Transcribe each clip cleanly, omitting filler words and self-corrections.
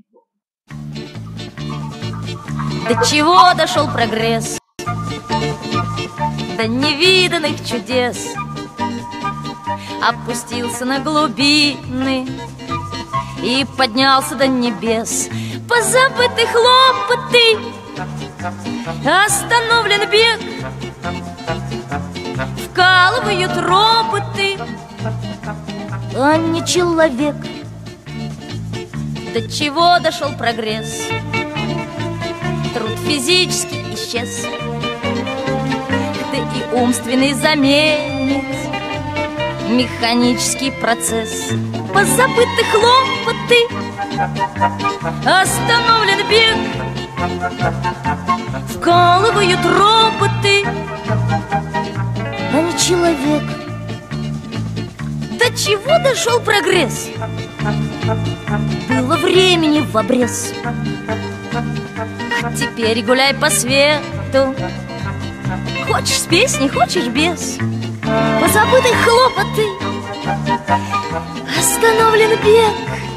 До чего дошел прогресс? До невиданных чудес. Опустился на глубины и поднялся до небес. Позабыты хлопоты, остановлен бег, вкалывают роботы, а не человек. До чего дошел прогресс? Труд физически исчез, да и умственный заменит механический процесс. Позабыты хлопоты, остановлен бег, вкалывают роботы, а не человек. До чего дошел прогресс? Было времени в обрез. Теперь гуляй по свету, хочешь с песней, хочешь без. Позабыты хлопоты, остановлен бег,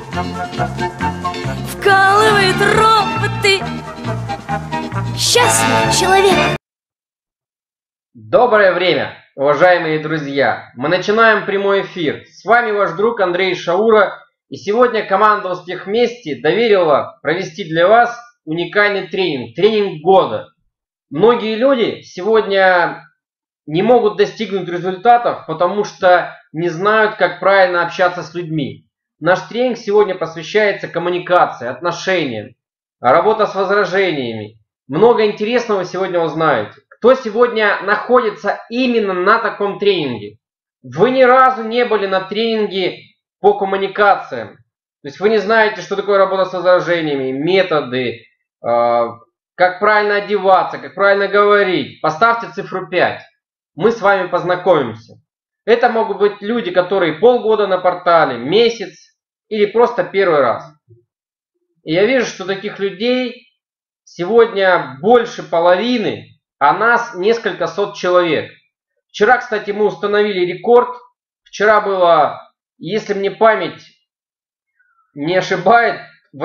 вкалывают роботы, счастлив человек. Доброе время, уважаемые друзья! Мы начинаем прямой эфир. С вами ваш друг Андрей Шаура. И сегодня команда «Успех вместе» доверила провести для вас уникальный тренинг. Тренинг года. Многие люди сегодня не могут достигнуть результатов, потому что не знают, как правильно общаться с людьми. Наш тренинг сегодня посвящается коммуникации, отношениям, работа с возражениями. Много интересного сегодня узнаете. Кто сегодня находится именно на таком тренинге? Вы ни разу не были на тренинге по коммуникациям. То есть вы не знаете, что такое работа с возражениями, методы, как правильно одеваться, как правильно говорить. Поставьте цифру 5. Мы с вами познакомимся. Это могут быть люди, которые полгода на портале, месяц или просто первый раз. И я вижу, что таких людей сегодня больше половины, а нас несколько сот человек. Вчера, кстати, мы установили рекорд. Вчера было, если мне память не ошибает,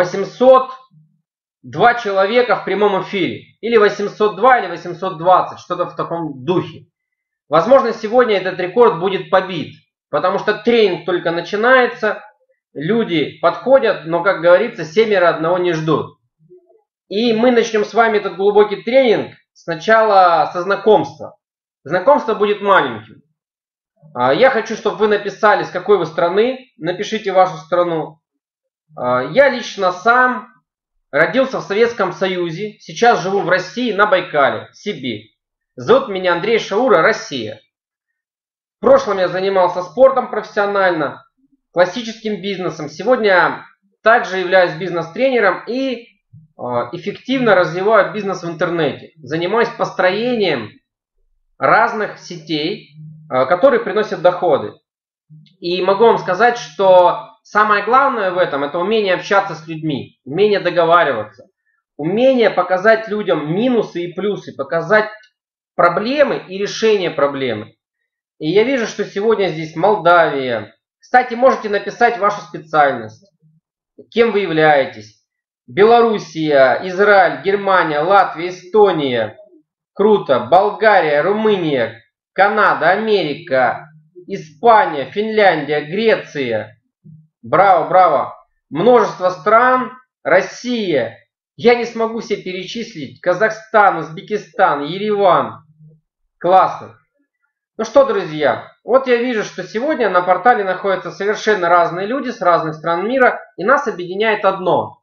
802 человека в прямом эфире. Или 802, или 820, что-то в таком духе. Возможно, сегодня этот рекорд будет побит, потому что тренинг только начинается, люди подходят, но, как говорится, семеро одного не ждут. И мы начнем с вами этот глубокий тренинг сначала со знакомства. Знакомство будет маленьким. Я хочу, чтобы вы написали, с какой вы страны, напишите вашу страну. Я лично сам родился в Советском Союзе, сейчас живу в России, на Байкале, Сибирь. Зовут меня Андрей Шаура, Россия. В прошлом я занимался спортом профессионально, классическим бизнесом. Сегодня также являюсь бизнес-тренером и эффективно развиваю бизнес в интернете. Занимаюсь построением разных сетей, которые приносят доходы. И могу вам сказать, что самое главное в этом – это умение общаться с людьми, умение договариваться, умение показать людям минусы и плюсы, показать проблемы и решение проблемы. И я вижу, что сегодня здесь Молдавия. Кстати, можете написать вашу специальность, кем вы являетесь. Белоруссия, Израиль, Германия, Латвия, Эстония. Круто. Болгария, Румыния, Канада, Америка, Испания, Финляндия, Греция. Браво, браво. Множество стран. Россия. Я не смогу все перечислить. Казахстан, Узбекистан, Ереван. Классно. Ну что, друзья, вот я вижу, что сегодня на портале находятся совершенно разные люди с разных стран мира, и нас объединяет одно,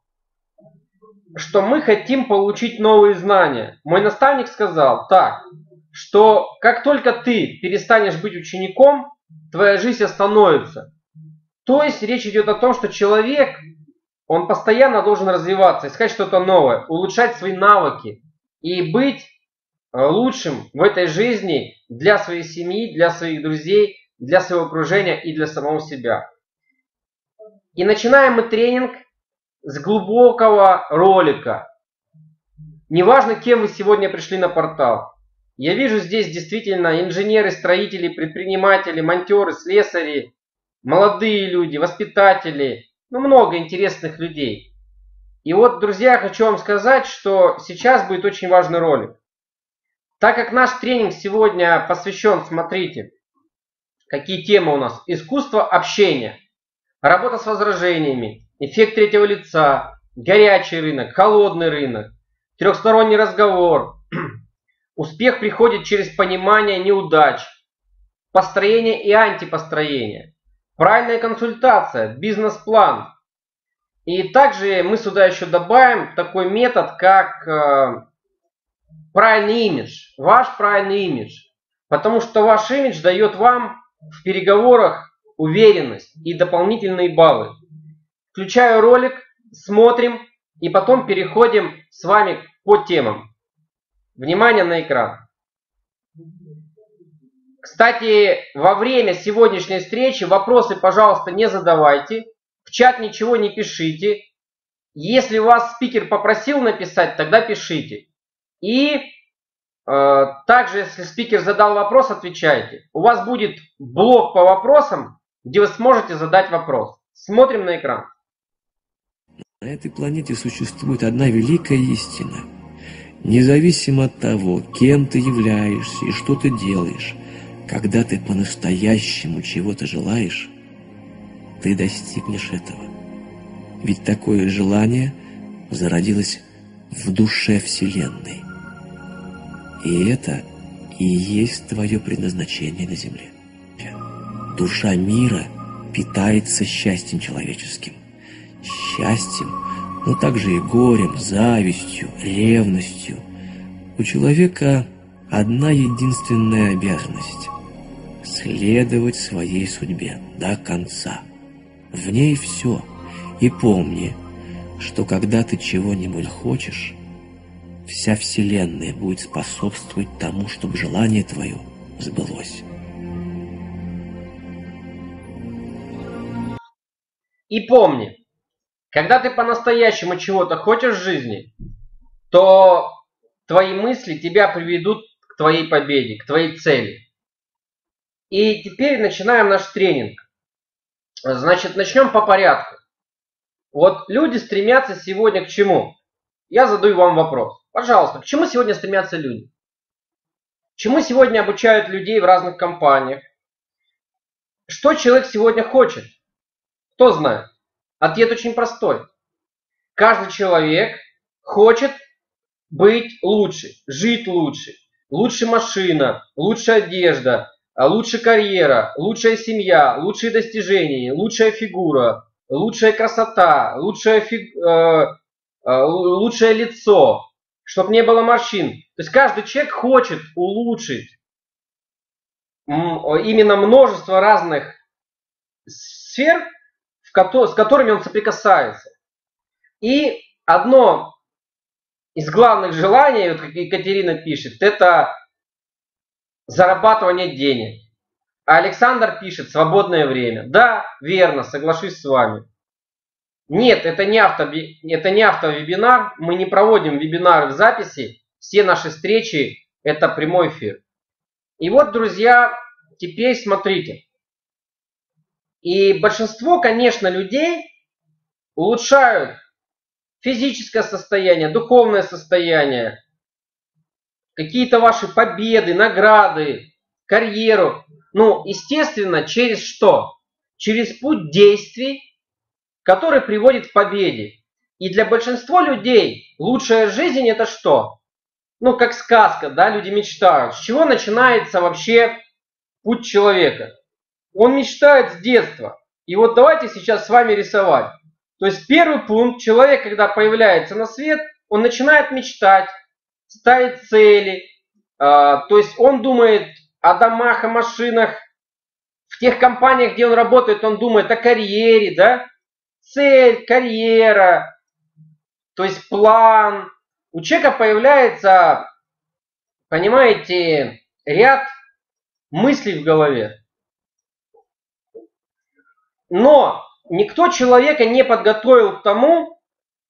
что мы хотим получить новые знания. Мой наставник сказал так, что как только ты перестанешь быть учеником, твоя жизнь остановится. То есть речь идет о том, что человек, он постоянно должен развиваться, искать что-то новое, улучшать свои навыки и быть лучшим в этой жизни для своей семьи, для своих друзей, для своего окружения и для самого себя. И начинаем мы тренинг с глубокого ролика. Неважно, кем вы сегодня пришли на портал. Я вижу здесь действительно инженеры, строители, предприниматели, монтеры, слесари, молодые люди, воспитатели. Ну, много интересных людей. И вот, друзья, я хочу вам сказать, что сейчас будет очень важный ролик. Так как наш тренинг сегодня посвящен, смотрите, какие темы у нас. Искусство общения, работа с возражениями, эффект третьего лица, горячий рынок, холодный рынок, трехсторонний разговор. Успех приходит через понимание неудач, построение и антипостроение, правильная консультация, бизнес-план. И также мы сюда еще добавим такой метод, как правильный имидж, ваш правильный имидж. Потому что ваш имидж дает вам в переговорах уверенность и дополнительные баллы. Включаю ролик, смотрим и потом переходим с вами по темам. Внимание на экран. Кстати, во время сегодняшней встречи вопросы, пожалуйста, не задавайте. В чат ничего не пишите. Если вас спикер попросил написать, тогда пишите. И также, если спикер задал вопрос, отвечайте. У вас будет блок по вопросам, где вы сможете задать вопрос. Смотрим на экран. На этой планете существует одна великая истина. Независимо от того, кем ты являешься и что ты делаешь, когда ты по-настоящему чего-то желаешь, ты достигнешь этого. Ведь такое желание зародилось в душе Вселенной. И это и есть твое предназначение на Земле. Душа мира питается счастьем человеческим. Счастьем, но также и горем, завистью, ревностью. У человека одна единственная обязанность – следовать своей судьбе до конца. В ней все. И помни, что когда ты чего-нибудь хочешь, вся Вселенная будет способствовать тому, чтобы желание твое сбылось. И помни, когда ты по-настоящему чего-то хочешь в жизни, то твои мысли тебя приведут к твоей победе, к твоей цели. И теперь начинаем наш тренинг. Значит, начнем по порядку. Вот люди стремятся сегодня к чему? Я задаю вам вопрос. Пожалуйста, к чему сегодня стремятся люди? Чему сегодня обучают людей в разных компаниях? Что человек сегодня хочет? Кто знает? Ответ очень простой. Каждый человек хочет быть лучше, жить лучше. Лучше машина, лучшая одежда, лучше карьера, лучшая семья, лучшие достижения, лучшая фигура, лучшая красота, лучшее лицо, чтобы не было морщин. То есть каждый человек хочет улучшить именно множество разных сфер, с которыми он соприкасается. И одно из главных желаний, вот как Екатерина пишет, это зарабатывание денег. А Александр пишет свободное время. Да, верно, соглашусь с вами. Нет, это не автовебинар. Мы не проводим вебинары в записи. Все наши встречи это прямой эфир. И вот, друзья, теперь смотрите. И большинство, конечно, людей улучшают физическое состояние, духовное состояние, какие-то ваши победы, награды, карьеру. Ну, естественно, через что? Через путь действий, который приводит к победе. И для большинства людей лучшая жизнь это что? Ну, как сказка, да, люди мечтают. С чего начинается вообще путь человека? Он мечтает с детства. И вот давайте сейчас с вами рисовать. То есть первый пункт, человек, когда появляется на свет, он начинает мечтать, ставить цели. То есть он думает о домах, о машинах. В тех компаниях, где он работает, он думает о карьере, да? Цель, карьера, то есть план. У человека появляется, понимаете, ряд мыслей в голове. Но никто человека не подготовил к тому,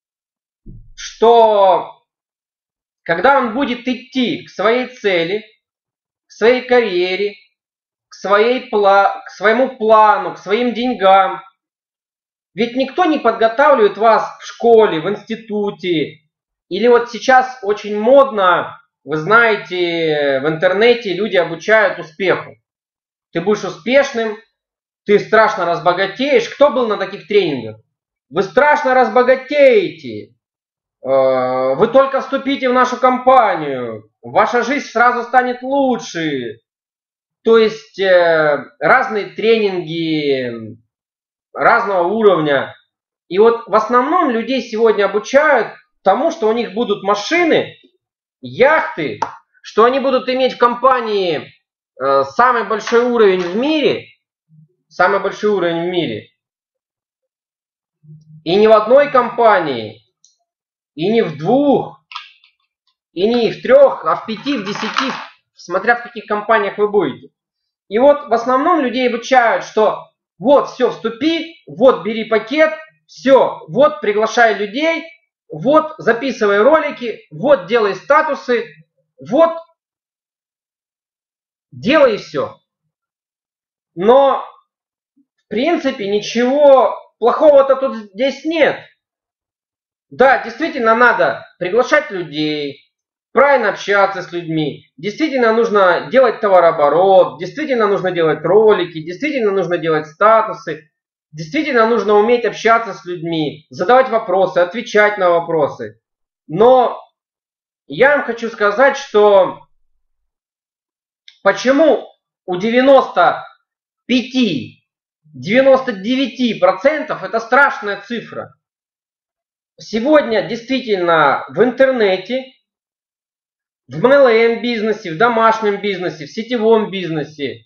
что когда он будет идти к своей цели, к своей карьере, к своему плану, к своим деньгам, Ведь никто не подготавливает вас в школе, в институте. Или вот сейчас очень модно, вы знаете, в интернете люди обучают успеху. Ты будешь успешным, ты страшно разбогатеешь. Кто был на таких тренингах? Вы страшно разбогатеете. Вы только вступите в нашу компанию. Ваша жизнь сразу станет лучше. То есть разные тренинги разного уровня. И вот в основном людей сегодня обучают тому, что у них будут машины, яхты, что они будут иметь в компании самый большой уровень в мире. Самый большой уровень в мире. И не в одной компании, и не в двух, и не в трех, а в 5, в 10, смотря в каких компаниях вы будете. И вот в основном людей обучают, что вот все, вступи, вот бери пакет, все, вот приглашай людей, вот записывай ролики, вот делай статусы, вот делай все. Но в принципе ничего плохого-то тут здесь нет. Да, действительно надо приглашать людей, правильно общаться с людьми, действительно нужно делать товарооборот, действительно нужно делать ролики, действительно нужно делать статусы, действительно нужно уметь общаться с людьми, задавать вопросы, отвечать на вопросы. Но я вам хочу сказать, что почему у 95-99% это страшная цифра. Сегодня действительно в интернете, в MLM бизнесе, в домашнем бизнесе, в сетевом бизнесе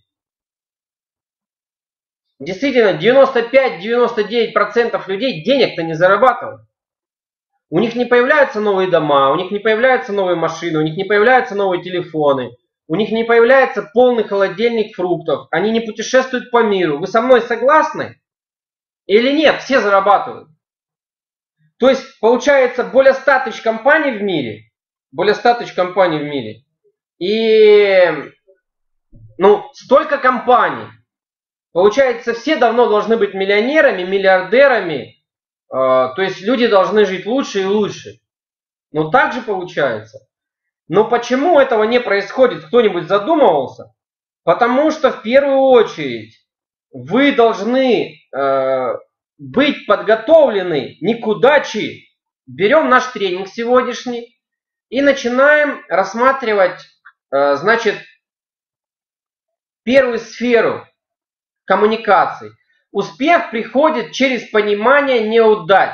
действительно 95-99% людей денег-то не зарабатывают. У них не появляются новые дома, у них не появляются новые машины, у них не появляются новые телефоны, у них не появляется полный холодильник фруктов, они не путешествуют по миру. Вы со мной согласны? Или нет? Все зарабатывают. То есть получается более 100 тысяч компаний в мире. Более 100 тысяч компаний в мире. И столько компаний. Получается, все давно должны быть миллионерами, миллиардерами. То есть люди должны жить лучше и лучше. Но так же получается. Но почему этого не происходит? Кто-нибудь задумывался? Потому что в первую очередь вы должны быть подготовлены не к удаче. Берем наш тренинг сегодняшний и начинаем рассматривать, первую сферу коммуникаций. Успех приходит через понимание неудач.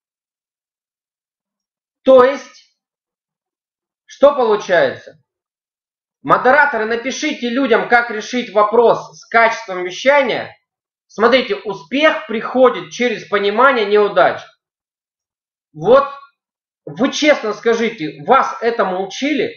То есть, что получается? Модераторы, напишите людям, как решить вопрос с качеством вещания. Смотрите, успех приходит через понимание неудач. Вот вы честно скажите, вас этому учили?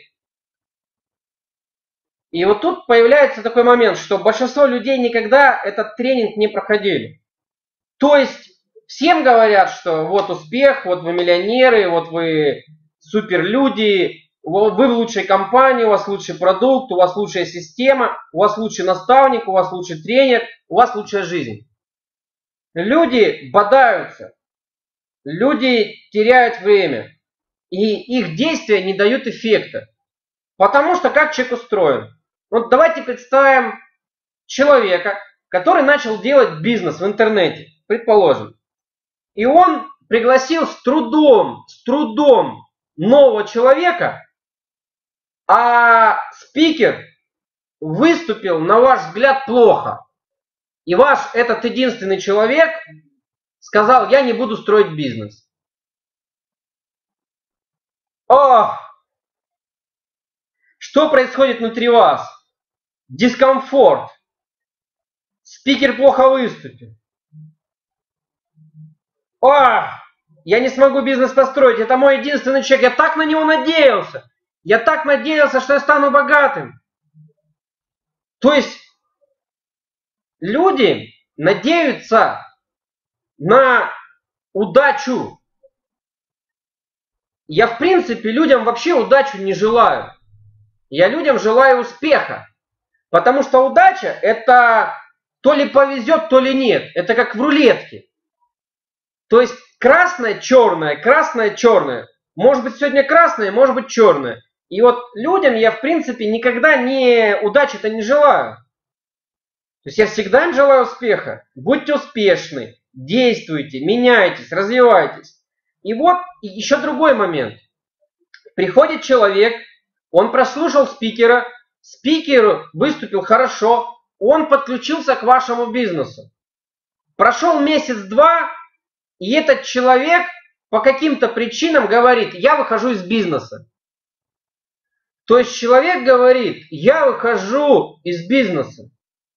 И вот тут появляется такой момент, что большинство людей никогда этот тренинг не проходили. То есть всем говорят, что вот успех, вот вы миллионеры, вот вы суперлюди, вы в лучшей компании, у вас лучший продукт, у вас лучшая система, у вас лучший наставник, у вас лучший тренер, у вас лучшая жизнь. Люди бодаются, люди теряют время, и их действия не дают эффекта. Потому что как человек устроен? Вот давайте представим человека, который начал делать бизнес в интернете, предположим. И он пригласил с трудом нового человека, а спикер выступил, на ваш взгляд, плохо. И ваш этот единственный человек сказал: я не буду строить бизнес. Что происходит внутри вас? Дискомфорт. Спикер плохо выступил. Я не смогу бизнес построить. Это мой единственный человек. Я так на него надеялся. Я так надеялся, что я стану богатым. То есть люди надеются на удачу. Я в принципе людям вообще удачу не желаю. Я людям желаю успеха. Потому что удача — это то ли повезет, то ли нет. Это как в рулетке. То есть красное, черное. Может быть сегодня красное, может быть черное. И вот людям я в принципе никогда удачи-то не желаю. То есть я всегда им желаю успеха. Будьте успешны, действуйте, меняйтесь, развивайтесь. И вот еще другой момент. Приходит человек, он прослушал спикера, спикер выступил хорошо, он подключился к вашему бизнесу. Прошел месяц-два, и этот человек по каким-то причинам говорит: я выхожу из бизнеса. То есть человек говорит: я выхожу из бизнеса.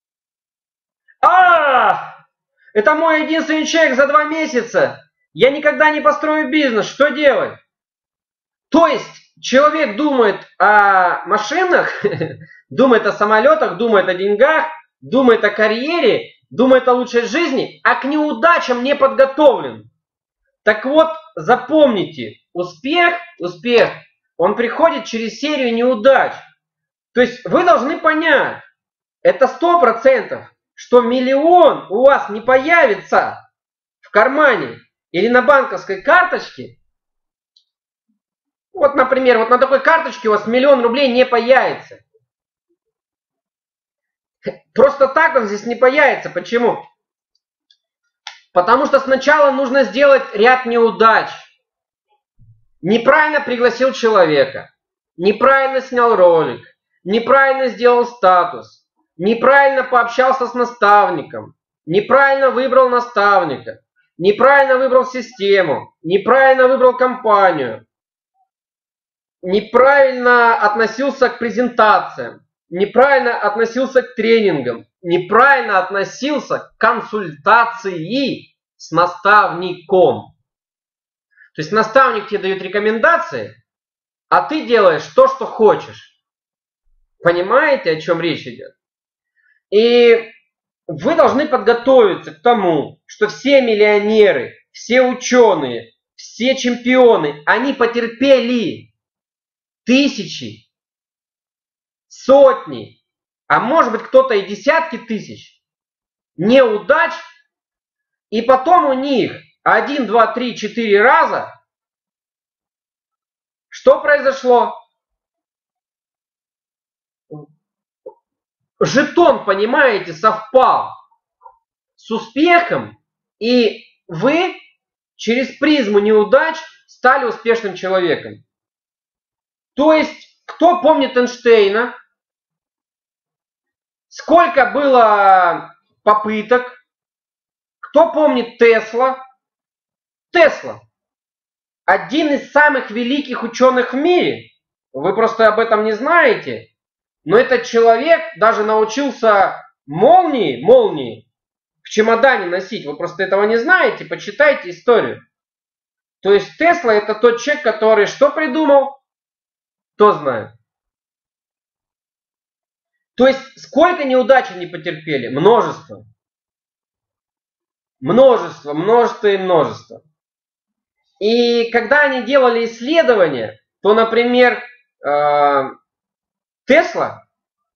Это мой единственный чек за 2 месяца. Я никогда не построю бизнес. Что делать? То есть человек думает о машинах, думает о самолетах, думает о деньгах, думает о карьере, думает о лучшей жизни, а к неудачам не подготовлен. Так вот, запомните, успех, он приходит через серию неудач. То есть вы должны понять, это 100%, что миллион у вас не появится в кармане или на банковской карточке. Вот, например, вот на такой карточке у вас 1 000 000 рублей не появится. Просто так он здесь не появится. Почему? Потому что сначала нужно сделать ряд неудач. Неправильно пригласил человека, неправильно снял ролик, неправильно сделал статус, неправильно пообщался с наставником, неправильно выбрал наставника, неправильно выбрал систему, неправильно выбрал компанию, неправильно относился к презентациям, неправильно относился к тренингам, неправильно относился к консультации с наставником. То есть наставник тебе дает рекомендации, а ты делаешь то, что хочешь. Понимаете, о чем речь идет? И вы должны подготовиться к тому, что все миллионеры, все ученые, все чемпионы, они потерпели тысячи, сотни, а может быть кто-то и десятки тысяч неудач, и потом у них 1, 2, 3, 4 раза что произошло? Жетон, понимаете, совпал с успехом, и вы через призму неудач стали успешным человеком. То есть, кто помнит Эйнштейна? Сколько было попыток? Кто помнит Тесла? Тесла. Один из самых великих ученых в мире. Вы просто об этом не знаете. Но этот человек даже научился молнии в чемодане носить. Вы просто этого не знаете. Почитайте историю. То есть Тесла — это тот человек, который что придумал? Кто знает? То есть сколько неудач они потерпели? Множество. Множество. И когда они делали исследования, то, например, Тесла,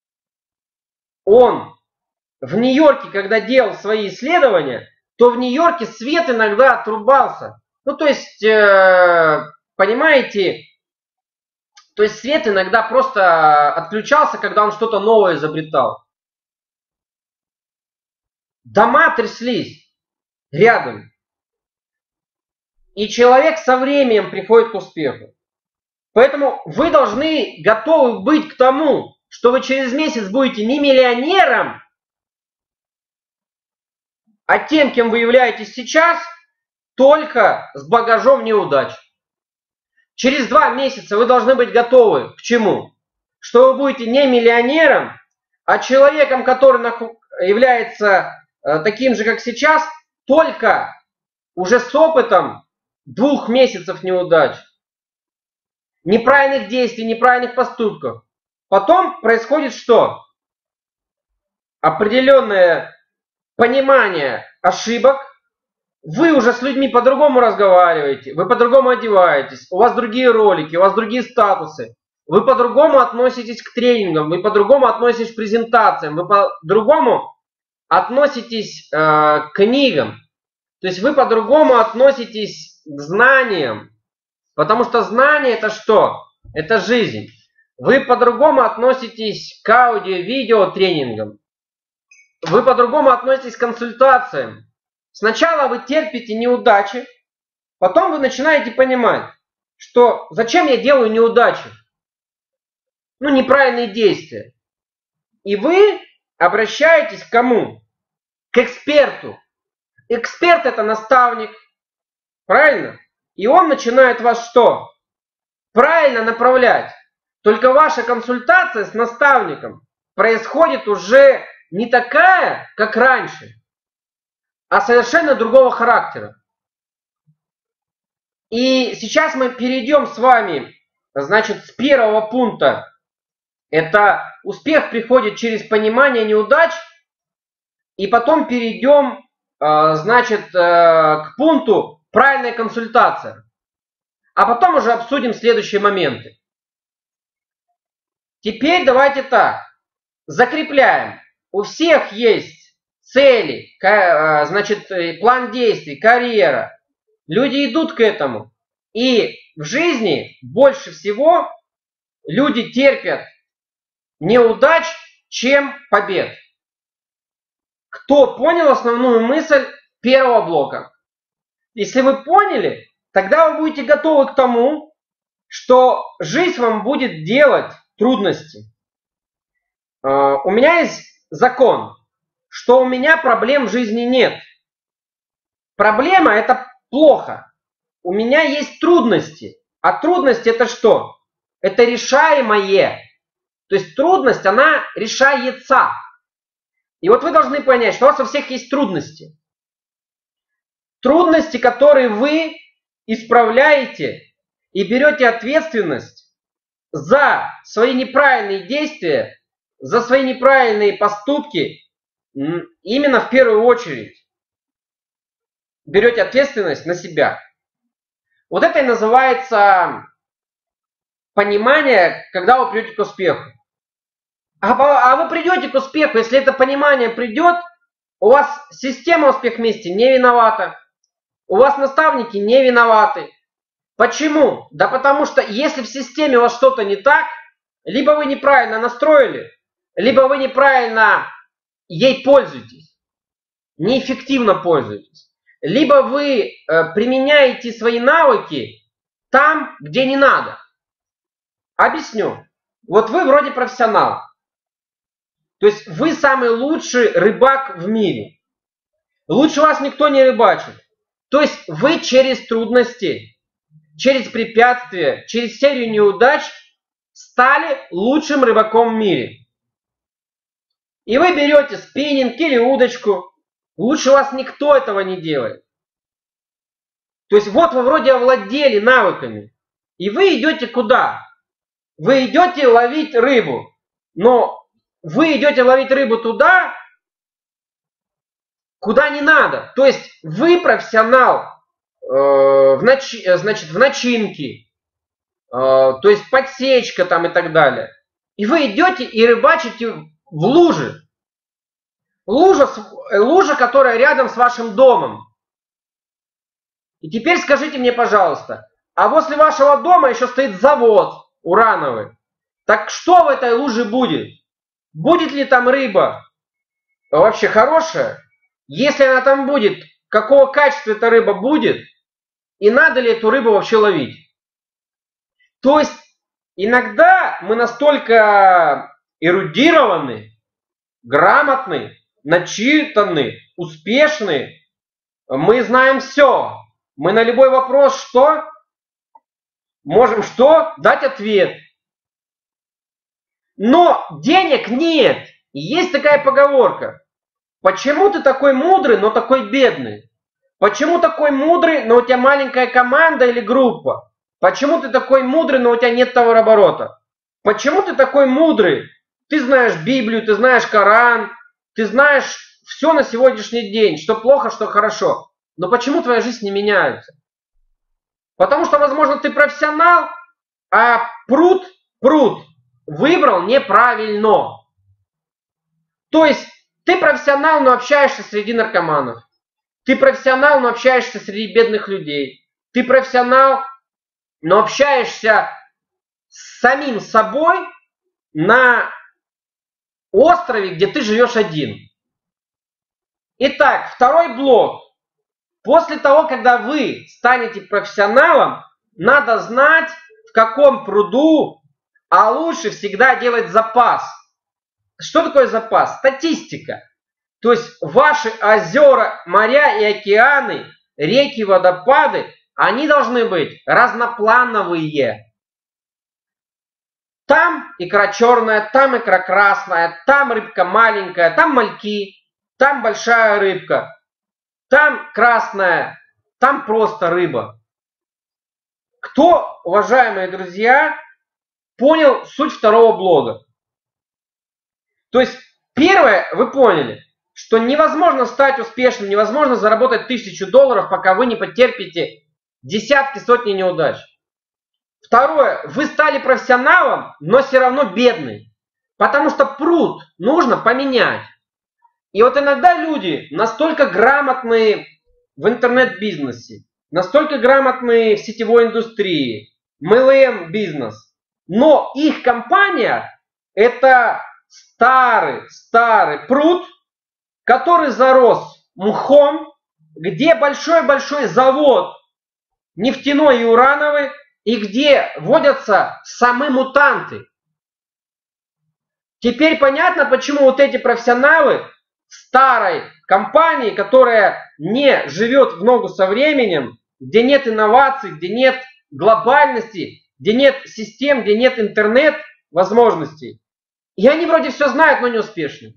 он в Нью-Йорке, когда делал свои исследования, то в Нью-Йорке свет иногда отрубался. Ну, то есть, понимаете, то есть свет иногда просто отключался, когда он что-то новое изобретал. Дома тряслись рядом. И человек со временем приходит к успеху. Поэтому вы должны готовы быть к тому, что вы через месяц будете не миллионером, а тем, кем вы являетесь сейчас, только с багажом неудач. Через 2 месяца вы должны быть готовы к чему? Что вы будете не миллионером, а человеком, который является таким же, как сейчас, только уже с опытом 2 месяцев неудач, неправильных действий, неправильных поступков. Потом происходит что? Определенное понимание ошибок. Вы уже с людьми по-другому разговариваете, вы по-другому одеваетесь, у вас другие ролики, у вас другие статусы. Вы по-другому относитесь к тренингам, вы по-другому относитесь к презентациям, вы по-другому относитесь к книгам. То есть вы по-другому относитесь к знаниям. Потому что знание это что? Это жизнь. Вы по-другому относитесь к аудио, видео тренингам. Вы по-другому относитесь к консультациям. Сначала вы терпите неудачи, потом вы начинаете понимать, что зачем я делаю неудачи? Неправильные действия. И вы обращаетесь к кому? К эксперту. Эксперт это наставник. Правильно? И он начинает вас что? Правильно направлять. Только ваша консультация с наставником происходит уже не такая, как раньше, а совершенно другого характера. И сейчас мы перейдем с вами, значит, с первого пункта. Это успех приходит через понимание неудач. И потом перейдем, значит, к пункту правильная консультация. А потом уже обсудим следующие моменты. Теперь давайте так. Закрепляем. У всех есть цели, значит, план действий, карьера. Люди идут к этому. И в жизни больше всего люди терпят неудач, чем побед. Кто понял основную мысль первого блока? Если вы поняли, тогда вы будете готовы к тому, что жизнь вам будет делать трудности. У меня есть закон, что у меня проблем в жизни нет. Проблема это плохо. У меня есть трудности. А трудность это что? Это решаемое. То есть трудность, она решается. И вот вы должны понять, что у вас у всех есть трудности. Трудности, которые вы исправляете и берете ответственность за свои неправильные действия, за свои неправильные поступки, именно в первую очередь. Берете ответственность на себя. Вот это и называется понимание, когда вы придете к успеху. А вы придете к успеху, если это понимание придет, у вас система успех вместе не виновата, у вас наставники не виноваты. Почему? Да потому что если в системе у вас что-то не так, либо вы неправильно настроили, либо вы неправильно ей пользуетесь, неэффективно пользуетесь, либо вы применяете свои навыки там, где не надо. Объясню. Вот вы вроде профессионал. То есть вы самый лучший рыбак в мире. Лучше вас никто не рыбачит. То есть вы через трудности, через препятствия, через серию неудач стали лучшим рыбаком в мире. И вы берете спиннинг или удочку. Лучше вас никто этого не делает. То есть вот вы вроде овладели навыками. И вы идете куда? Вы идете ловить рыбу. Но вы идете ловить рыбу туда, куда не надо. То есть вы профессионал в начинке, то есть подсечка там и так далее. И вы идете и рыбачите в луже. Лужа, которая рядом с вашим домом. И теперь скажите мне, пожалуйста, а возле вашего дома еще стоит завод урановый. Так что в этой луже будет? Будет ли там рыба вообще хорошая? Если она там будет, какого качества эта рыба будет? И надо ли эту рыбу вообще ловить? То есть иногда мы настолько эрудированы, грамотны, начитаны, успешны, мы знаем все. Мы на любой вопрос что? Можем что? Дать ответ. Но денег нет. И есть такая поговорка. Почему ты такой мудрый, но такой бедный? Почему такой мудрый, но у тебя маленькая команда или группа? Почему ты такой мудрый, но у тебя нет товарооборота? Почему ты такой мудрый? Ты знаешь Библию, ты знаешь Коран, ты знаешь все на сегодняшний день, что плохо, что хорошо. Но почему твоя жизнь не меняется? Потому что, возможно, ты профессионал, а пруд выбрал неправильно. То есть ты профессионал, но общаешься среди наркоманов. Ты профессионал, но общаешься среди бедных людей. Ты профессионал, но общаешься с самим собой на острове, где ты живешь один. Итак, второй блок. После того, когда вы станете профессионалом, надо знать, в каком пруду, а лучше всегда делать запас. Что такое запас? Статистика. То есть ваши озера, моря и океаны, реки, водопады, они должны быть разноплановые. Там икра черная, там икра красная, там рыбка маленькая, там мальки, там большая рыбка, там красная, там просто рыба. Кто, уважаемые друзья, понял суть второго блога? То есть, первое, вы поняли, что невозможно стать успешным, невозможно заработать $1000, пока вы не потерпите десятки, сотни неудач. Второе, вы стали профессионалом, но все равно бедный, потому что пруд нужно поменять. И вот иногда люди настолько грамотные в интернет-бизнесе, настолько грамотные в сетевой индустрии, MLM бизнес, но их компания это старый пруд, который зарос мхом, где большой-большой завод нефтяной и урановый, и где водятся самы мутанты. Теперь понятно, почему вот эти профессионалы в старой компании, которая не живет в ногу со временем, где нет инноваций, где нет глобальности, где нет систем, где нет интернет-возможностей. И они вроде все знают, но не успешны.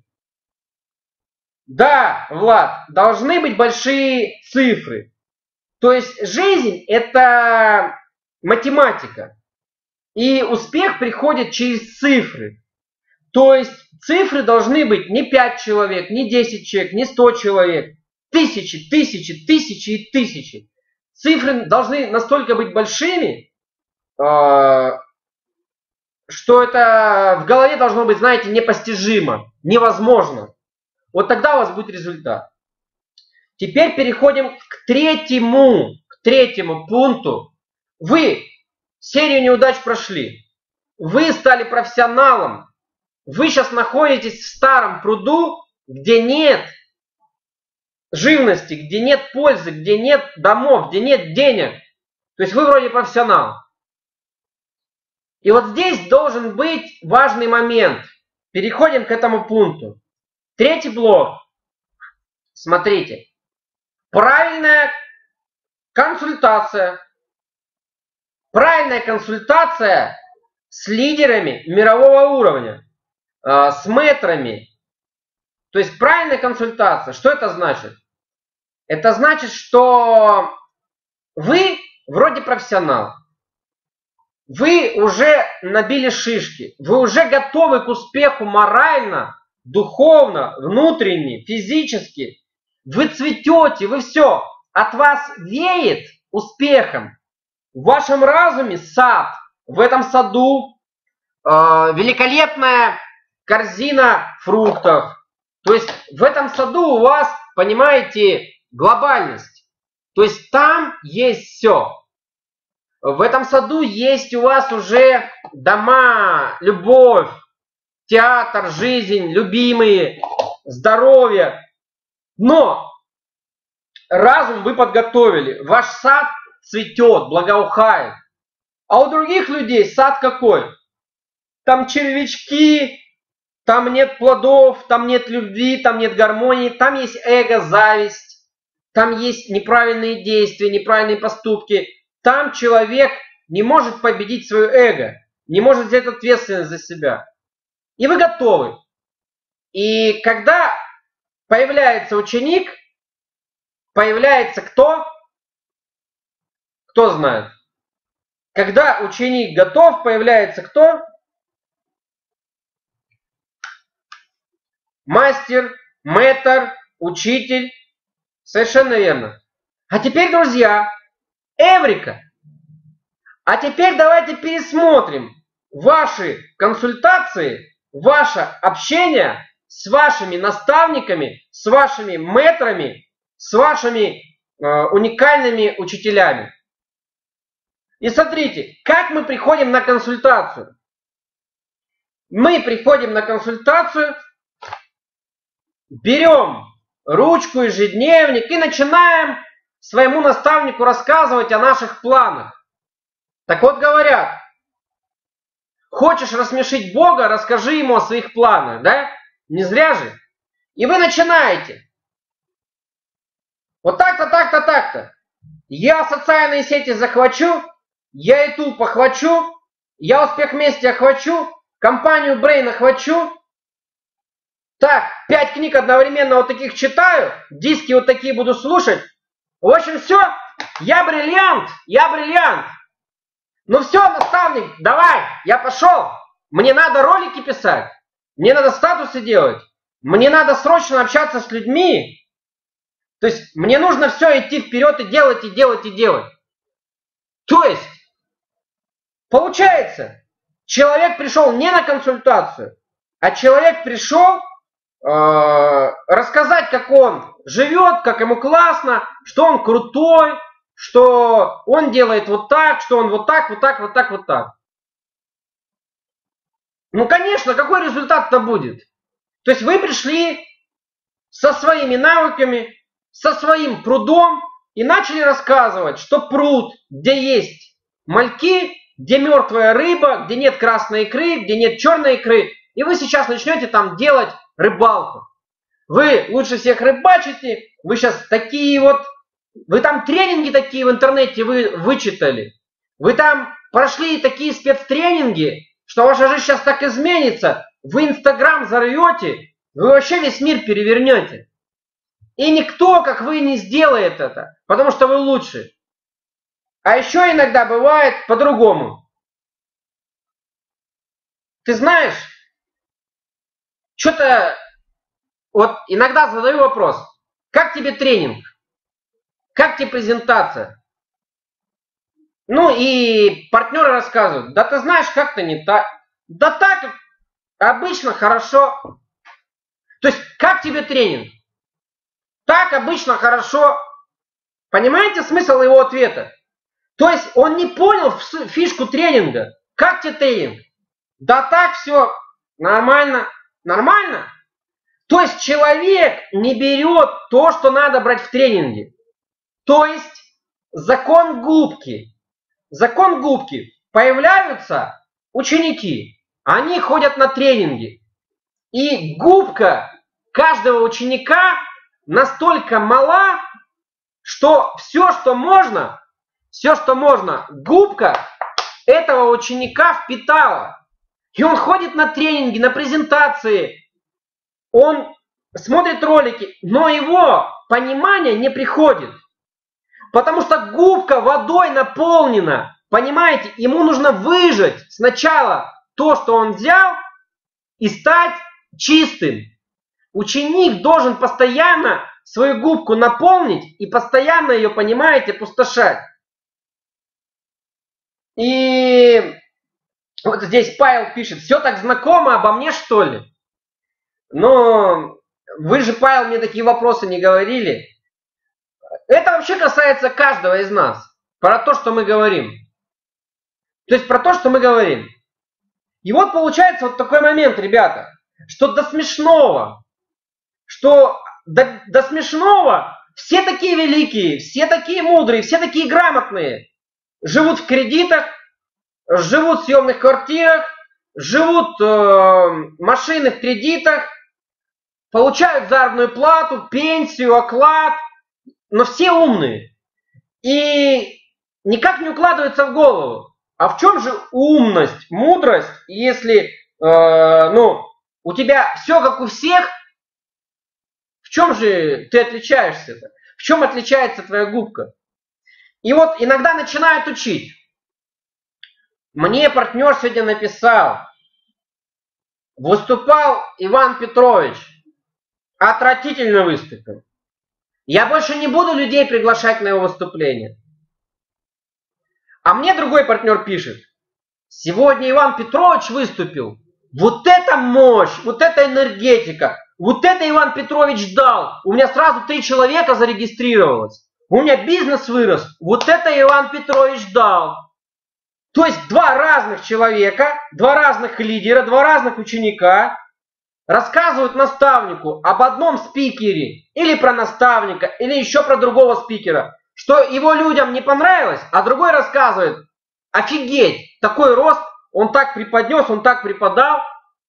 Да, Влад, должны быть большие цифры. То есть жизнь это математика. И успех приходит через цифры. То есть цифры должны быть не 5 человек, не 10 человек, не 100 человек. Тысячи и тысячи. Цифры должны настолько быть большими, что это в голове должно быть, знаете, непостижимо, невозможно. Вот тогда у вас будет результат. Теперь переходим к третьему пункту. Вы серию неудач прошли. Вы стали профессионалом. Вы сейчас находитесь в старом пруду, где нет живности, где нет пользы, где нет домов, где нет денег. То есть вы вроде профессионал. И вот здесь должен быть важный момент. Переходим к этому пункту. Третий блок. Смотрите. Правильная консультация. Правильная консультация с лидерами мирового уровня. С мэтрами. То есть правильная консультация. Что это значит? Это значит, что вы вроде профессионал. Вы уже набили шишки. Вы уже готовы к успеху морально, духовно, внутренне, физически. Вы цветете, вы все. От вас веет успехом. В вашем разуме сад. В этом саду великолепная корзина фруктов. То есть в этом саду у вас, понимаете, глобальность. То есть там есть все. В этом саду есть у вас уже дома, любовь, театр, жизнь, любимые, здоровье. Но разум вы подготовили. Ваш сад цветет, благоухает. А у других людей сад какой? Там червячки, там нет плодов, там нет любви, там нет гармонии, там есть эго, зависть, там есть неправильные действия, неправильные поступки. Там человек не может победить свое эго, не может взять ответственность за себя. И вы готовы. И когда появляется ученик, появляется кто? Кто знает? Когда ученик готов, появляется кто? Мастер, мэтр, учитель. Совершенно верно. А теперь, друзья, эврика. А теперь давайте пересмотрим ваши консультации, ваше общение с вашими наставниками, с вашими мэтрами, с вашими уникальными учителями. И смотрите, как мы приходим на консультацию. Мы приходим на консультацию, берем ручку, ежедневник и начинаем своему наставнику рассказывать о наших планах. Так вот говорят, хочешь рассмешить Бога, расскажи ему о своих планах, да? Не зря же. И вы начинаете. Вот так-то, так-то, так-то. Я социальные сети захвачу, я YouTube охвачу, я успех вместе охвачу, компанию Brain охвачу. Так, 5 книг одновременно вот таких читаю, диски вот такие буду слушать. В общем, все, я бриллиант, я бриллиант. Ну все, наставник, давай, я пошел. Мне надо ролики писать, мне надо статусы делать, мне надо срочно общаться с людьми. То есть мне нужно все идти вперед и делать, и делать, и делать. То есть, получается, человек пришел не на консультацию, а человек пришел рассказать, как он живет, как ему классно, что он крутой, что он делает вот так, что он вот так, вот так, вот так, вот так. Ну, конечно, какой результат-то будет? То есть вы пришли со своими навыками, со своим прудом и начали рассказывать, что пруд, где есть мальки, где мертвая рыба, где нет красной икры, где нет черной икры, и вы сейчас начнете там делать рыбалку. Вы лучше всех рыбачите, вы сейчас такие вот, вы там тренинги такие в интернете вы вычитали, вы там прошли такие спецтренинги, что ваша жизнь сейчас так изменится, вы Инстаграм зарвете, вы вообще весь мир перевернете. И никто, как вы, не сделает это, потому что вы лучше. А еще иногда бывает по-другому. Ты знаешь, что-то вот иногда задаю вопрос, как тебе тренинг? Как тебе презентация? Ну и партнеры рассказывают, да ты знаешь, как-то не так. Да так, обычно хорошо. То есть, как тебе тренинг? Так, обычно хорошо. Понимаете смысл его ответа? То есть, он не понял фишку тренинга. Как тебе тренинг? Да так, все нормально. Нормально? То есть, человек не берет то, что надо брать в тренинге. То есть, закон губки. Закон губки. Появляются ученики. Они ходят на тренинги. И губка каждого ученика настолько мала, что все, что можно, губка этого ученика впитала. И он ходит на тренинги, на презентации, он смотрит ролики, но его понимание не приходит. Потому что губка водой наполнена, понимаете, ему нужно выжать сначала то, что он взял, и стать чистым. Ученик должен постоянно свою губку наполнить и постоянно ее, понимаете, опустошать. И вот здесь Павел пишет, все так знакомо обо мне, что ли? Но вы же, Павел, мне такие вопросы не говорили. Это вообще касается каждого из нас. Про то, что мы говорим. То есть про то, что мы говорим. И вот получается вот такой момент, ребята, что до смешного, до смешного все такие великие, все такие мудрые, все такие грамотные, живут в кредитах, живут в съемных квартирах, живут машины в кредитах, получают заработную плату, пенсию, оклад, но все умные. И никак не укладывается в голову. А в чем же умность, мудрость, если у тебя все как у всех? В чем же ты отличаешься-то? В чем отличается твоя губка? И вот иногда начинают учить. Мне партнер сегодня написал, выступал Иван Петрович, отвратительно выступил. Я больше не буду людей приглашать на его выступление. А мне другой партнер пишет, сегодня Иван Петрович выступил. Вот это мощь, вот это энергетика, Вот это Иван Петрович дал. У меня сразу 3 человека зарегистрировалось. У меня бизнес вырос. Вот это Иван Петрович дал. То есть 2 разных человека, 2 разных лидера, 2 разных ученика рассказывают наставнику об одном спикере, или про наставника, или еще про другого спикера, что его людям не понравилось, а другой рассказывает: офигеть, такой рост, он так преподнес, он так преподал.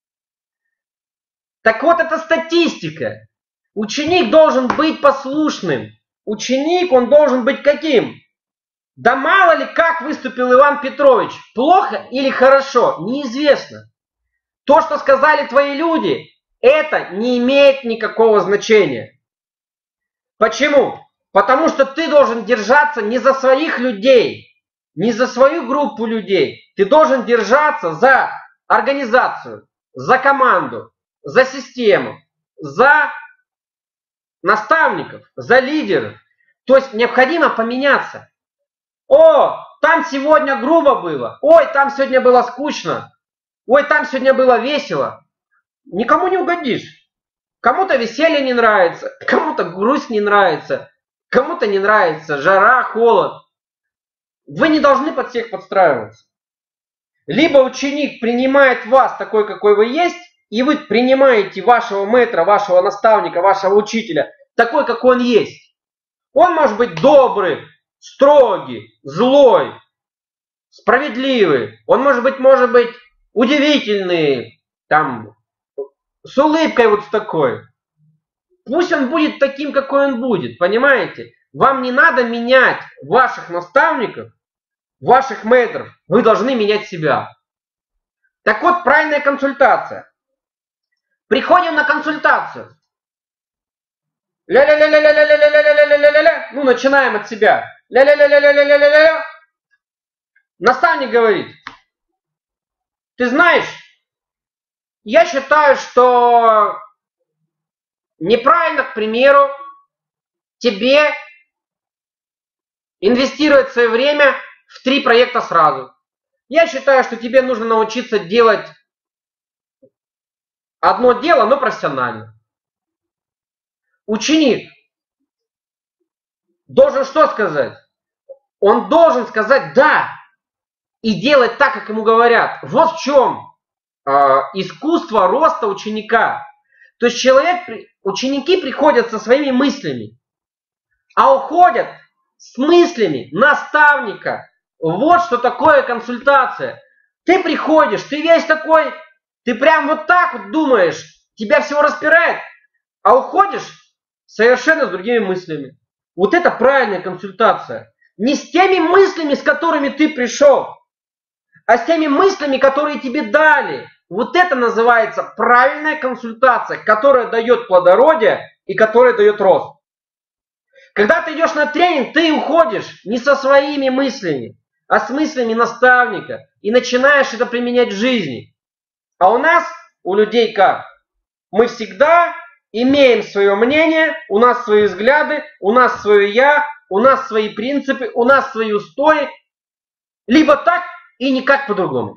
Так вот, это статистика. Ученик должен быть послушным. Ученик, он должен быть каким? Да мало ли, как выступил Иван Петрович. Плохо или хорошо, неизвестно. То, что сказали твои люди, это не имеет никакого значения. Почему? Потому что ты должен держаться не за своих людей, не за свою группу людей. Ты должен держаться за организацию, за команду, за систему, за наставников, за лидеров. То есть необходимо поменяться. О, там сегодня грубо было. Ой, там сегодня было скучно. Ой, там сегодня было весело. Никому не угодишь. Кому-то веселье не нравится, кому-то грусть не нравится, кому-то не нравится жара, холод. Вы не должны под всех подстраиваться. Либо ученик принимает вас такой, какой вы есть, и вы принимаете вашего мэтра, вашего наставника, вашего учителя такой, какой он есть. Он может быть добрый, строгий, злой, справедливый. Он может быть удивительный, там, с улыбкой вот с такой. Пусть он будет таким, какой он будет, понимаете? Вам не надо менять ваших наставников, ваших мэтров. Вы должны менять себя. Так вот, правильная консультация. Приходим на консультацию. Ля-ля-ля-ля-ля-ля-ля-ля-ля-ля-ля-ля-ля-ля-ля. Ну, начинаем от себя. Ля-ля-ля-ля-ля-ля-ля-ля-ля. Наставник говорит: ты знаешь, я считаю, что неправильно, к примеру, тебе инвестировать свое время в 3 проекта сразу. Я считаю, что тебе нужно научиться делать одно дело, но профессионально. Ученик должен что сказать? Он должен сказать «да» и делать так, как ему говорят. Вот в чем искусство роста ученика. То есть ученики приходят со своими мыслями, а уходят с мыслями наставника. Вот что такое консультация. Ты приходишь, ты весь такой, ты прям вот так вот думаешь, тебя всего распирает, а уходишь совершенно с другими мыслями. Вот это правильная консультация. Не с теми мыслями, с которыми ты пришел, а с теми мыслями, которые тебе дали. Вот это называется правильная консультация, которая дает плодородие и которая дает рост. Когда ты идешь на тренинг, ты уходишь не со своими мыслями, а с мыслями наставника и начинаешь это применять в жизни. А у нас, у людей как? Мы всегда имеем свое мнение, у нас свои взгляды, у нас свое я, у нас свои принципы, у нас свои устои. Либо так и никак по-другому.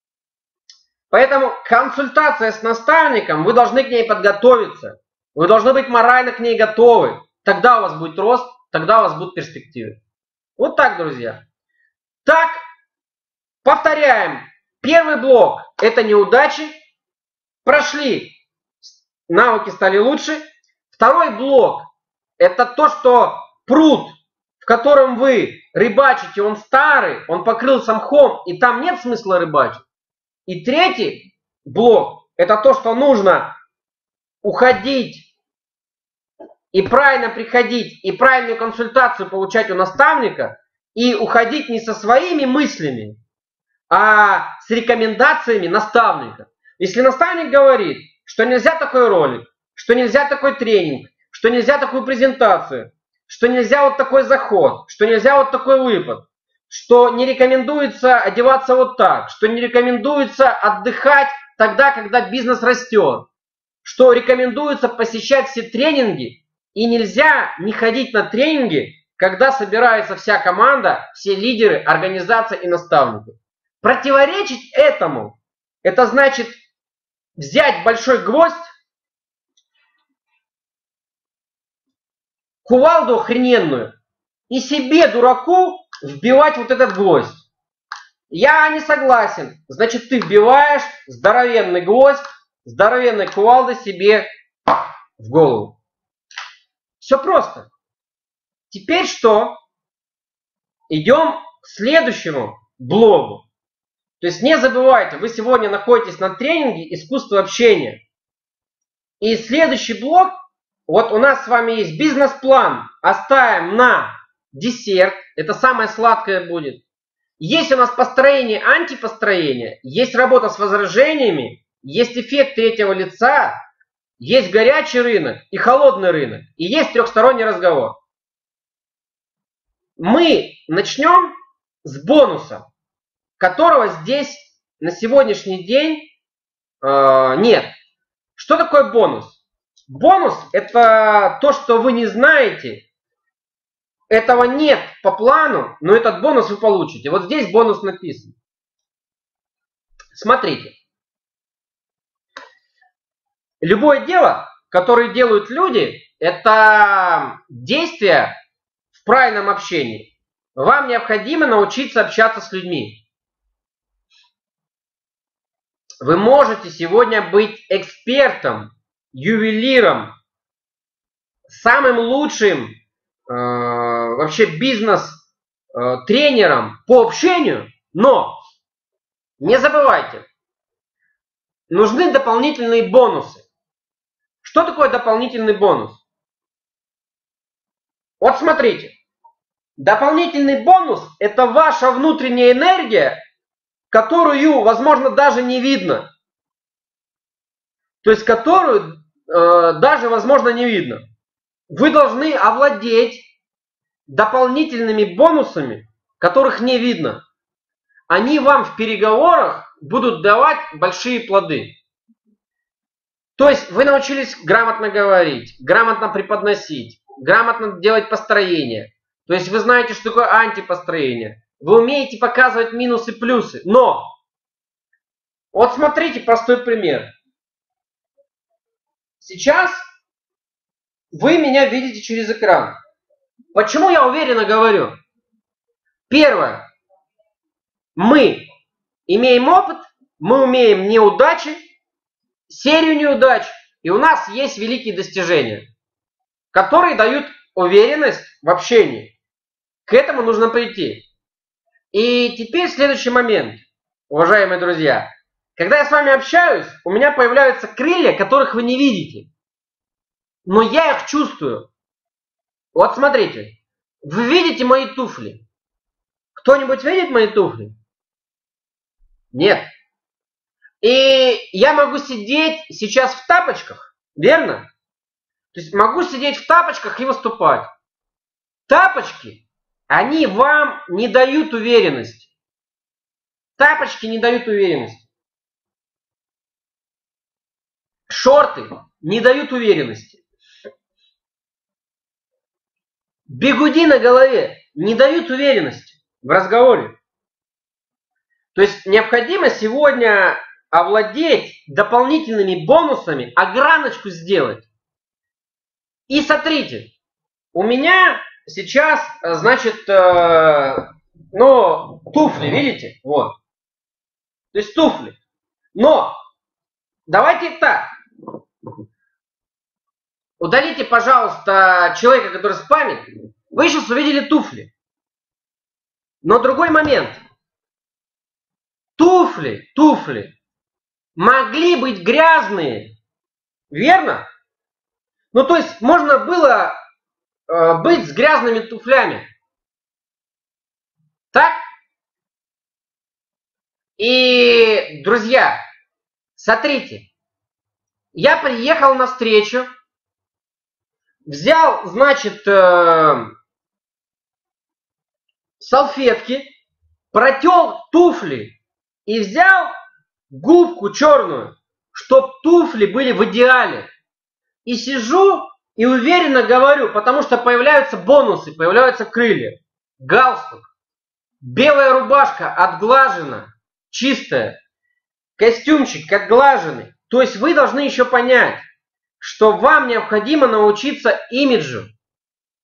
Поэтому консультация с наставником, вы должны к ней подготовиться. Вы должны быть морально к ней готовы. Тогда у вас будет рост, тогда у вас будут перспективы. Вот так, друзья. Так, повторяем. Первый блок – это неудачи. Прошли, навыки стали лучше. Второй блок – это то, что пруд, в котором вы рыбачите, он старый, он покрылся мхом, и там нет смысла рыбачить. И третий блок – это то, что нужно уходить и правильно приходить, и правильную консультацию получать у наставника, и уходить не со своими мыслями, а с рекомендациями наставника. Если наставник говорит, что нельзя такой ролик, что нельзя такой тренинг, что нельзя такую презентацию, что нельзя вот такой заход, что нельзя вот такой выпад, что не рекомендуется одеваться вот так, что не рекомендуется отдыхать тогда, когда бизнес растет, что рекомендуется посещать все тренинги, и нельзя не ходить на тренинги, когда собирается вся команда, все лидеры, организация и наставники. Противоречить этому, это значит взять большой гвоздь кувалду охрененную и себе, дураку, вбивать вот этот гвоздь. Я не согласен. Значит, ты вбиваешь здоровенный гвоздь, здоровенной кувалдой себе в голову. Все просто. Теперь что? Идем к следующему блогу. То есть не забывайте, вы сегодня находитесь на тренинге «Искусство общения». И следующий блок, вот у нас с вами есть бизнес-план. Оставим на десерт. Это самое сладкое будет. Есть у нас построение, антипостроение. Есть работа с возражениями. Есть эффект третьего лица. Есть горячий рынок и холодный рынок. И есть трехсторонний разговор. Мы начнем с бонуса, которого здесь на сегодняшний день нет. Что такое бонус? Бонус – это то, что вы не знаете. Этого нет по плану, но этот бонус вы получите. Вот здесь бонус написан. Смотрите. Любое дело, которое делают люди, это действие в правильном общении. Вам необходимо научиться общаться с людьми. Вы можете сегодня быть экспертом, ювелиром, самым лучшим вообще бизнес-тренером по общению, но не забывайте, нужны дополнительные бонусы. Что такое дополнительный бонус? Вот смотрите, дополнительный бонус – это ваша внутренняя энергия, которую, возможно, даже не видно. То есть, которую даже, возможно, не видно. Вы должны овладеть дополнительными бонусами, которых не видно. Они вам в переговорах будут давать большие плоды. То есть вы научились грамотно говорить, грамотно преподносить, грамотно делать построение. То есть вы знаете, что такое антипостроение. Вы умеете показывать минусы, плюсы. Но вот смотрите простой пример. Сейчас вы меня видите через экран. Почему я уверенно говорю? Первое. Мы имеем опыт, мы умеем неудачи, серию неудач, и у нас есть великие достижения, которые дают уверенность в общении. К этому нужно прийти. И теперь следующий момент, уважаемые друзья. Когда я с вами общаюсь, у меня появляются крылья, которых вы не видите. Но я их чувствую. Вот смотрите. Вы видите мои туфли? Кто-нибудь видит мои туфли? Нет. И я могу сидеть сейчас в тапочках, верно? То есть могу сидеть в тапочках и выступать. Тапочки, они вам не дают уверенности. Тапочки не дают уверенности. Шорты не дают уверенности. Бигуди на голове не дают уверенности в разговоре. То есть необходимо сегодня овладеть дополнительными бонусами, ограночку сделать. И смотрите, у меня сейчас, значит, туфли, видите? Вот. То есть туфли. Но давайте так. Удалите, пожалуйста, человека, который спамит. Вы сейчас увидели туфли. Но другой момент. Туфли могли быть грязные. Верно? Ну, то есть, можно было быть с грязными туфлями. Так? И, друзья, смотрите. Я приехал на встречу. Взял, значит, салфетки, протел туфли и взял губку черную, чтоб туфли были в идеале. И сижу и уверенно говорю, потому что появляются бонусы, появляются крылья. Галстук, белая рубашка отглажена, чистая, костюмчик отглаженный. То есть вы должны еще понять, что вам необходимо научиться имиджу.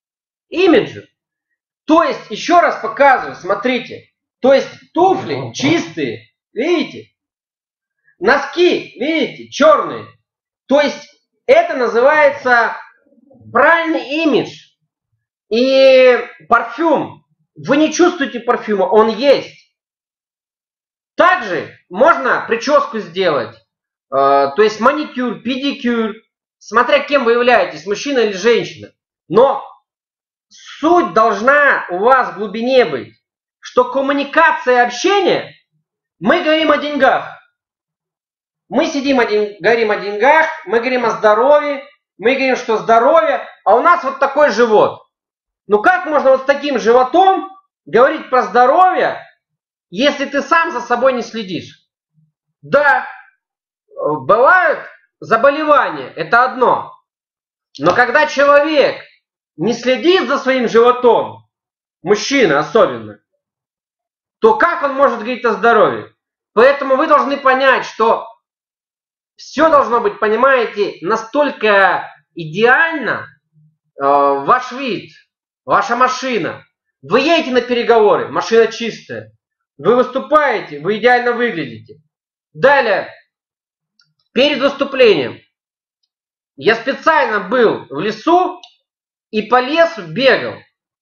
имиджу. То есть, еще раз показываю, смотрите. То есть, туфли чистые, видите? Носки, видите, черные. То есть, это называется правильный имидж. И парфюм. Вы не чувствуете парфюма, он есть. Также можно прическу сделать. То есть, маникюр, педикюр. Смотря кем вы являетесь, мужчина или женщина. Но суть должна у вас в глубине быть, что коммуникация и общение, мы говорим о деньгах. Мы сидим, говорим о деньгах, мы говорим о здоровье, мы говорим, что здоровье, а у нас вот такой живот. Ну как можно вот с таким животом говорить про здоровье, если ты сам за собой не следишь? Да, бывают заболевания, это одно. Но когда человек не следит за своим животом, мужчина особенно, то как он может говорить о здоровье? Поэтому вы должны понять, что все должно быть, понимаете, настолько идеально, ваш вид, ваша машина. Вы едете на переговоры, машина чистая. Вы выступаете, вы идеально выглядите. Далее, перед выступлением я специально был в лесу и по лесу бегал.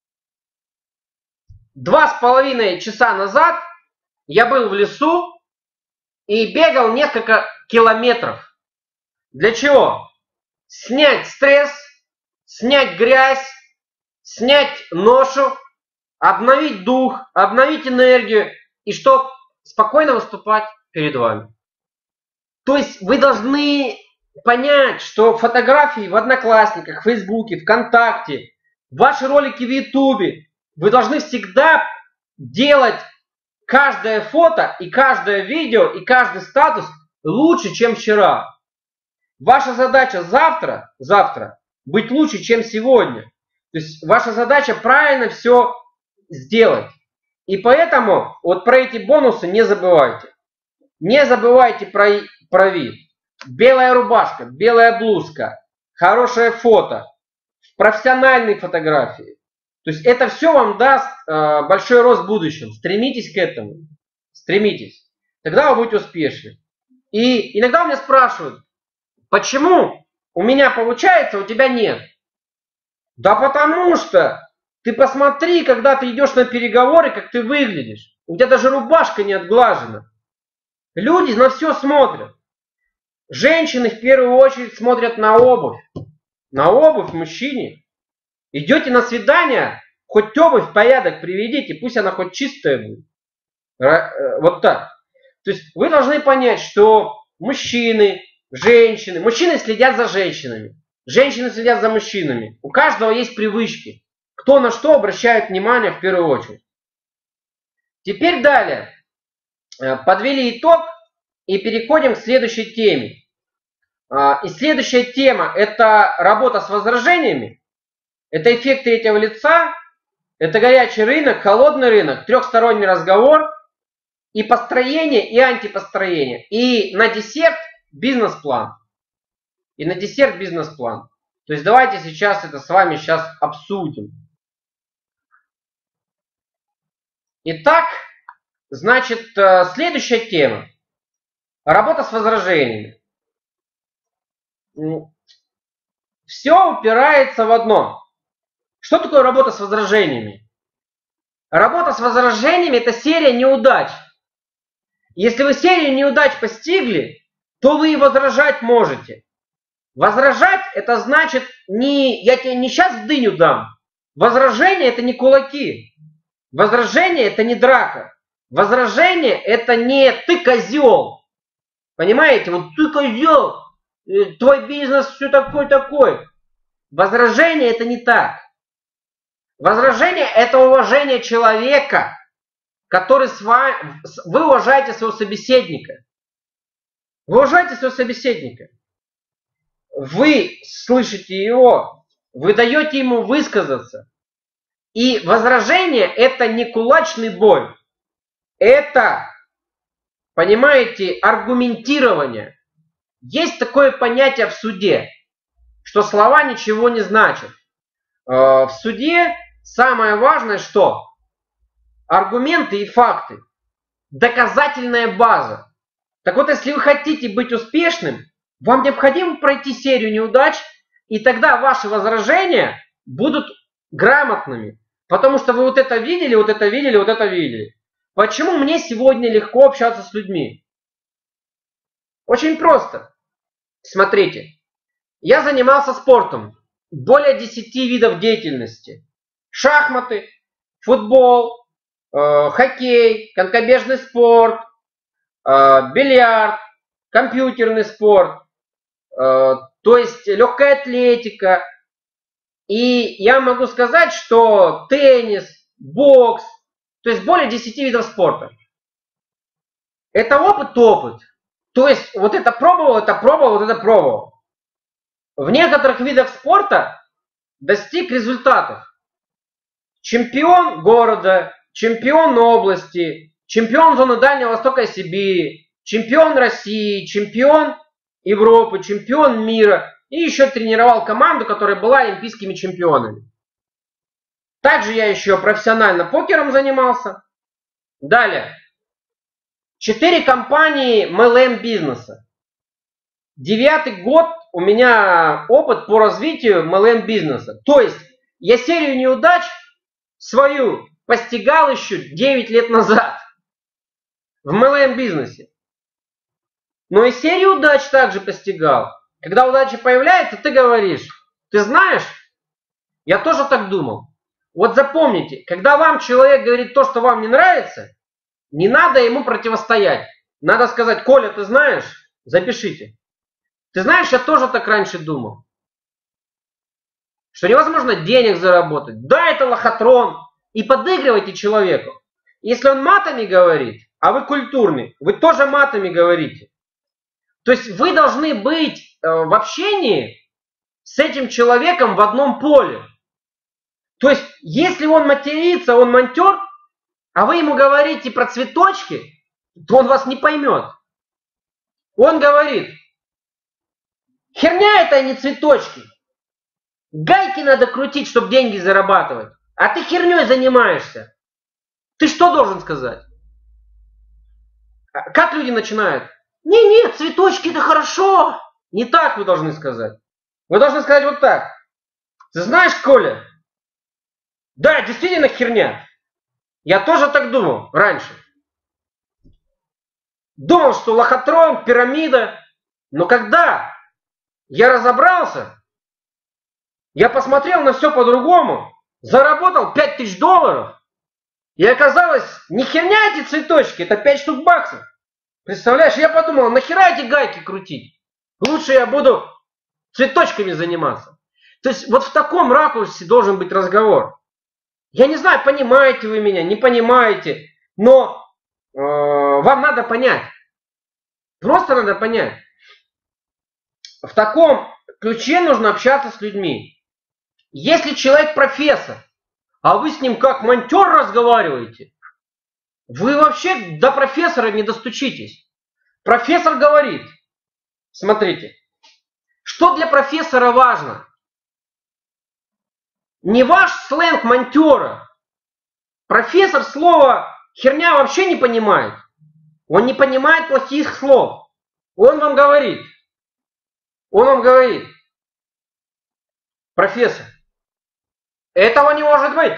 2,5 часа назад я был в лесу и бегал несколько километров. Для чего? Снять стресс, снять грязь, снять ношу, обновить дух, обновить энергию и чтобы спокойно выступать перед вами. То есть вы должны понять, что фотографии в Одноклассниках, в Фейсбуке, ВКонтакте, ваши ролики в Ютубе, вы должны всегда делать каждое фото и каждое видео и каждый статус лучше, чем вчера. Ваша задача завтра быть лучше, чем сегодня. То есть ваша задача правильно все сделать. И поэтому вот про эти бонусы не забывайте. Не забывайте про вид. Белая рубашка, белая блузка, хорошее фото, профессиональные фотографии. То есть это все вам даст большой рост в будущем. Стремитесь к этому. Стремитесь. Тогда вы будете успешны. И иногда у меня спрашивают, почему у меня получается, у тебя нет? Да потому что ты посмотри, когда ты идешь на переговоры, как ты выглядишь. У тебя даже рубашка не отглажена. Люди на все смотрят. Женщины в первую очередь смотрят на обувь. На обувь мужчине. Идете на свидание, хоть обувь в порядок приведите, пусть она хоть чистая будет. Вот так. То есть вы должны понять, что мужчины, женщины, мужчины следят за женщинами, женщины следят за мужчинами. У каждого есть привычки. Кто на что обращает внимание в первую очередь. Теперь далее. Подвели итог и переходим к следующей теме. И следующая тема – это работа с возражениями. Это эффект третьего лица, это горячий рынок, холодный рынок, трехсторонний разговор и построение, и антипостроение. И на десерт бизнес-план. То есть давайте сейчас это с вами обсудим. Итак, значит, следующая тема. Работа с возражениями. Все упирается в одно. Что такое работа с возражениями? Работа с возражениями – это серия неудач. Если вы серию неудач постигли, то вы и возражать можете. Возражать – это значит, я тебе не сейчас в дыню дам. Возражение – это не кулаки. Возражение – это не драка. Возражение – это не ты козел. Понимаете? Вот ты козел, твой бизнес все такой. Возражение – это не так. Возражение – это уважение человека, который с вами... Вы уважаете своего собеседника. Вы уважаете своего собеседника. Вы слышите его, вы даете ему высказаться. И возражение – это не кулачный бой. Это, понимаете, аргументирование. Есть такое понятие в суде, что слова ничего не значат. В суде самое важное что? Аргументы и факты. Доказательная база. Так вот, если вы хотите быть успешным, вам необходимо пройти серию неудач, и тогда ваши возражения будут грамотными. Потому что вы вот это видели, вот это видели, вот это видели. Почему мне сегодня легко общаться с людьми? Очень просто. Смотрите. Я занимался спортом. Более 10 видов деятельности. Шахматы, футбол, хоккей, конькобежный спорт, бильярд, компьютерный спорт, то есть легкая атлетика. И я могу сказать, что теннис, бокс, то есть более 10 видов спорта. Это опыт. То есть вот это пробовал, вот это пробовал. В некоторых видах спорта достиг результатов. Чемпион города, чемпион области, чемпион зоны Дальнего Востока и Сибири, чемпион России, чемпион Европы, чемпион мира. И еще тренировал команду, которая была олимпийскими чемпионами. Также я еще профессионально покером занимался. Далее. 4 компании MLM бизнеса. 9-й год у меня опыт по развитию MLM бизнеса. То есть я серию неудач свою постигал еще 9 лет назад в MLM бизнесе. Но и серию удач также постигал. Когда удача появляется, ты говоришь, ты знаешь, я тоже так думал. Вот запомните, когда вам человек говорит то, что вам не нравится, не надо ему противостоять. Надо сказать, Коля, ты знаешь, запишите. Ты знаешь, я тоже так раньше думал. Что невозможно денег заработать. Да, это лохотрон. И подыгрывайте человеку. Если он матами говорит, а вы культурный, вы тоже матами говорите. То есть вы должны быть в общении с этим человеком в одном поле. То есть если он матерится, он монтер, а вы ему говорите про цветочки, то он вас не поймет. Он говорит, херня это, а не цветочки. Гайки надо крутить, чтобы деньги зарабатывать. А ты херней занимаешься. Ты что должен сказать? Как люди начинают? Не, цветочки это хорошо. Не так вы должны сказать. Вы должны сказать вот так. Ты знаешь, Коля? Да, действительно херня. Я тоже так думал раньше. Думал, что лохотрон, пирамида. Но когда я разобрался, я посмотрел на все по-другому, заработал $5000, и оказалось, не херня эти цветочки, это 5 штук баксов. Представляешь, я подумал, нахера эти гайки крутить? Лучше я буду цветочками заниматься. То есть вот в таком ракурсе должен быть разговор. Я не знаю, понимаете вы меня, не понимаете, но вам надо понять. Просто надо понять. В таком ключе нужно общаться с людьми. Если человек профессор, а вы с ним как монтер разговариваете, вы вообще до профессора не достучитесь. Профессор говорит, смотрите, что для профессора важно? Не ваш сленг монтера. Профессор слова херня вообще не понимает. Он не понимает плохих слов. Он вам говорит, профессор, этого не может быть.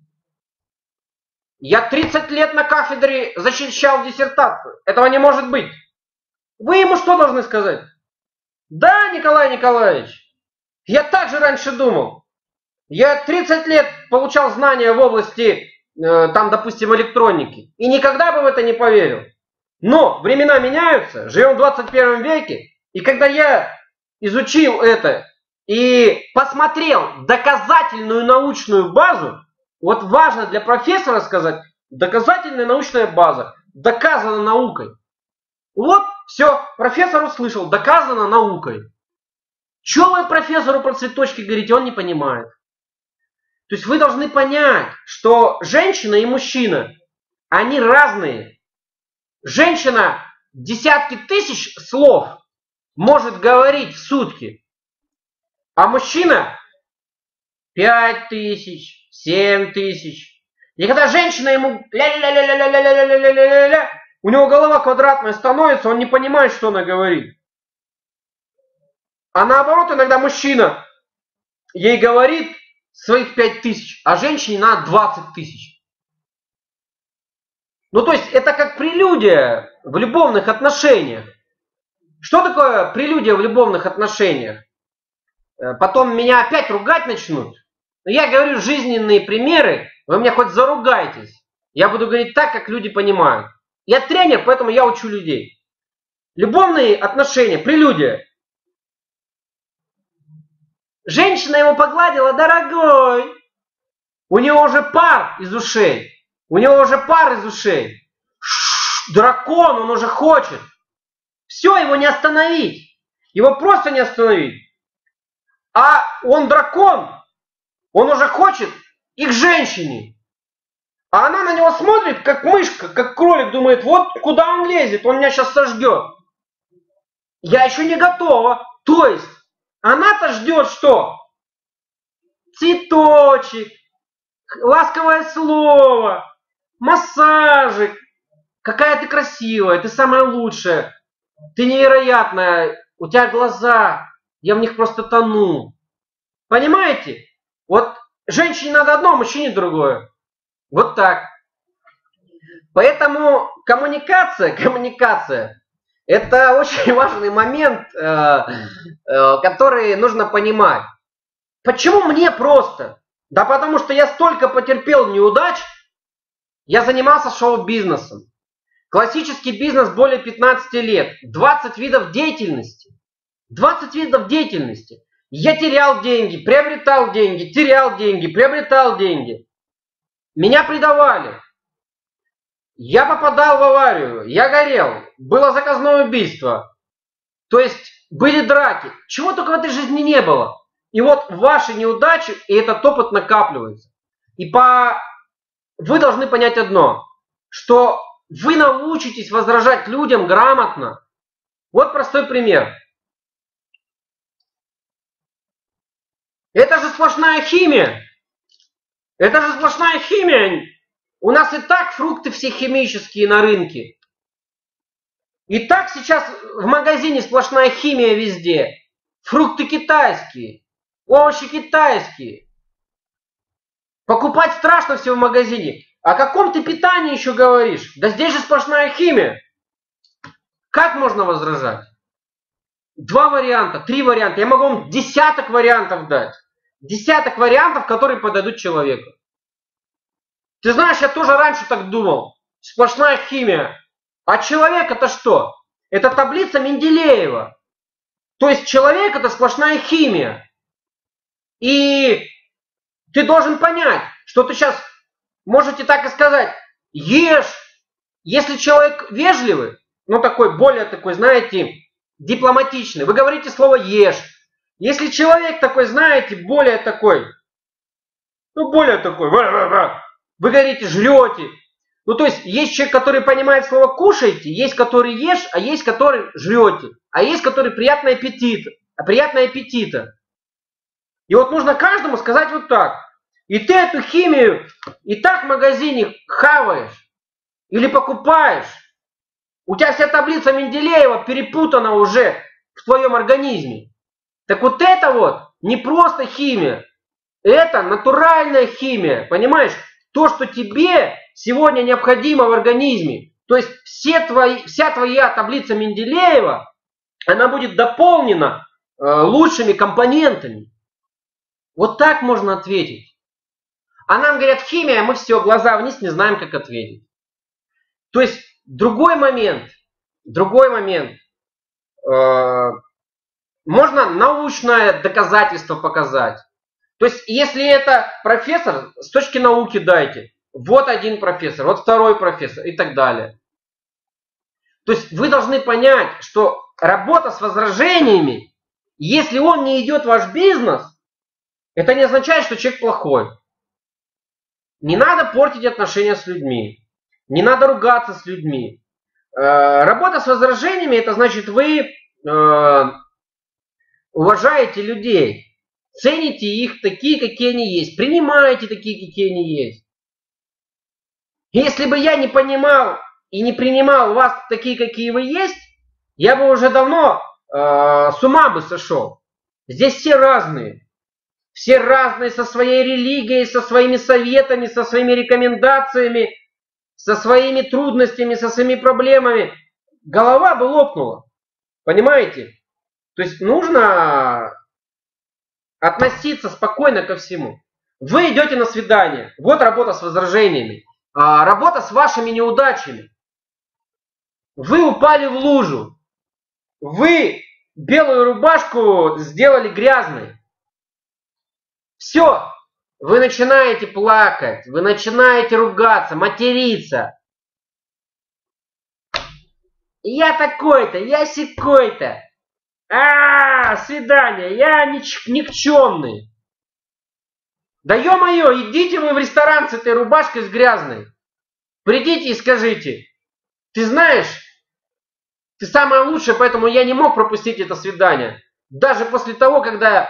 Я 30 лет на кафедре защищал диссертацию. Этого не может быть. Вы ему что должны сказать? Да, Николай Николаевич, я также раньше думал. Я 30 лет получал знания в области, там, допустим, электроники. И никогда бы в это не поверил. Но времена меняются, живем в 21 веке. И когда я изучил это и посмотрел доказательную научную базу, вот важно для профессора сказать, доказательная научная база, доказана наукой. Вот, все, профессор услышал, доказано наукой. Что вы профессору про цветочки говорите, он не понимает. То есть вы должны понять, что женщина и мужчина, они разные. Женщина десятки тысяч слов может говорить в сутки, а мужчина 5000, 7000. И когда женщина ему ля-ля-ля-ля-ля-ля-ля-ля-ля-ля-ля, у него голова квадратная становится, он не понимает, что она говорит. А наоборот, иногда мужчина ей говорит своих 5000, а женщине надо 20 000. Ну, то есть, это как прелюдия в любовных отношениях. Что такое прелюдия в любовных отношениях? Потом меня опять ругать начнут. Но я говорю жизненные примеры, вы меня хоть заругайтесь. Я буду говорить так, как люди понимают. Я тренер, поэтому я учу людей. Любовные отношения, прелюдия. Женщина его погладила, дорогой. У него уже пар из ушей. У него уже пар из ушей. Дракон, он уже хочет. Все, его не остановить. Его просто не остановить. А он дракон. Он уже хочет и к женщине. А она на него смотрит, как мышка, как кролик, думает, вот куда он лезет, он меня сейчас сожгет. Я еще не готова. То есть, она-то ждет что? Цветочек, ласковое слово, массажик. Какая ты красивая, ты самая лучшая, ты невероятная, у тебя глаза, я в них просто тону. Понимаете? Вот женщине надо одно, мужчине другое. Вот так. Поэтому коммуникация, это очень важный момент, который нужно понимать. Почему мне просто? Да потому что я столько потерпел неудач, я занимался шоу-бизнесом. Классический бизнес более 15 лет. 20 видов деятельности. 20 видов деятельности. Я терял деньги, приобретал деньги, терял деньги, приобретал деньги. Меня предавали. Я попадал в аварию, я горел. Было заказное убийство. То есть были драки. Чего только в этой жизни не было. И вот ваши неудачи, и этот опыт накапливается. И вы должны понять одно, что вы научитесь возражать людям грамотно. Вот простой пример. Это же сплошная химия. Это же сплошная химия. У нас и так фрукты все химические на рынке. И так сейчас в магазине сплошная химия везде. Фрукты китайские, овощи китайские. Покупать страшно все в магазине. О каком ты питании еще говоришь? Да здесь же сплошная химия. Как можно возражать? 2 варианта, 3 варианта. Я могу вам десяток вариантов дать. Десяток вариантов, которые подойдут человеку. Ты знаешь, я тоже раньше так думал. Сплошная химия. А человек это что? Это таблица Менделеева. То есть человек это сплошная химия. И ты должен понять, что ты сейчас можете так и сказать. Ешь. Если человек вежливый, ну такой, более такой, знаете, дипломатичный, вы говорите слово ешь. Если человек такой, знаете, более такой, вы говорите жрете. Ну то есть есть человек, который понимает слово кушайте, есть который ешь, а есть который жрете, а есть который приятный аппетит, И вот нужно каждому сказать вот так. И ты эту химию и так в магазине хаваешь или покупаешь. У тебя вся таблица Менделеева перепутана уже в твоем организме. Так вот это вот не просто химия, это натуральная химия, понимаешь? То, что тебе сегодня необходимо в организме. То есть вся твоя таблица Менделеева, она будет дополнена лучшими компонентами. Вот так можно ответить. А нам говорят химия, мы все, глаза вниз, не знаем, как ответить. То есть другой момент. Можно научное доказательство показать. То есть, если это профессор, с точки науки дайте. Вот один профессор, вот второй профессор и так далее. То есть, вы должны понять, что работа с возражениями, если он не идет в ваш бизнес, это не означает, что человек плохой. Не надо портить отношения с людьми. Не надо ругаться с людьми. Работа с возражениями, это значит, вы уважаете людей. цените их такие, какие они есть, принимаете такие, какие они есть. Если бы я не понимал и не принимал вас такие, какие вы есть, я бы уже давно с ума бы сошел. Здесь все разные. Все разные со своей религией, со своими советами, со своими рекомендациями, со своими трудностями, со своими проблемами. Голова бы лопнула. Понимаете? То есть нужно относиться спокойно ко всему. Вы идете на свидание. Вот работа с возражениями. Работа с вашими неудачами. Вы упали в лужу. Вы белую рубашку сделали грязной. Все. Вы начинаете плакать. Вы начинаете ругаться, материться. Я такой-то, я сякой-то. Свидание, я никчемный. Да ё-моё, идите вы в ресторан с этой рубашкой с грязной. Придите и скажите: ты знаешь, ты самая лучшая, поэтому я не мог пропустить это свидание. Даже после того, когда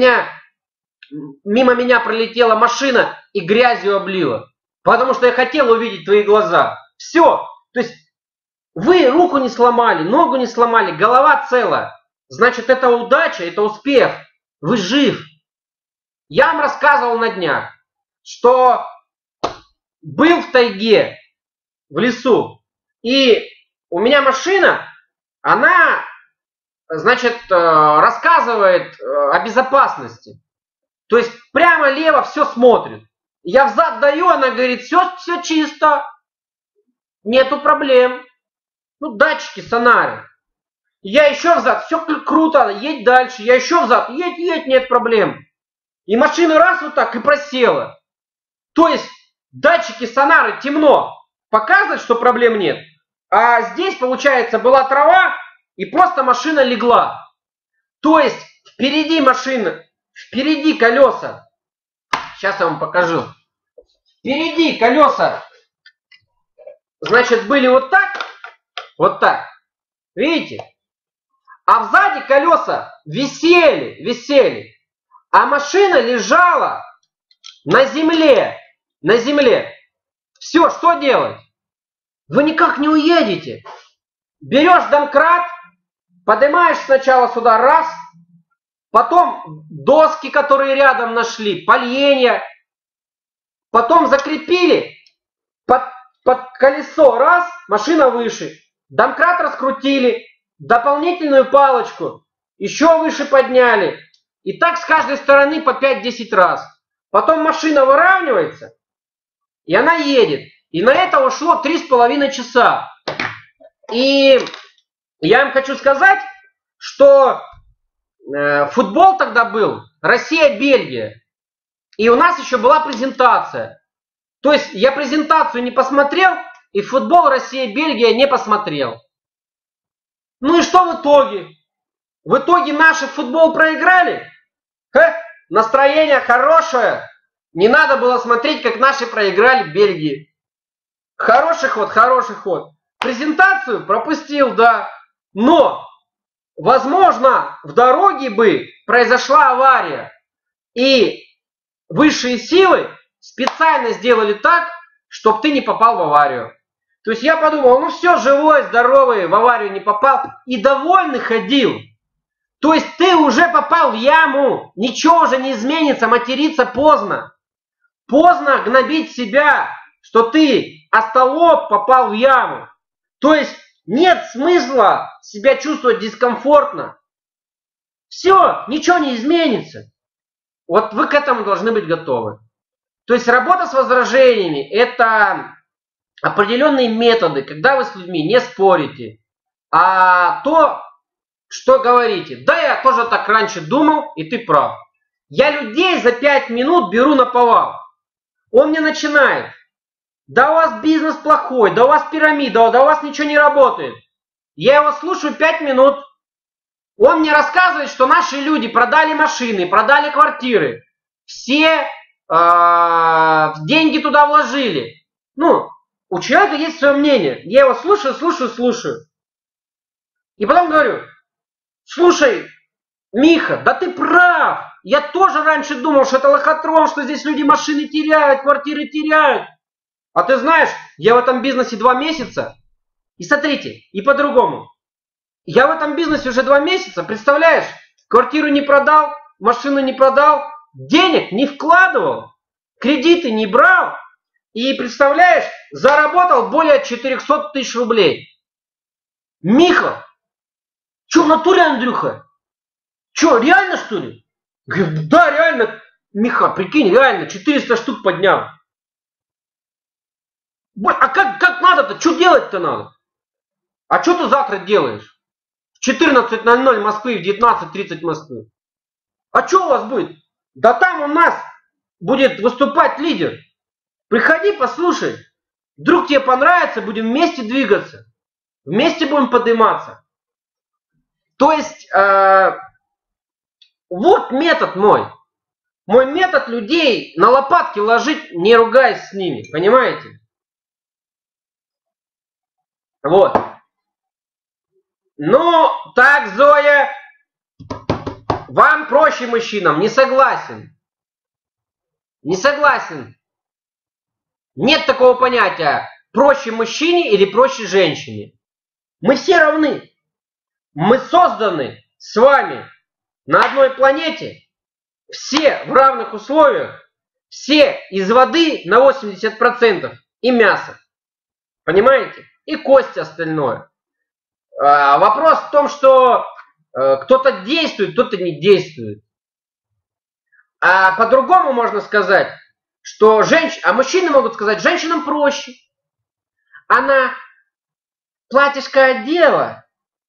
мимо меня пролетела машина и грязью облила. Потому что я хотел увидеть твои глаза. Все. То есть вы руку не сломали, ногу не сломали, голова цела. Значит, это удача, это успех. Вы жив. Я вам рассказывал на днях, что был в тайге, в лесу, и у меня машина, она, значит, рассказывает о безопасности. То есть прямо-лево все смотрит. Я взад даю, она говорит: все чисто, нету проблем. Ну, датчики, сонары. Я еще взад, все круто, едь дальше. Я еще взад, едь, нет проблем. И машина раз вот так и просела. То есть датчики, сонары, темно. Показывает, что проблем нет. А здесь, получается, была трава, и просто машина легла. То есть впереди машина, впереди колеса. Сейчас я вам покажу. Впереди колеса, значит, были вот так. Вот так. Видите? А сзади колеса висели. А машина лежала на земле. На земле. Все, что делать? Вы никак не уедете. Берешь домкрат, поднимаешь сначала сюда раз, потом доски, которые рядом нашли, поленья, потом закрепили под колесо раз, машина выше. Домкрат раскрутили, дополнительную палочку еще выше подняли. И так с каждой стороны по 5-10 раз. Потом машина выравнивается, и она едет. И на это ушло 3,5 часа. И я вам хочу сказать, что футбол тогда был Россия-Бельгия. И у нас еще была презентация. То есть я презентацию не посмотрел, и футбол Россия-Бельгия не посмотрел. Ну и что в итоге? В итоге наши футбол проиграли? Настроение хорошее. Не надо было смотреть, как наши проиграли Бельгии. Хороший ход. Презентацию пропустил, да. Но, возможно, в дороге бы произошла авария. И высшие силы специально сделали так, чтобы ты не попал в аварию. То есть я подумал, ну все, живой, здоровый, в аварию не попал. И довольный ходил. То есть ты уже попал в яму. Ничего уже не изменится, материться поздно. Поздно гнобить себя, что ты, остолоп, попал в яму. То есть нет смысла себя чувствовать дискомфортно. Все, ничего не изменится. Вот вы к этому должны быть готовы. То есть работа с возражениями – это определенные методы, когда вы с людьми не спорите, а то, что говорите. Да, я тоже так раньше думал, и ты прав. Я людей за 5 минут беру наповал. Он мне начинает: да у вас бизнес плохой, да у вас пирамида, да у вас ничего не работает. Я его слушаю 5 минут. Он мне рассказывает, что наши люди продали машины, продали квартиры. Все деньги туда вложили. Ну, у человека есть свое мнение. Я его слушаю. И потом говорю: слушай, Миха, да ты прав. Я тоже раньше думал, что это лохотрон, что здесь люди машины теряют, квартиры теряют. А ты знаешь, я в этом бизнесе 2 месяца. И смотрите, и по-другому. Я в этом бизнесе уже 2 месяца, представляешь? Квартиру не продал, машину не продал, денег не вкладывал, кредиты не брал. И представляешь, заработал более 400 тысяч рублей. Миха, что в натуре, Андрюха? Что, реально что ли? Говорю, да, реально, Миха, прикинь, реально, 400 штук поднял. А как надо-то? Что делать-то надо? А что ты завтра делаешь? В 14:00 Москвы, в 19:30 Москвы. А что у вас будет? Да там у нас будет выступать лидер. Приходи, послушай. Вдруг тебе понравится, будем вместе двигаться. Вместе будем подниматься. То есть, вот метод мой. Мой метод людей на лопатки ложить, не ругаясь с ними. Понимаете? Вот. Ну, так, Зоя, вам проще мужчинам. Не согласен. Не согласен. Нет такого понятия, проще мужчине или проще женщине. Мы все равны. Мы созданы с вами на одной планете. Все в равных условиях. Все из воды на 80% и мясо. Понимаете? И кости остальное. Вопрос в том, что кто-то действует, кто-то не действует. А по-другому можно сказать, что мужчины могут сказать, женщинам проще. Она платьишко одела,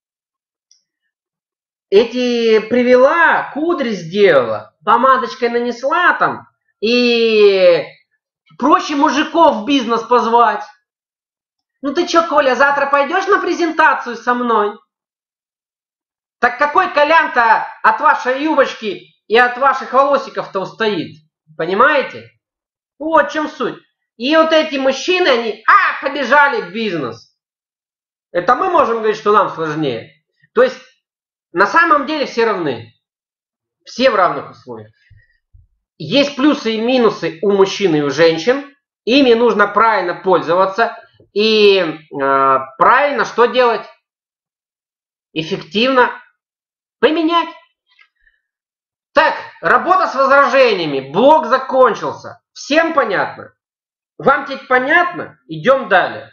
эти привела, кудри сделала, помадочкой нанесла там, и проще мужиков в бизнес позвать. Ну ты чё, Коля, завтра пойдешь на презентацию со мной? Так какой Колян-то от вашей юбочки и от ваших волосиков-то устоит? Понимаете? Вот в чем суть. И вот эти мужчины, они, побежали в бизнес. Это мы можем говорить, что нам сложнее. То есть, на самом деле все равны. Все в равных условиях. Есть плюсы и минусы у мужчин и у женщин. Ими нужно правильно пользоваться. И правильно что делать? Эффективно применять. Так, работа с возражениями. Блок закончился. Всем понятно? Вам теперь понятно? Идем далее.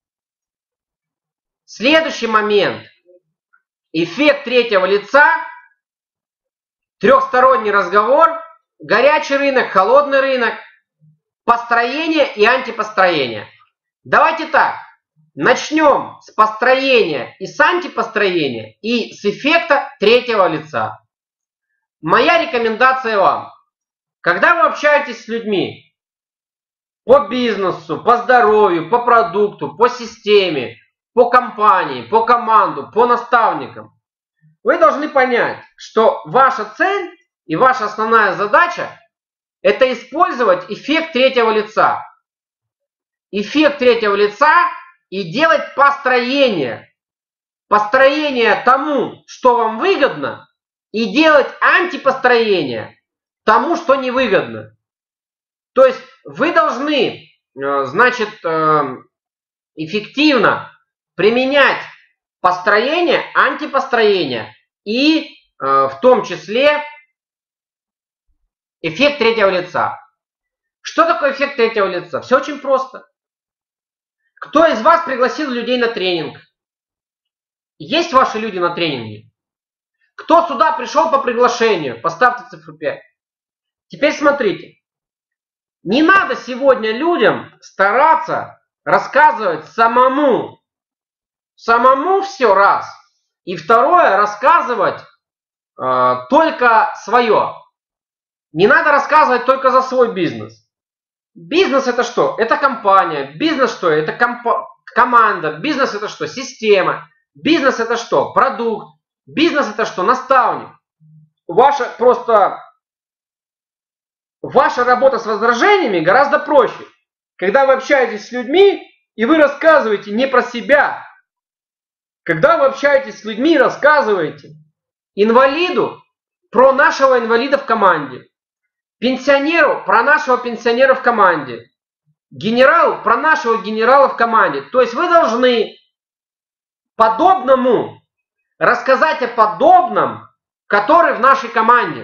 Следующий момент. Эффект третьего лица. Трехсторонний разговор. Горячий рынок, холодный рынок. Построение и антипостроение. Давайте так. Начнем с построения и с антипостроения и с эффекта третьего лица. Моя рекомендация вам. Когда вы общаетесь с людьми по бизнесу, по здоровью, по продукту, по системе, по компании, по команду, по наставникам, вы должны понять, что ваша цель и ваша основная задача – это использовать эффект третьего лица. Эффект третьего лица и делать построение. Построение тому, что вам выгодно, и делать антипостроение тому, что невыгодно. То есть вы должны, значит, эффективно применять построение, антипостроение и в том числе эффект третьего лица. Что такое эффект третьего лица? Все очень просто. Кто из вас пригласил людей на тренинг? Есть ваши люди на тренинге? Кто сюда пришел по приглашению? Поставьте цифру 5. Теперь смотрите. Не надо сегодня людям стараться рассказывать самому. Самому все раз. И второе, рассказывать только свое. Не надо рассказывать только за свой бизнес. Бизнес это что? Это компания. Бизнес что? Это команда. Бизнес это что? Система. Бизнес это что? Продукт. Бизнес это что? Наставник. Ваша работа с возражениями гораздо проще. Когда вы общаетесь с людьми, и вы рассказываете не про себя. Когда вы общаетесь с людьми и рассказываете инвалиду, про нашего инвалида в команде. Пенсионеру про нашего пенсионера в команде. Генералу про нашего генерала в команде. То есть вы должны подобному рассказать о подобном, который в нашей команде.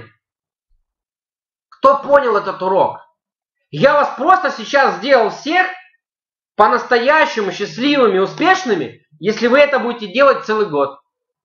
Кто понял этот урок? Я вас просто сейчас сделал всех по-настоящему счастливыми, успешными, если вы это будете делать целый год.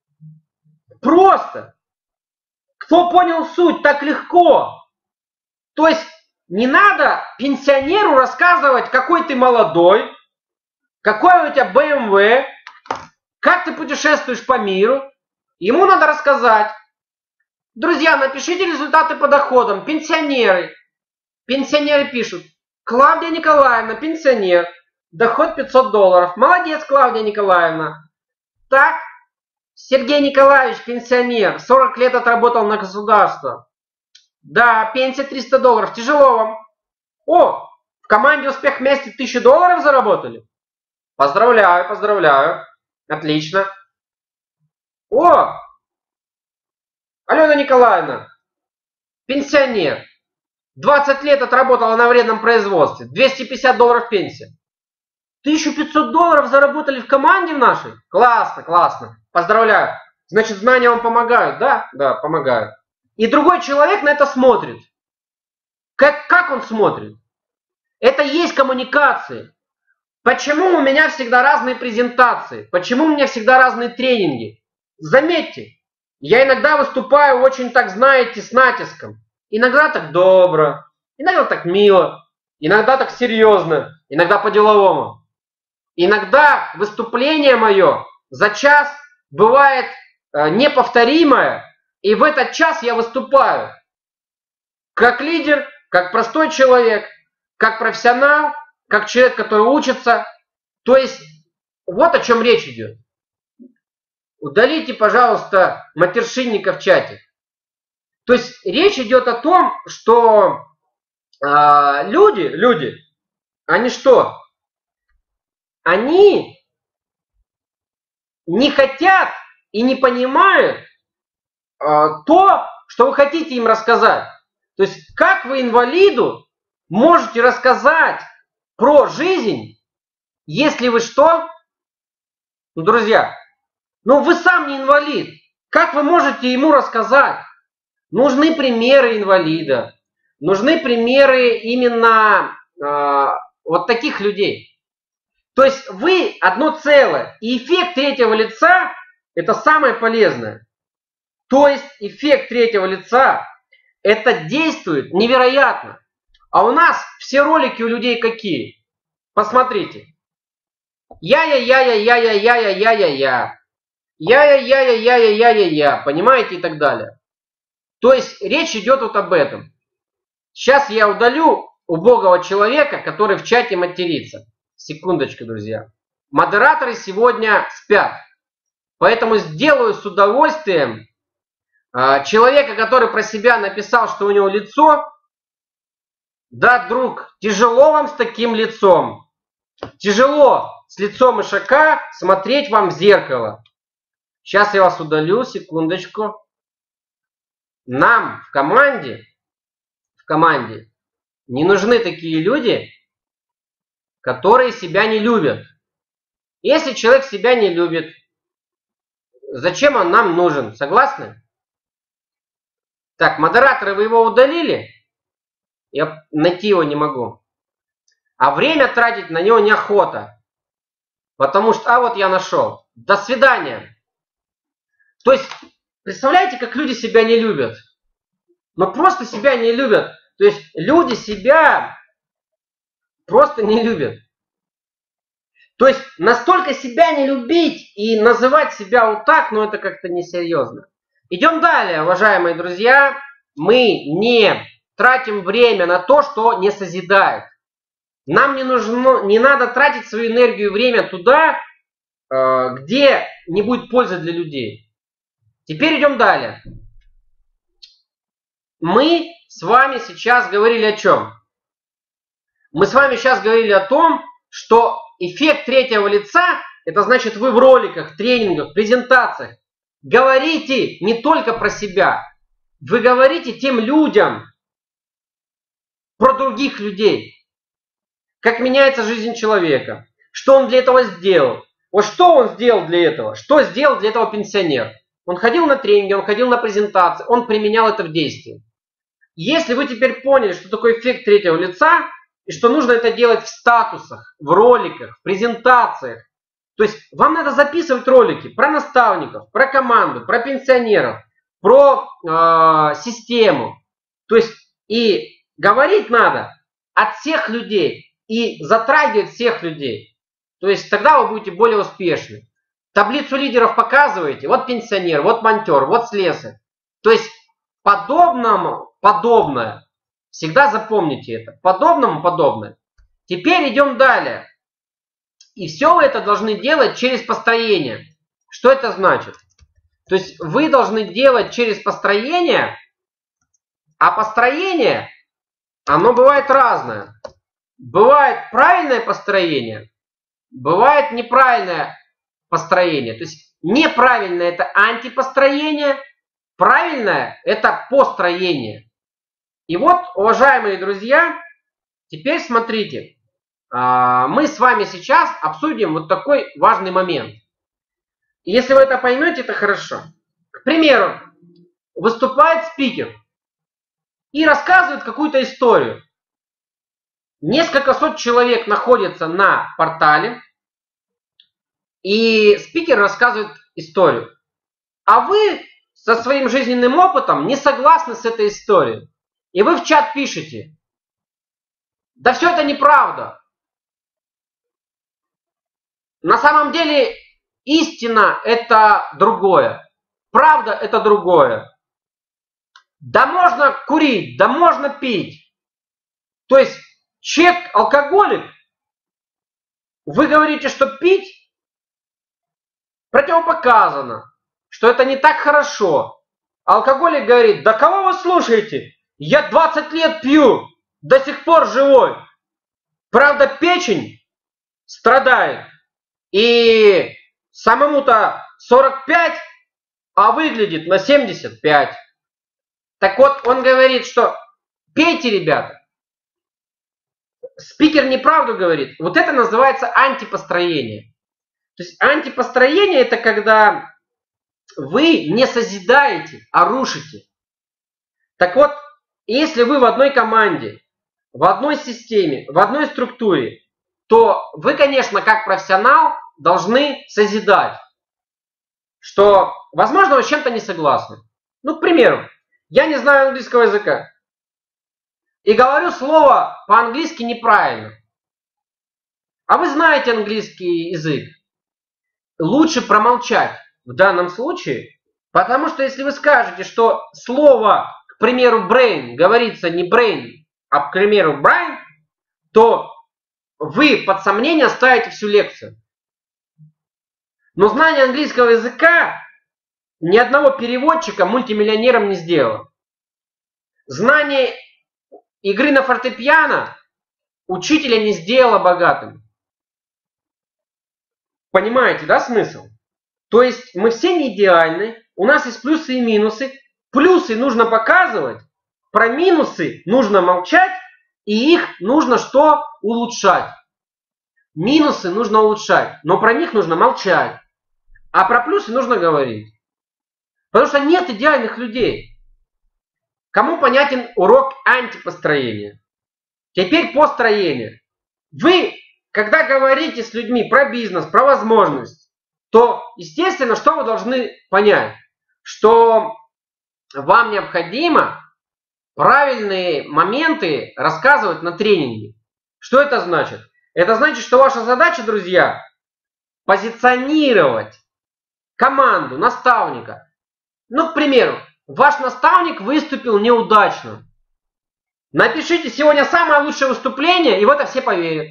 Просто. Кто понял суть, так легко. То есть не надо пенсионеру рассказывать, какой ты молодой, какой у тебя BMW, как ты путешествуешь по миру. Ему надо рассказать. Друзья, напишите результаты по доходам. Пенсионеры. Пенсионеры пишут. Клавдия Николаевна, пенсионер. Доход $500. Молодец, Клавдия Николаевна. Так, Сергей Николаевич, пенсионер. 40 лет отработал на государство. Да, пенсия $300. Тяжело вам. О, в команде «Успех вместе» $1000 заработали? Поздравляю, поздравляю. Отлично. О, Алена Николаевна, пенсионер. 20 лет отработала на вредном производстве. $250 пенсия. $1500 заработали в команде в нашей? Классно, классно. Поздравляю. Значит, знания вам помогают, да? Да, помогают. И другой человек на это смотрит. Как он смотрит? Это есть коммуникации. Почему у меня всегда разные презентации? Почему у меня всегда разные тренинги? Заметьте, я иногда выступаю очень, так знаете, с натиском. Иногда так добро, иногда так мило, иногда так серьезно, иногда по-деловому. Иногда выступление мое за час бывает неповторимое, и в этот час я выступаю как лидер, как простой человек, как профессионал, как человек, который учится. То есть вот о чем речь идет. Удалите, пожалуйста, матершинника в чате. То есть речь идет о том, что люди, они что? Они не хотят и не понимают то, что вы хотите им рассказать. То есть как вы инвалиду можете рассказать про жизнь, если вы что? Ну, друзья, вы сам не инвалид. Как вы можете ему рассказать? Нужны примеры инвалида. Нужны примеры именно вот таких людей. То есть вы одно целое. И эффект третьего лица – это самое полезное. То есть эффект третьего лица – это действует невероятно. А у нас все ролики у людей какие? Посмотрите. Я-я-я-я-я-я-я-я-я-я. Я-я-я-я-я-я-я-я. Понимаете, и так далее. То есть речь идет вот об этом. Сейчас я удалю убогого человека, который в чате матерится. Секундочку, друзья. Модераторы сегодня спят. Поэтому сделаю с удовольствием человека, который про себя написал, что у него лицо. Да, друг, тяжело вам с таким лицом. Тяжело с лицом ишака смотреть вам в зеркало. Сейчас я вас удалю, секундочку. Нам в команде не нужны такие люди, которые себя не любят. Если человек себя не любит, зачем он нам нужен? Согласны? Так, модераторы, вы его удалили? Я найти его не могу. А время тратить на него неохота. Потому что, вот я нашел. До свидания. То есть, представляете, как люди себя не любят? Просто себя не любят. То есть, люди себя просто не любят. То есть, настолько себя не любить и называть себя вот так, это как-то несерьезно. Идем далее, уважаемые друзья. Мы не тратим время на то, что не созидает. Нам не надо тратить свою энергию и время туда, где не будет пользы для людей. Теперь идем далее. Мы с вами сейчас говорили о чем? Мы с вами сейчас говорили о том, что эффект третьего лица, это значит вы в роликах, тренингах, презентациях говорите не только про себя. вы говорите тем людям про других людей. Как меняется жизнь человека. Что он для этого сделал. Вот что он сделал для этого? Что сделал для этого пенсионер? Он ходил на тренинги, он ходил на презентации, он применял это в действии. Если вы теперь поняли, что такое эффект третьего лица, и что нужно это делать в статусах, в роликах, в презентациях, то есть вам надо записывать ролики про наставников, про команду, про пенсионеров, про систему. То есть и говорить надо от всех людей и затрагивать всех людей. То есть тогда вы будете более успешны. Таблицу лидеров показываете, вот пенсионер, вот монтер, вот слесарь. То есть подобное. Всегда запомните это. Подобному подобное. Теперь идем далее. И все вы это должны делать через построение. Что это значит? То есть вы должны делать через построение, а построение, оно бывает разное. Бывает правильное построение, бывает неправильное построение. То есть неправильное это антипостроение, правильное это построение. И вот, уважаемые друзья, теперь смотрите, мы с вами сейчас обсудим вот такой важный момент. Если вы это поймете, это хорошо. К примеру, выступает спикер и рассказывает какую-то историю. Несколько сот человек находятся на портале, и спикер рассказывает историю. А вы со своим жизненным опытом не согласны с этой историей. И вы в чат пишете: да все это неправда. На самом деле истина это другое. Правда это другое. Да можно курить, да можно пить. То есть человек алкоголик, вы говорите, что пить противопоказано, что это не так хорошо. Алкоголик говорит: да кого вы слушаете? Я 20 лет пью, до сих пор живой. Правда, печень страдает. И самому-то 45, а выглядит на 75. Так вот, он говорит, что пейте, ребята. Спикер неправду говорит. Вот это называется антипостроение. То есть антипостроение это когда вы не созидаете, а рушите. Так вот, если вы в одной команде, в одной системе, в одной структуре, то вы, конечно, как профессионал должны созидать. Что, возможно, вы с чем-то не согласны. Ну, к примеру, я не знаю английского языка. И говорю слово по-английски неправильно. А вы знаете английский язык. Лучше промолчать в данном случае. Потому что если вы скажете, что слово, к примеру, brain, говорится не brain, а, к примеру, brain, то вы под сомнение ставите всю лекцию. Но знание английского языка ни одного переводчика мультимиллионером не сделало. Знание игры на фортепиано учителя не сделало богатым. Понимаете, да, смысл? То есть мы все не идеальны, у нас есть плюсы и минусы. Плюсы нужно показывать, про минусы нужно молчать, и их нужно что? Улучшать. Минусы нужно улучшать, но про них нужно молчать. А про плюсы нужно говорить. Потому что нет идеальных людей. Кому понятен урок антипостроения? Теперь построение. Вы, когда говорите с людьми про бизнес, про возможность, то, естественно, что вы должны понять? Что вам необходимо правильные моменты рассказывать на тренинге. Что это значит? Это значит, что ваша задача, друзья, позиционировать команду, наставника. Ну, к примеру, ваш наставник выступил неудачно. Напишите сегодня самое лучшее выступление, и в это все поверят.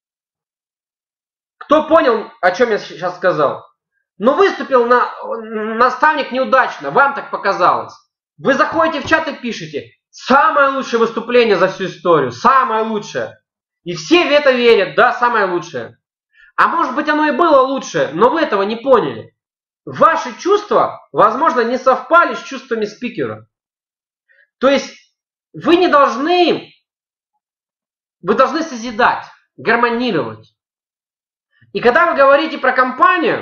Кто понял, о чем я сейчас сказал? Но выступил наставник неудачно, вам так показалось. Вы заходите в чат и пишете: самое лучшее выступление за всю историю, самое лучшее. И все в это верят, да, самое лучшее. А может быть оно и было лучшее, но вы этого не поняли. Ваши чувства, возможно, не совпали с чувствами спикера. То есть вы не должны, вы должны созидать, гармонировать. И когда вы говорите про компанию,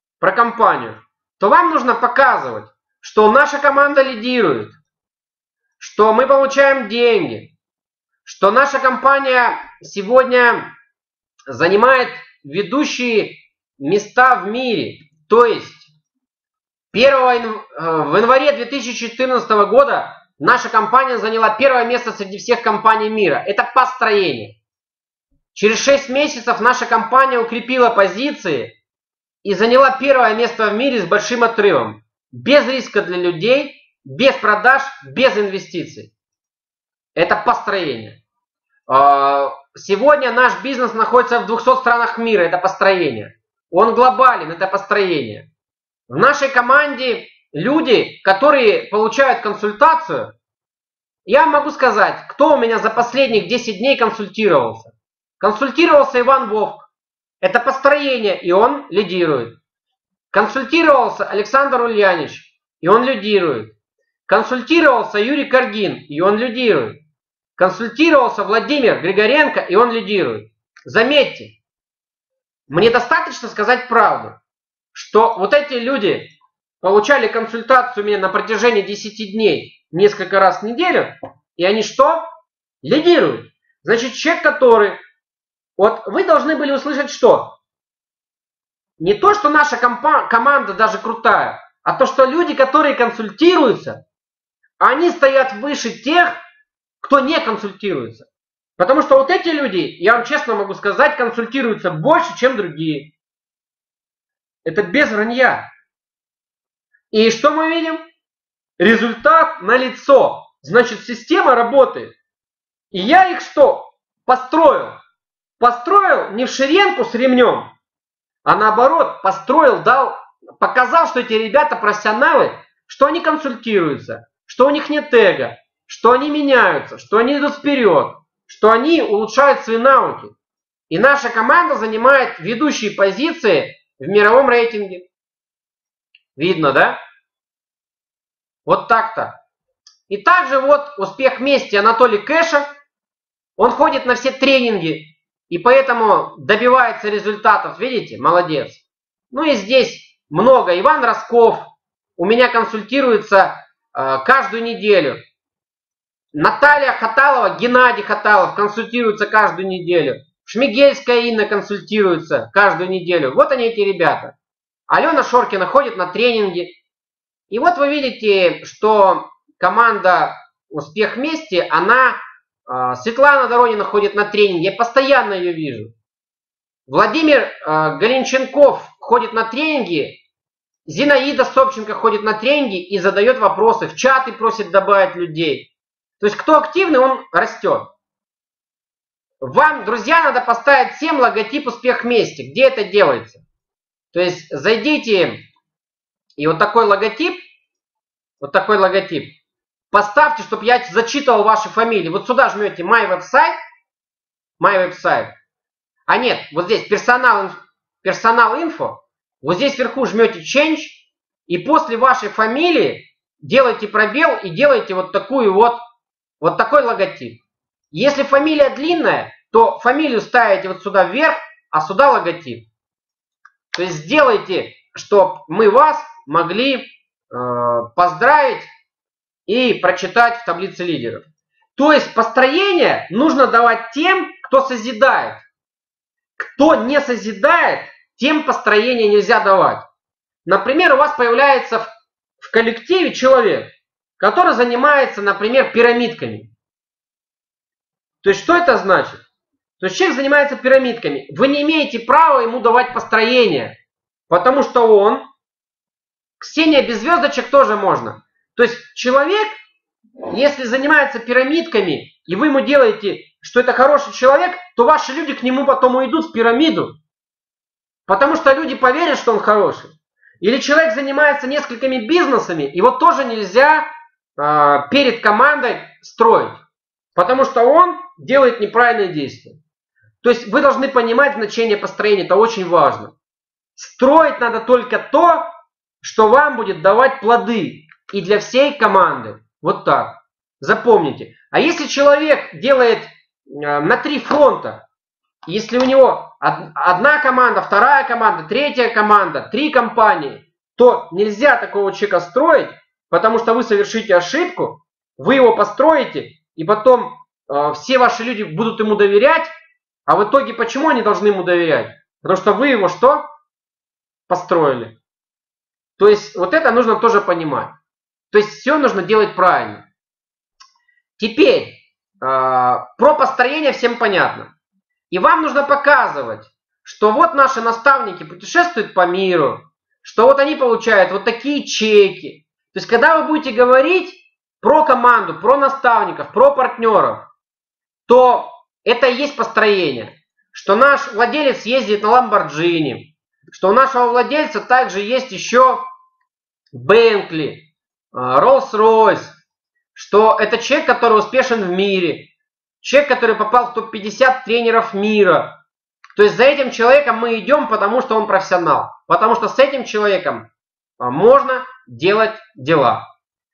то вам нужно показывать, что наша команда лидирует, что мы получаем деньги, что наша компания сегодня занимает ведущие места в мире. То есть в январе 2014 года наша компания заняла первое место среди всех компаний мира. Это построение. Через 6 месяцев наша компания укрепила позиции и заняла первое место в мире с большим отрывом. Без риска для людей, без продаж, без инвестиций. Это построение. Сегодня наш бизнес находится в 200 странах мира. Это построение. Он глобален. Это построение. В нашей команде люди, которые получают консультацию, я могу сказать, кто у меня за последних 10 дней консультировался. Консультировался Иван Вовк. Это построение, и он лидирует. Консультировался Александр Ульянич, и он лидирует. Консультировался Юрий Каргин, и он лидирует. Консультировался Владимир Григоренко, и он лидирует. Заметьте, мне достаточно сказать правду, что вот эти люди получали консультацию у меня на протяжении 10 дней, несколько раз в неделю, и они что? Лидируют. Значит, человек, который... Вот вы должны были услышать что? Не то, что наша команда даже крутая, а то, что люди, которые консультируются, они стоят выше тех, кто не консультируется. Потому что вот эти люди, я вам честно могу сказать, консультируются больше, чем другие. Это без вранья. И что мы видим? Результат налицо. Значит, система работает. И я их что? Построил. Построил не в шеренку с ремнем, а наоборот, построил, показал, что эти ребята профессионалы, что они консультируются, что у них нет эго, что они меняются, что они идут вперед, что они улучшают свои навыки. И наша команда занимает ведущие позиции в мировом рейтинге. Видно, да? Вот так-то. И также вот успех вместе Анатолий Кэша. Он ходит на все тренинги и поэтому добивается результатов. Видите? Молодец. Ну и здесь много. Иван Росков у меня консультируется каждую неделю. Наталья Хаталова, Геннадий Хаталов консультируются каждую неделю. Шмигельская Инна консультируется каждую неделю. Вот они, эти ребята. Алена Шоркина ходит на тренинги. И вот вы видите, что команда «Успех вместе», она, Светлана Доронина ходит на тренинги. Я постоянно ее вижу. Владимир Галенченков ходит на тренинги. Зинаида Собченко ходит на тренинги и задает вопросы. В чаты просит добавить людей. То есть, кто активный, он растет. Вам, друзья, надо поставить всем логотип «Успех вместе». Где это делается? То есть, зайдите и вот такой логотип, поставьте, чтобы я зачитывал ваши фамилии. Вот сюда жмете «My website». А нет, вот здесь персонал инфо. Вот здесь вверху жмете «Change». И после вашей фамилии делаете пробел и делаете вот такой логотип. Если фамилия длинная, то фамилию ставите вот сюда вверх, а сюда логотип. То есть сделайте, чтобы мы вас могли поздравить и прочитать в таблице лидеров. То есть построение нужно давать тем, кто созидает. Кто не созидает, тем построение нельзя давать. Например, у вас появляется в коллективе человек, который занимается, например, пирамидками. То есть, что это значит? То есть, человек занимается пирамидками. Вы не имеете права ему давать построение, потому что он, Ксения без звездочек тоже можно. То есть, человек, если занимается пирамидками, и вы ему делаете, что это хороший человек, то ваши люди к нему потом уйдут в пирамиду, потому что люди поверят, что он хороший. Или человек занимается несколькими бизнесами, его тоже нельзя перед командой строить, потому что он делает неправильные действия. То есть вы должны понимать значение построения, это очень важно. Строить надо только то, что вам будет давать плоды и для всей команды. Вот так. Запомните. А если человек делает на 3 фронта, если у него одна команда, вторая команда, третья команда, 3 компании, то нельзя такого человека строить, потому что вы совершите ошибку, вы его построите, и потом все ваши люди будут ему доверять, а в итоге почему они должны ему доверять? Потому что вы его что? Построили. То есть вот это нужно тоже понимать. То есть все нужно делать правильно. Теперь про построение всем понятно. И вам нужно показывать, что вот наши наставники путешествуют по миру, что вот они получают вот такие чеки. То есть когда вы будете говорить про команду, про наставников, про партнеров, то это и есть построение. Что наш владелец ездит на Lamborghini, что у нашего владельца также есть еще Bentley, Rolls-Royce, что это человек, который успешен в мире, человек, который попал в топ-50 тренеров мира. То есть за этим человеком мы идем, потому что он профессионал, потому что с этим человеком можно делать дела.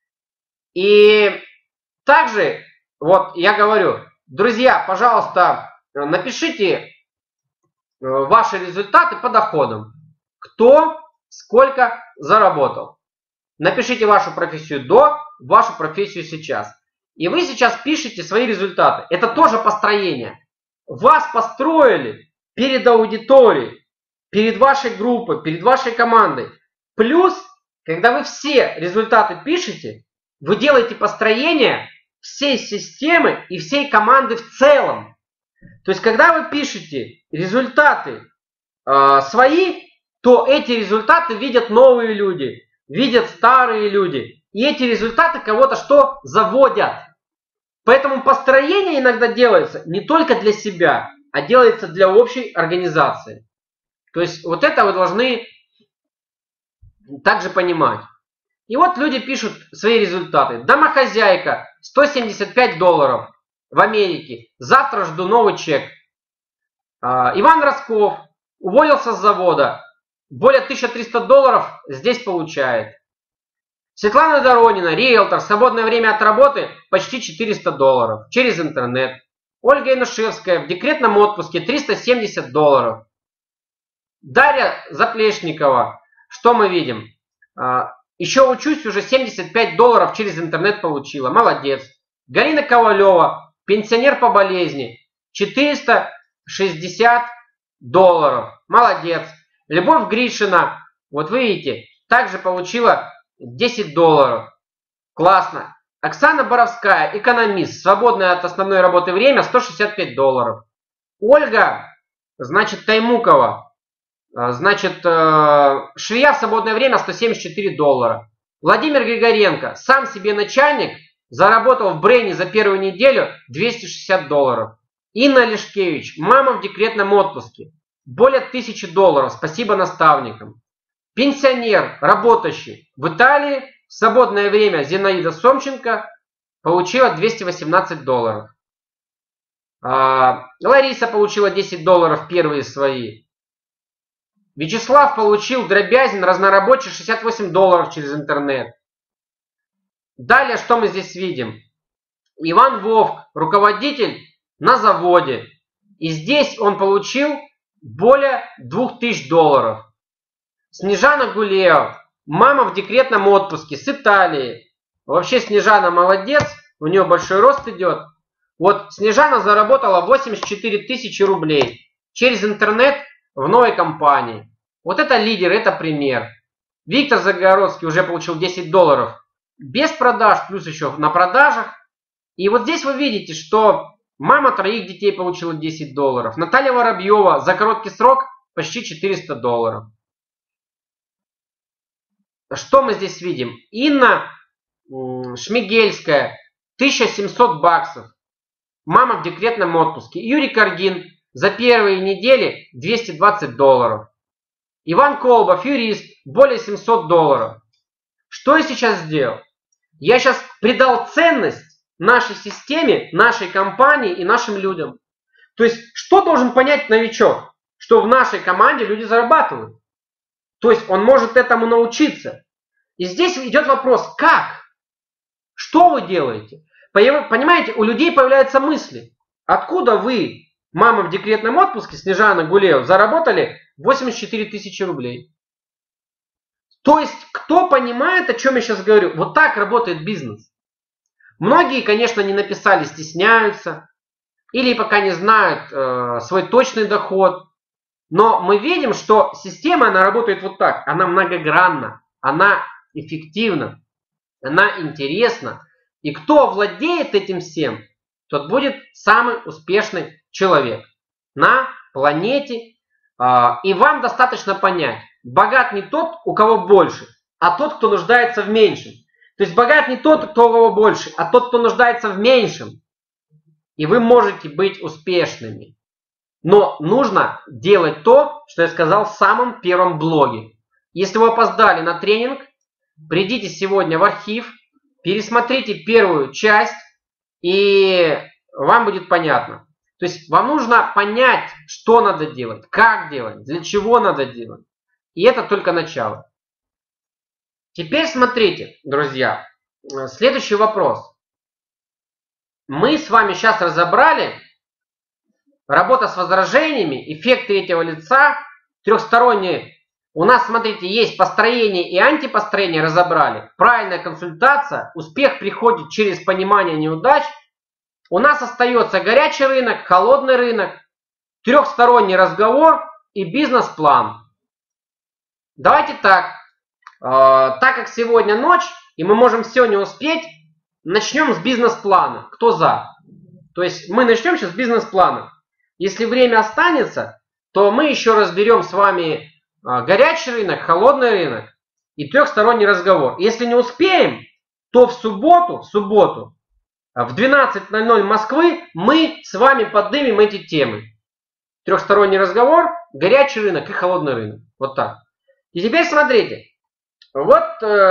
И также, вот я говорю, друзья, пожалуйста, напишите ваши результаты по доходам. Кто сколько заработал. Напишите вашу профессию до, вашу профессию сейчас. И вы сейчас пишете свои результаты. Это тоже построение. Вас построили перед аудиторией, перед вашей группой, перед вашей командой. Плюс, когда вы все результаты пишете, вы делаете построение всей системы и всей команды в целом. То есть, когда вы пишете результаты свои, то эти результаты видят новые люди, видят старые люди. И эти результаты кого-то что? Заводят. Поэтому построение иногда делается не только для себя, а делается для общей организации. То есть, вот это вы должны также понимать. И вот люди пишут свои результаты. Домохозяйка, $175 в Америке. Завтра жду новый чек. Иван Росков уволился с завода. Более $1300 здесь получает. Светлана Доронина, риэлтор, свободное время от работы почти $400 через интернет. Ольга Янушевская в декретном отпуске $370. Дарья Заплешникова, что мы видим? Еще учусь, уже $75 через интернет получила. Молодец. Галина Ковалева, пенсионер по болезни, $460. Молодец. Любовь Гришина, вот видите, также получила $10. Классно. Оксана Боровская, экономист, свободное от основной работы время, $165. Ольга, значит, Таймукова, значит, швея в свободное время $174. Владимир Григоренко, сам себе начальник, заработал в Брейне за первую неделю $260. Инна Лешкевич, мама в декретном отпуске, более $1000. Спасибо наставникам. Пенсионер, работающий в Италии, в свободное время Зинаида Сомченко получила $218. Лариса получила $10 первые свои. Вячеслав получил Дробязин, разнорабочий, $68 через интернет. Далее, что мы здесь видим? Иван Вовк, руководитель на заводе. И здесь он получил более $2000. Снежана Гулева, мама в декретном отпуске с Италии. Вообще Снежана молодец, у нее большой рост идет. Вот Снежана заработала 84 000 рублей через интернет в новой компании. Вот это лидер, это пример. Виктор Загородский уже получил $10 без продаж, плюс еще на продажах. И вот здесь вы видите, что мама 3 детей получила $10. Наталья Воробьева за короткий срок почти $400. Что мы здесь видим? Инна Шмигельская, $1700. Мама в декретном отпуске. Юрий Каргин за первые недели $220. Иван Колбов, юрист, более $700. Что я сейчас сделал? Я сейчас придал ценность нашей системе, нашей компании и нашим людям. То есть, что должен понять новичок? Что в нашей команде люди зарабатывают. То есть, он может этому научиться. И здесь идет вопрос, как? Что вы делаете? понимаете, у людей появляются мысли. Откуда вы, мама в декретном отпуске, Снежана Гулеев, заработали 84 тысячи рублей? То есть, кто понимает, о чем я сейчас говорю? Вот так работает бизнес. Многие, конечно, не написали, стесняются. Или пока не знают свой точный доход. Но мы видим, что система, она работает вот так. Она многогранна, она эффективна, она интересна. И кто владеет этим всем, тот будет самый успешный человек на планете. И вам достаточно понять, богат не тот, у кого больше, а тот, кто нуждается в меньшем. То есть богат не тот, у кого больше, а тот, кто нуждается в меньшем. И вы можете быть успешными. Но нужно делать то, что я сказал в самом первом блоге. Если вы опоздали на тренинг, придите сегодня в архив, пересмотрите первую часть, и вам будет понятно. То есть вам нужно понять, что надо делать, как делать, для чего надо делать. И это только начало. Теперь смотрите, друзья, следующий вопрос. Мы с вами сейчас разобрали работа с возражениями, эффект третьего лица, трехсторонние. У нас, смотрите, есть построение и антипостроение, разобрали. Правильная консультация, успех приходит через понимание неудач. У нас остается горячий рынок, холодный рынок, трехсторонний разговор и бизнес-план. Давайте так. Так как сегодня ночь, и мы можем все не успеть, начнем с бизнес-плана. Кто за? То есть мы начнем сейчас с бизнес-плана. Если время останется, то мы еще разберем с вами горячий рынок, холодный рынок и трехсторонний разговор. Если не успеем, то в субботу в 12:00 Москвы мы с вами поднимем эти темы. Трехсторонний разговор, горячий рынок и холодный рынок. Вот так. И теперь смотрите. Вот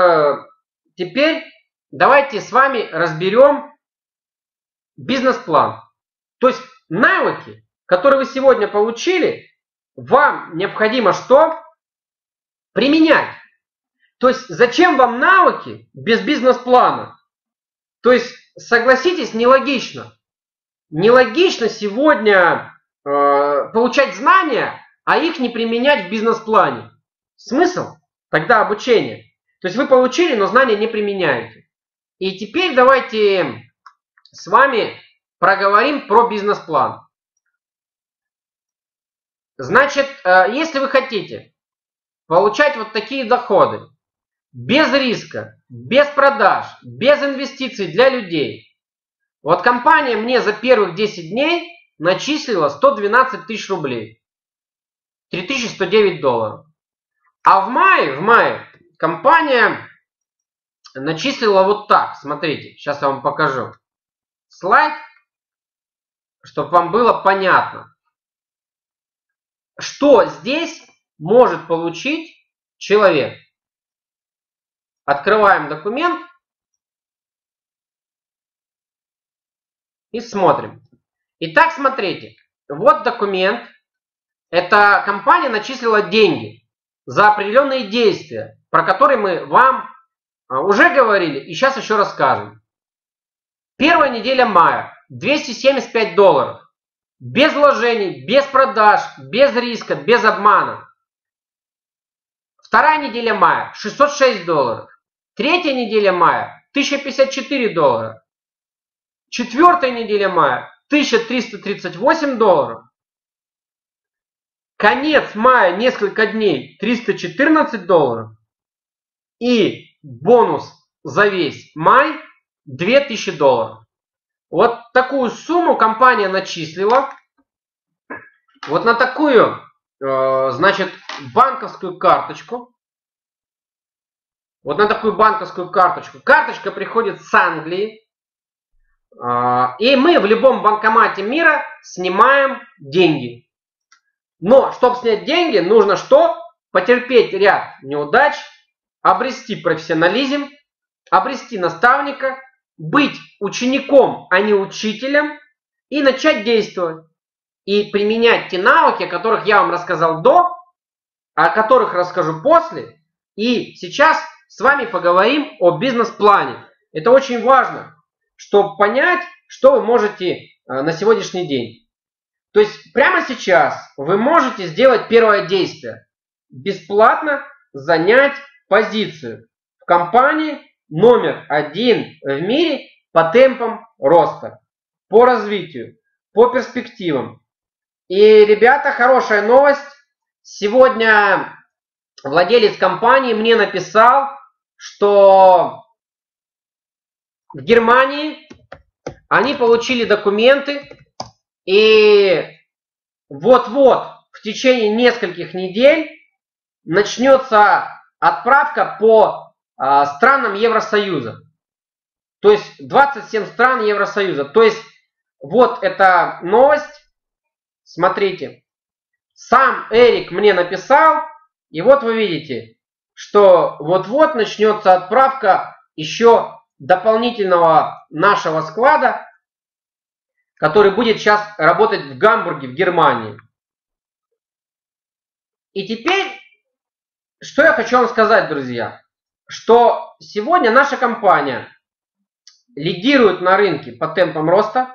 теперь давайте с вами разберем бизнес-план. То есть навыки, которые вы сегодня получили, вам необходимо что? Применять. То есть зачем вам навыки без бизнес-плана? То есть согласитесь, нелогично. Нелогично сегодня получать знания, а их не применять в бизнес-плане. Смысл? Тогда обучение. То есть вы получили, но знания не применяете. И теперь давайте с вами проговорим про бизнес-план. Значит, если вы хотите получать вот такие доходы, без риска, без продаж, без инвестиций для людей. Вот компания мне за первых 10 дней начислила 112 тысяч рублей. 3109 долларов. А в мае компания начислила вот так. Смотрите, сейчас я вам покажу слайд, чтобы вам было понятно, что здесь может получить человек. Открываем документ и смотрим. Итак, смотрите. Вот документ. Эта компания начислила деньги за определенные действия, про которые мы вам уже говорили и сейчас еще расскажем. Первая неделя мая. 275 долларов. Без вложений, без продаж, без риска, без обмана. Вторая неделя мая. 606 долларов. Третья неделя мая. 1054 доллара. Четвертая неделя мая. 1338 долларов. Конец мая, несколько дней, 314 долларов. И бонус за весь май 2000 долларов. Вот такую сумму компания начислила. Вот на такую, значит, банковскую карточку. Вот на такую банковскую карточку. Карточка приходит с Англии. И мы в любом банкомате мира снимаем деньги. Но, чтобы снять деньги, нужно что? Потерпеть ряд неудач, обрести профессионализм, обрести наставника, быть учеником, а не учителем, и начать действовать. И применять те навыки, о которых я вам рассказал до, о которых расскажу после. И сейчас с вами поговорим о бизнес-плане. Это очень важно, чтобы понять, что вы можете на сегодняшний день. То есть прямо сейчас вы можете сделать первое действие. Бесплатно занять позицию в компании номер 1 в мире по темпам роста, по развитию, по перспективам. И, ребята, хорошая новость. Сегодня владелец компании мне написал, что в Германии они получили документы, и вот-вот в течение нескольких недель начнется отправка по странам Евросоюза. То есть 27 стран Евросоюза. То есть вот эта новость. Смотрите. Сам Эрик мне написал. И вот вы видите, что вот-вот начнется отправка еще дополнительного нашего склада, который будет сейчас работать в Гамбурге, в Германии. И теперь, что я хочу вам сказать, друзья, что сегодня наша компания лидирует на рынке по темпам роста.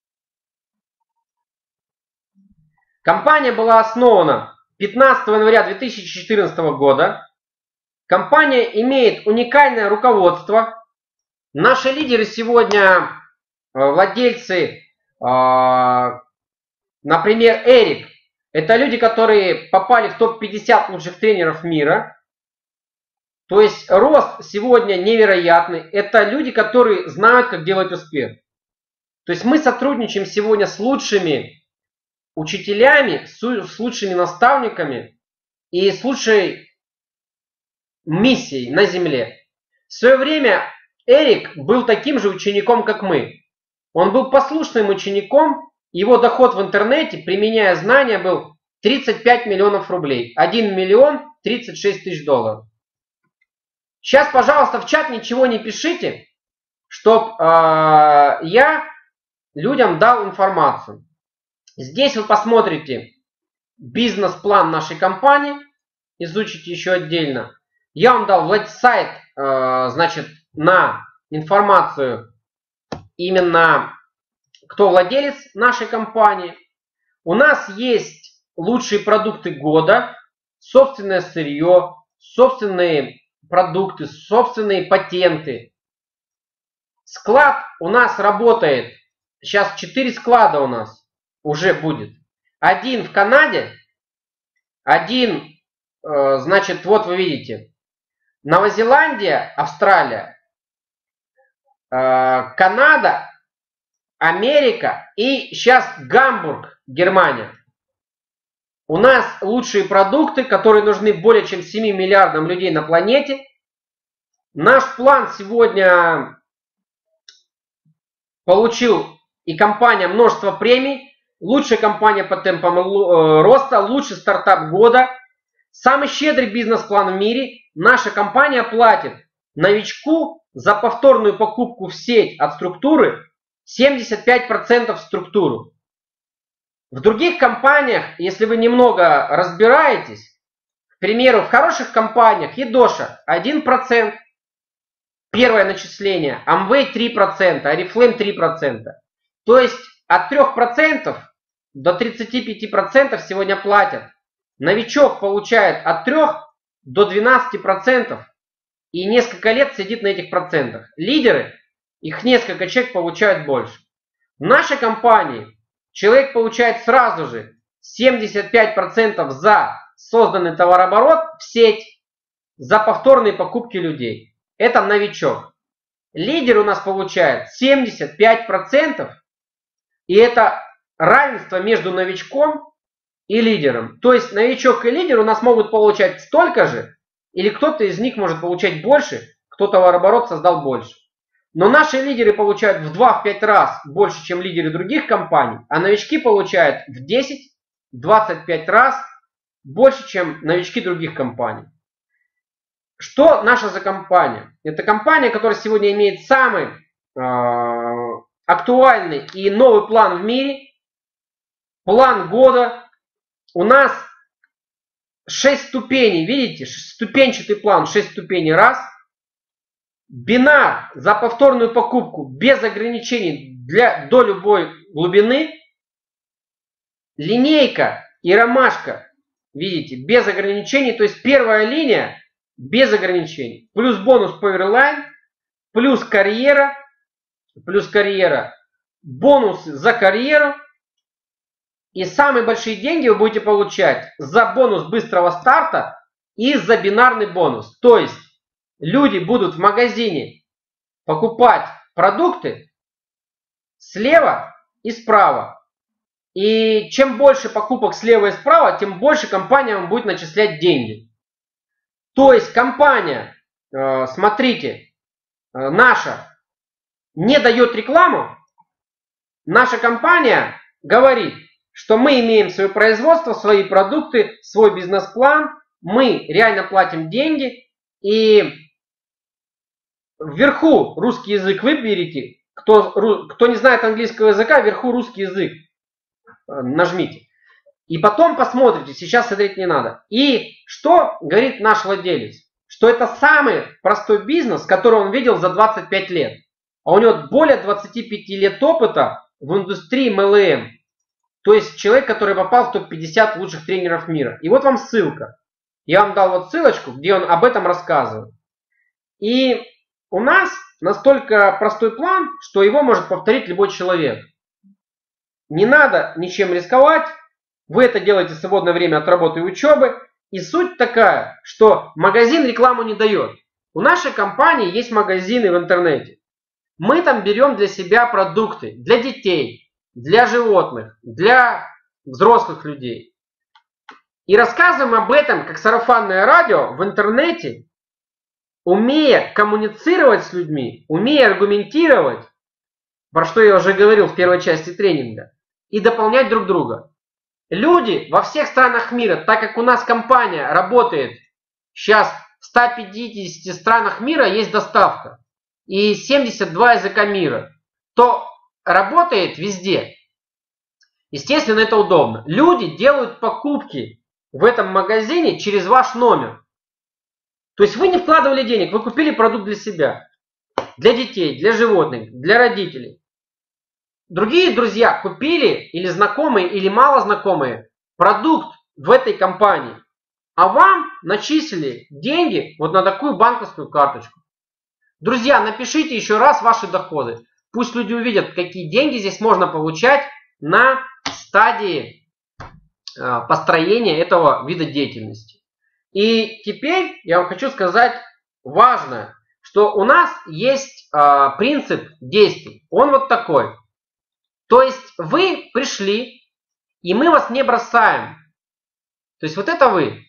Компания была основана 15 января 2014 года. Компания имеет уникальное руководство. Наши лидеры сегодня, владельцы, например, Эрик, это люди, которые попали в топ-50 лучших тренеров мира. То есть рост сегодня невероятный. Это люди, которые знают, как делать успех. То есть мы сотрудничаем сегодня с лучшими учителями, с лучшими наставниками и с лучшей миссией на земле. В свое время Эрик был таким же учеником, как мы. Он был послушным учеником. Его доход в интернете, применяя знания, был 35 миллионов рублей. 1 миллион 36 тысяч долларов. Сейчас, пожалуйста, в чат ничего не пишите, чтобы я людям дал информацию. Здесь вы посмотрите бизнес-план нашей компании, изучите еще отдельно. Я вам дал сайт, значит, на информацию именно кто владелец нашей компании. У нас есть лучшие продукты года, собственное сырье, собственные продукты, собственные патенты. Склад у нас работает, сейчас 4 склада у нас уже будет. Один в Канаде, один, значит, вот вы видите, Новозеландия, Австралия, Канада, Америка и сейчас Гамбург, Германия. У нас лучшие продукты, которые нужны более чем 7 миллиардам людей на планете. Наш план сегодня получил и компания множество премий. Лучшая компания по темпам роста, лучший стартап года. Самый щедрый бизнес-план в мире. Наша компания платит новичку за повторную покупку в сеть от структуры 75% в структуру. В других компаниях, если вы немного разбираетесь, к примеру, в хороших компаниях Едоша 1%, первое начисление, Amway 3%, Oriflame 3%. То есть от 3% до 35% сегодня платят. Новичок получает от 3 до 12% и несколько лет сидит на этих процентах. Лидеры, их несколько человек получают больше. В нашей компании человек получает сразу же 75% за созданный товарооборот в сеть, за повторные покупки людей. Это новичок. Лидер у нас получает 75%, и это равенство между новичком и лидером. То есть новичок и лидер у нас могут получать столько же, или кто-то из них может получать больше, кто товарооборот создал больше. Но наши лидеры получают в 2-5 раз больше, чем лидеры других компаний, а новички получают в 10-25 раз больше, чем новички других компаний. Что наша за компания? Это компания, которая сегодня имеет самый актуальный и новый план в мире. План года. У нас 6 ступеней, видите? Ступенчатый план, 6 ступеней. Раз. бинар за повторную покупку без ограничений до любой глубины, линейка и ромашка, видите, без ограничений, то есть первая линия без ограничений, плюс бонус Powerline, плюс карьера, бонус за карьеру, и самые большие деньги вы будете получать за бонус быстрого старта и за бинарный бонус. То есть люди будут в магазине покупать продукты слева и справа. И чем больше покупок слева и справа, тем больше компания вам будет начислять деньги. То есть компания, смотрите, наша не дает рекламу. Наша компания говорит, что мы имеем свое производство, свои продукты, свой бизнес-план. Мы реально платим деньги. И вверху русский язык выберите. Кто не знает английского языка, вверху русский язык нажмите. И потом посмотрите, сейчас смотреть не надо. И что говорит наш владелец? Что это самый простой бизнес, который он видел за 25 лет. А у него более 25 лет опыта в индустрии MLM. То есть человек, который попал в топ-50 лучших тренеров мира. И вот вам ссылка. Я вам дал вот ссылочку, где он об этом рассказывает. И у нас настолько простой план, что его может повторить любой человек. Не надо ничем рисковать. Вы это делаете в свободное время от работы и учебы. И суть такая, что магазин рекламу не дает. У нашей компании есть магазины в интернете. Мы там берем для себя продукты, для детей, для животных, для взрослых людей. И рассказываем об этом, как сарафанное радио, в интернете, умея коммуницировать с людьми, умея аргументировать, про что я уже говорил в первой части тренинга, и дополнять друг друга. Люди во всех странах мира, так как у нас компания работает сейчас в 150 странах мира, есть доставка, и 72 языка мира, то работает везде. Естественно, это удобно. Люди делают покупки в этом магазине через ваш номер. То есть вы не вкладывали денег, вы купили продукт для себя, для детей, для животных, для родителей. Другие друзья купили, или знакомые, или мало знакомые, продукт в этой компании. А вам начислили деньги вот на такую банковскую карточку. Друзья, напишите еще раз ваши доходы. Пусть люди увидят, какие деньги здесь можно получать на стадии построения этого вида деятельности. И теперь я вам хочу сказать важное, что у нас есть принцип действий. Он вот такой. То есть вы пришли, и мы вас не бросаем. То есть вот это вы.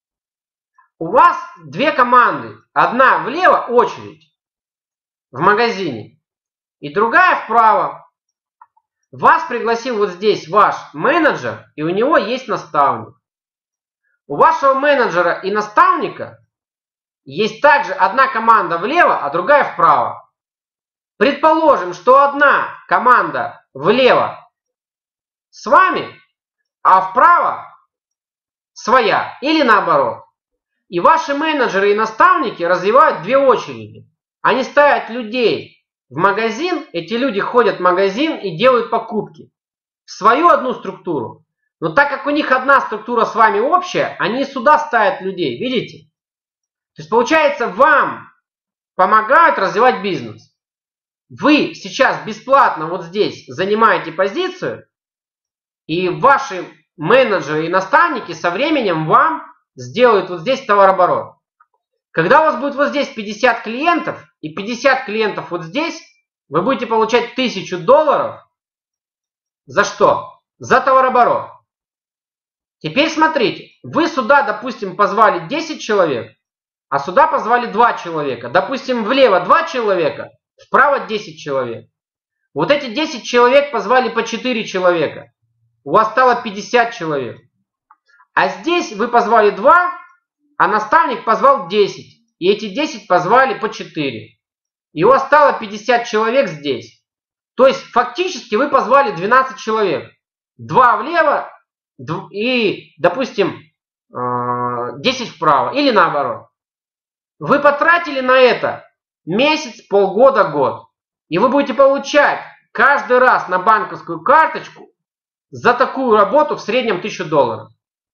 У вас две команды. Одна влево очередь в магазине, и другая вправо. Вас пригласил вот здесь ваш менеджер, и у него есть наставник. У вашего менеджера и наставника есть также одна команда влево, а другая вправо. Предположим, что одна команда влево с вами, а вправо своя, или наоборот. И ваши менеджеры и наставники развивают две очереди. Они ставят людей в магазин, эти люди ходят в магазин и делают покупки в свою одну структуру. Но так как у них одна структура с вами общая, они сюда ставят людей, видите? То есть получается, вам помогают развивать бизнес. Вы сейчас бесплатно вот здесь занимаете позицию, и ваши менеджеры и наставники со временем вам сделают вот здесь товарооборот. Когда у вас будет вот здесь 50 клиентов и 50 клиентов вот здесь, вы будете получать $1000. За что? За товарооборот. Теперь смотрите, вы сюда, допустим, позвали 10 человек, а сюда позвали 2 человека. Допустим, влево 2 человека, вправо 10 человек. Вот эти 10 человек позвали по 4 человека. У вас стало 50 человек. А здесь вы позвали 2, а наставник позвал 10. И эти 10 позвали по 4. И у вас стало 50 человек здесь. То есть фактически вы позвали 12 человек. 2 влево и, допустим, 10 вправо. Или наоборот. Вы потратили на это месяц, полгода, год. И вы будете получать каждый раз на банковскую карточку за такую работу в среднем $1000.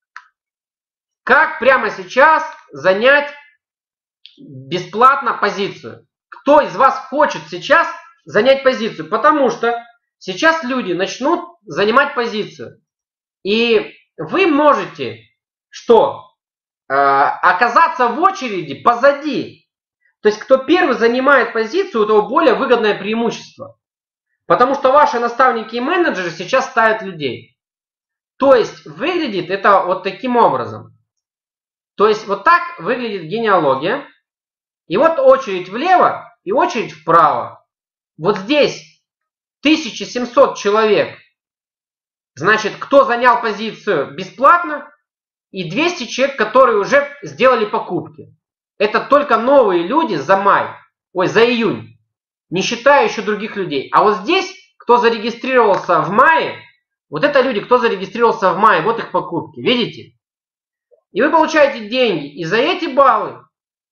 Как прямо сейчас занять бесплатно позицию? Кто из вас хочет сейчас занять позицию? Потому что сейчас люди начнут занимать позицию. И вы можете что? Оказаться в очереди позади. То есть, кто первый занимает позицию, у того более выгодное преимущество. Потому что ваши наставники и менеджеры сейчас ставят людей. То есть, выглядит это вот таким образом. То есть, вот так выглядит генеалогия. И вот очередь влево и очередь вправо. Вот здесь 1700 человек. Значит, кто занял позицию бесплатно, и 200 человек, которые уже сделали покупки. Это только новые люди за июнь, не считая еще других людей. А вот здесь, кто зарегистрировался в мае, вот это люди, кто зарегистрировался в мае, вот их покупки, видите? И вы получаете деньги и за эти баллы,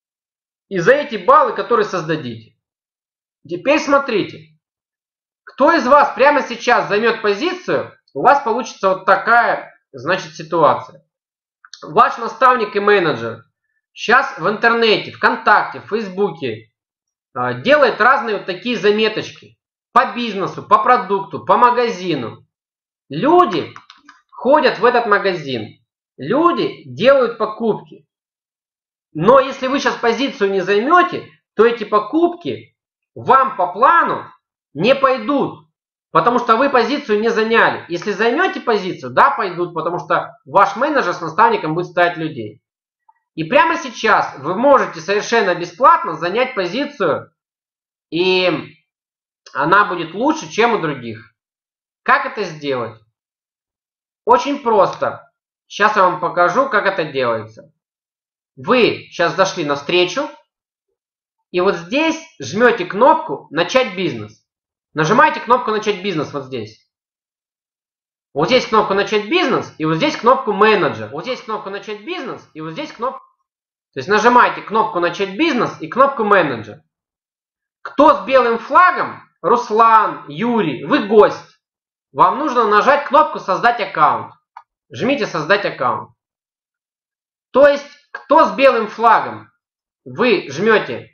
которые создадите. Теперь смотрите, кто из вас прямо сейчас займет позицию, у вас получится вот такая, значит, ситуация. Ваш наставник и менеджер сейчас в интернете, ВКонтакте, в Фейсбуке делает разные вот такие заметочки по бизнесу, по продукту, по магазину. Люди ходят в этот магазин, люди делают покупки. Но если вы сейчас позицию не займете, то эти покупки вам по плану не пойдут. Потому что вы позицию не заняли. Если займете позицию, да, пойдут, потому что ваш менеджер с наставником будет ставить людей. И прямо сейчас вы можете совершенно бесплатно занять позицию, и она будет лучше, чем у других. Как это сделать? Очень просто. Сейчас я вам покажу, как это делается. Вы сейчас зашли на встречу, и вот здесь жмете кнопку «Начать бизнес». Нажимаете кнопку «Начать бизнес» вот здесь. Вот здесь кнопку «Начать бизнес» и вот здесь кнопку «Менеджер». Вот здесь кнопку «Начать бизнес» и вот здесь кнопку... То есть нажимаете кнопку «Начать бизнес» и кнопку «Менеджер». Кто с белым флагом? Руслан, Юрий, вы гость. Вам нужно нажать кнопку «Создать аккаунт». Жмите «Создать аккаунт». То есть, кто с белым флагом? Вы жмете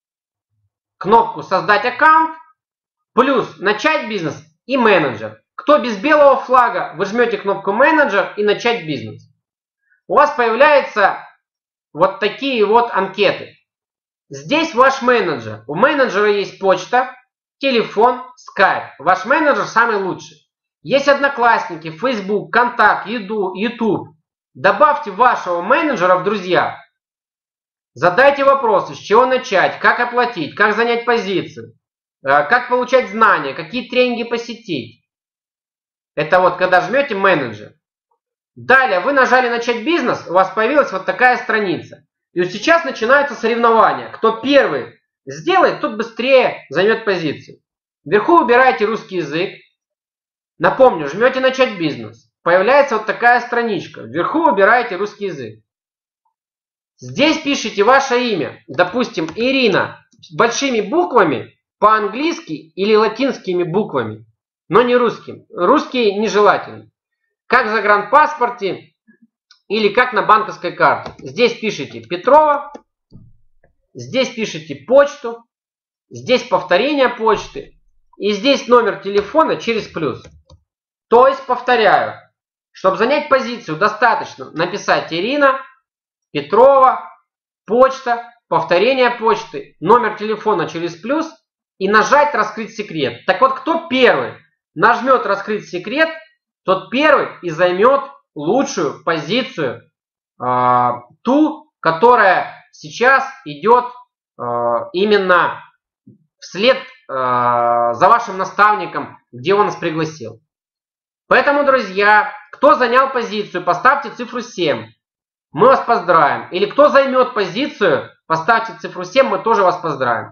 кнопку «Создать аккаунт», плюс «Начать бизнес» и «Менеджер». Кто без белого флага, вы жмете кнопку «Менеджер» и «Начать бизнес». У вас появляются вот такие вот анкеты. Здесь ваш менеджер. У менеджера есть почта, телефон, скайп. Ваш менеджер самый лучший. Есть Одноклассники, Facebook, Контакт, YouTube. Добавьте вашего менеджера в друзья. Задайте вопросы, с чего начать, как оплатить, как занять позицию. Как получать знания, какие тренинги посетить. Это вот когда жмете менеджер. Далее вы нажали начать бизнес, у вас появилась вот такая страница. И вот сейчас начинаются соревнования. Кто первый сделает, тот быстрее займет позицию. Вверху выбираете русский язык. Напомню, жмете начать бизнес. Появляется вот такая страничка. Вверху выбираете русский язык. Здесь пишите ваше имя. Допустим, Ирина большими буквами по-английски или латинскими буквами, но не русским. Русский нежелательно. Как в загранпаспорте или как на банковской карте. Здесь пишите Петрова, здесь пишите почту, здесь повторение почты и здесь номер телефона через плюс. То есть, повторяю, чтобы занять позицию, достаточно написать Ирина, Петрова, почта, повторение почты, номер телефона через плюс и нажать «Раскрыть секрет». Так вот, кто первый нажмет «Раскрыть секрет», тот первый и займет лучшую позицию, ту, которая сейчас идет именно вслед за вашим наставником, где он нас пригласил. Поэтому, друзья, кто занял позицию, поставьте цифру 7. Мы вас поздравим. Или кто займет позицию, поставьте цифру 7, мы тоже вас поздравим.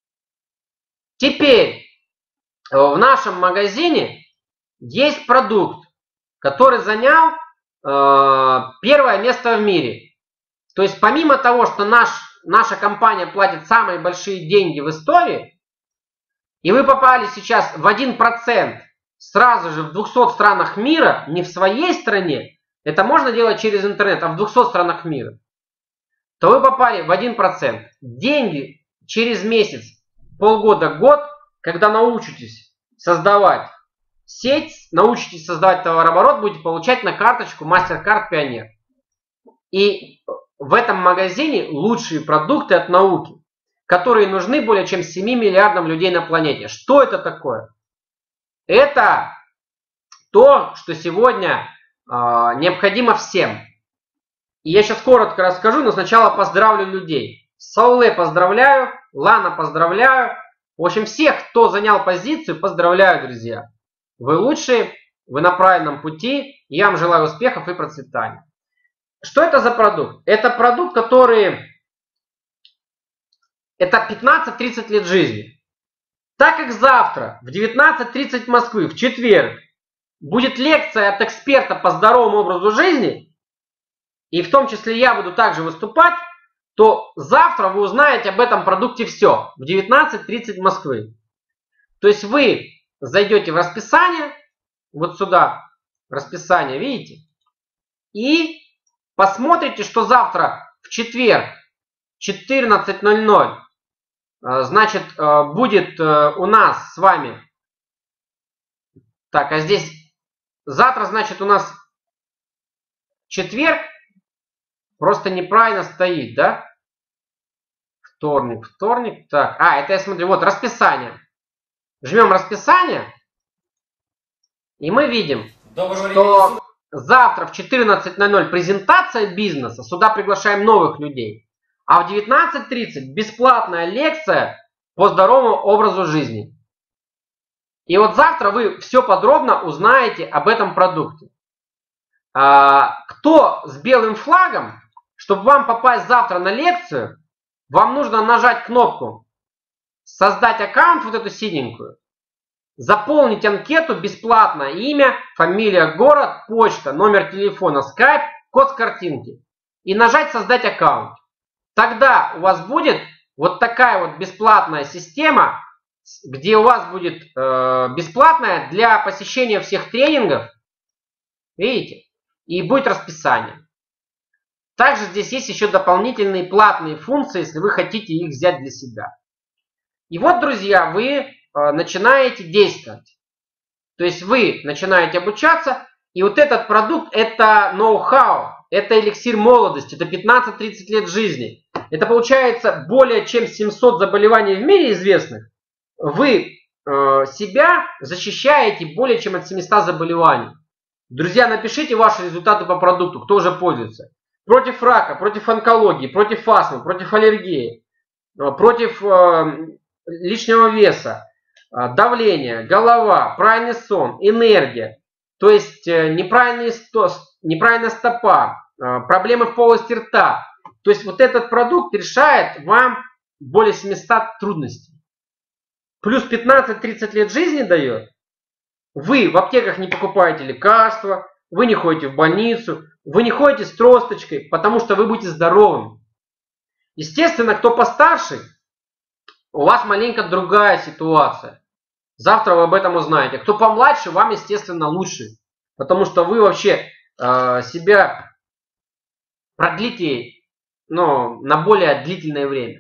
Теперь в нашем магазине есть продукт, который занял первое место в мире. То есть помимо того, что наш наша компания платит самые большие деньги в истории, и вы попали сейчас в 1% сразу же в 200 странах мира, не в своей стране, это можно делать через интернет, а в 200 странах мира, то вы попали в 1%. Деньги через месяц, полгода, год, когда научитесь создавать сеть, научитесь создавать товарооборот, будете получать на карточку MasterCard Pioneer. И в этом магазине лучшие продукты от науки, которые нужны более чем 7 миллиардам людей на планете. Что это такое? Это то, что сегодня необходимо всем. И я сейчас коротко расскажу, но сначала поздравлю людей. Сауле поздравляю, Лана поздравляю. В общем, всех, кто занял позицию, поздравляю, друзья. Вы лучшие, вы на правильном пути. Я вам желаю успехов и процветания. Что это за продукт? Это продукт, который... Это 15-30 лет жизни. Так как завтра в 19:30 Москвы, в четверг, будет лекция от эксперта по здоровому образу жизни, и в том числе я буду также выступать, то завтра вы узнаете об этом продукте все в 19:30 Москвы. То есть вы зайдете в расписание, вот сюда, расписание, видите, и посмотрите, что завтра в четверг 14:00, значит, будет у нас с вами, так, а здесь, завтра, значит, у нас четверг, просто неправильно стоит, да? Вторник, так, это я смотрю, вот расписание. Жмем расписание, и мы видим, что завтра в 14:00 презентация бизнеса, сюда приглашаем новых людей. А в 19:30 бесплатная лекция по здоровому образу жизни. И вот завтра вы все подробно узнаете об этом продукте. Кто с белым флагом, чтобы вам попасть завтра на лекцию, вам нужно нажать кнопку «Создать аккаунт», вот эту синенькую, заполнить анкету бесплатно, имя, фамилия, город, почта, номер телефона, скайп, код с картинки. И нажать «Создать аккаунт». Тогда у вас будет вот такая вот бесплатная система, где у вас будет бесплатная для посещения всех тренингов. Видите? И будет расписание. Также здесь есть еще дополнительные платные функции, если вы хотите их взять для себя. И вот, друзья, вы начинаете действовать. То есть вы начинаете обучаться, и вот этот продукт, это ноу-хау, это эликсир молодости, это 15-30 лет жизни. Это получается более чем 700 заболеваний в мире известных. Вы себя защищаете более чем от 700 заболеваний. Друзья, напишите ваши результаты по продукту, кто уже пользуется. Против рака, против онкологии, против астмы, против аллергии, против лишнего веса, давления, голова, правильный сон, энергия. То есть неправильная стопа, проблемы в полости рта. То есть вот этот продукт решает вам более 700 трудностей. Плюс 15-30 лет жизни дает. Вы в аптеках не покупаете лекарства, вы не ходите в больницу, вы не ходите с тросточкой, потому что вы будете здоровым. Естественно, кто постарше, у вас маленько другая ситуация. Завтра вы об этом узнаете. Кто помладше, вам, естественно, лучше. Потому что вы вообще себя продлите на более длительное время.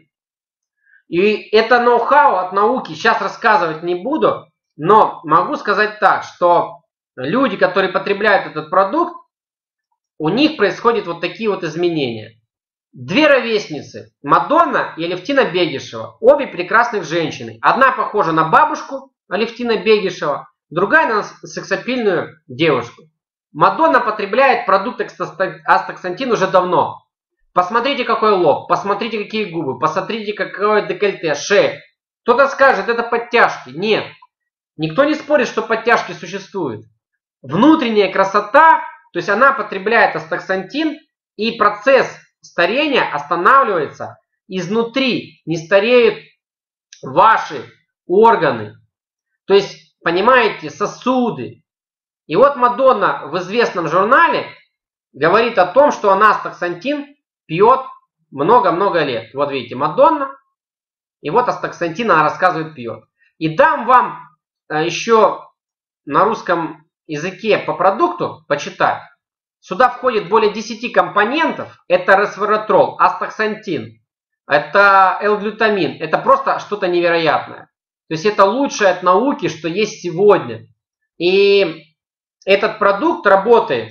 И это ноу-хау от науки сейчас рассказывать не буду, но могу сказать так, что люди, которые потребляют этот продукт, у них происходят вот такие вот изменения. Две ровесницы, Мадонна и Алевтина Бегишева, обе прекрасных женщины. Одна похожа на бабушку Алевтина Бегишева, другая на сексапильную девушку. Мадонна потребляет продукт астаксантин уже давно. Посмотрите, какой лоб, посмотрите, какие губы, посмотрите, какое декольте, шея. Кто-то скажет, это подтяжки. Нет. Никто не спорит, что подтяжки существуют. Внутренняя красота, то есть она потребляет астаксантин, и процесс старения останавливается изнутри. Не стареют ваши органы. То есть, понимаете, сосуды. И вот Мадонна в известном журнале говорит о том, что она астаксантин пьет много-много лет. Вот видите, Мадонна. И вот астаксантин она рассказывает, пьет. И дам вам еще на русском языке по продукту почитать. Сюда входит более 10 компонентов. Это ресвератрол, астаксантин, это L-глютамин. Это просто что-то невероятное. То есть это лучшее от науки, что есть сегодня. И этот продукт работает.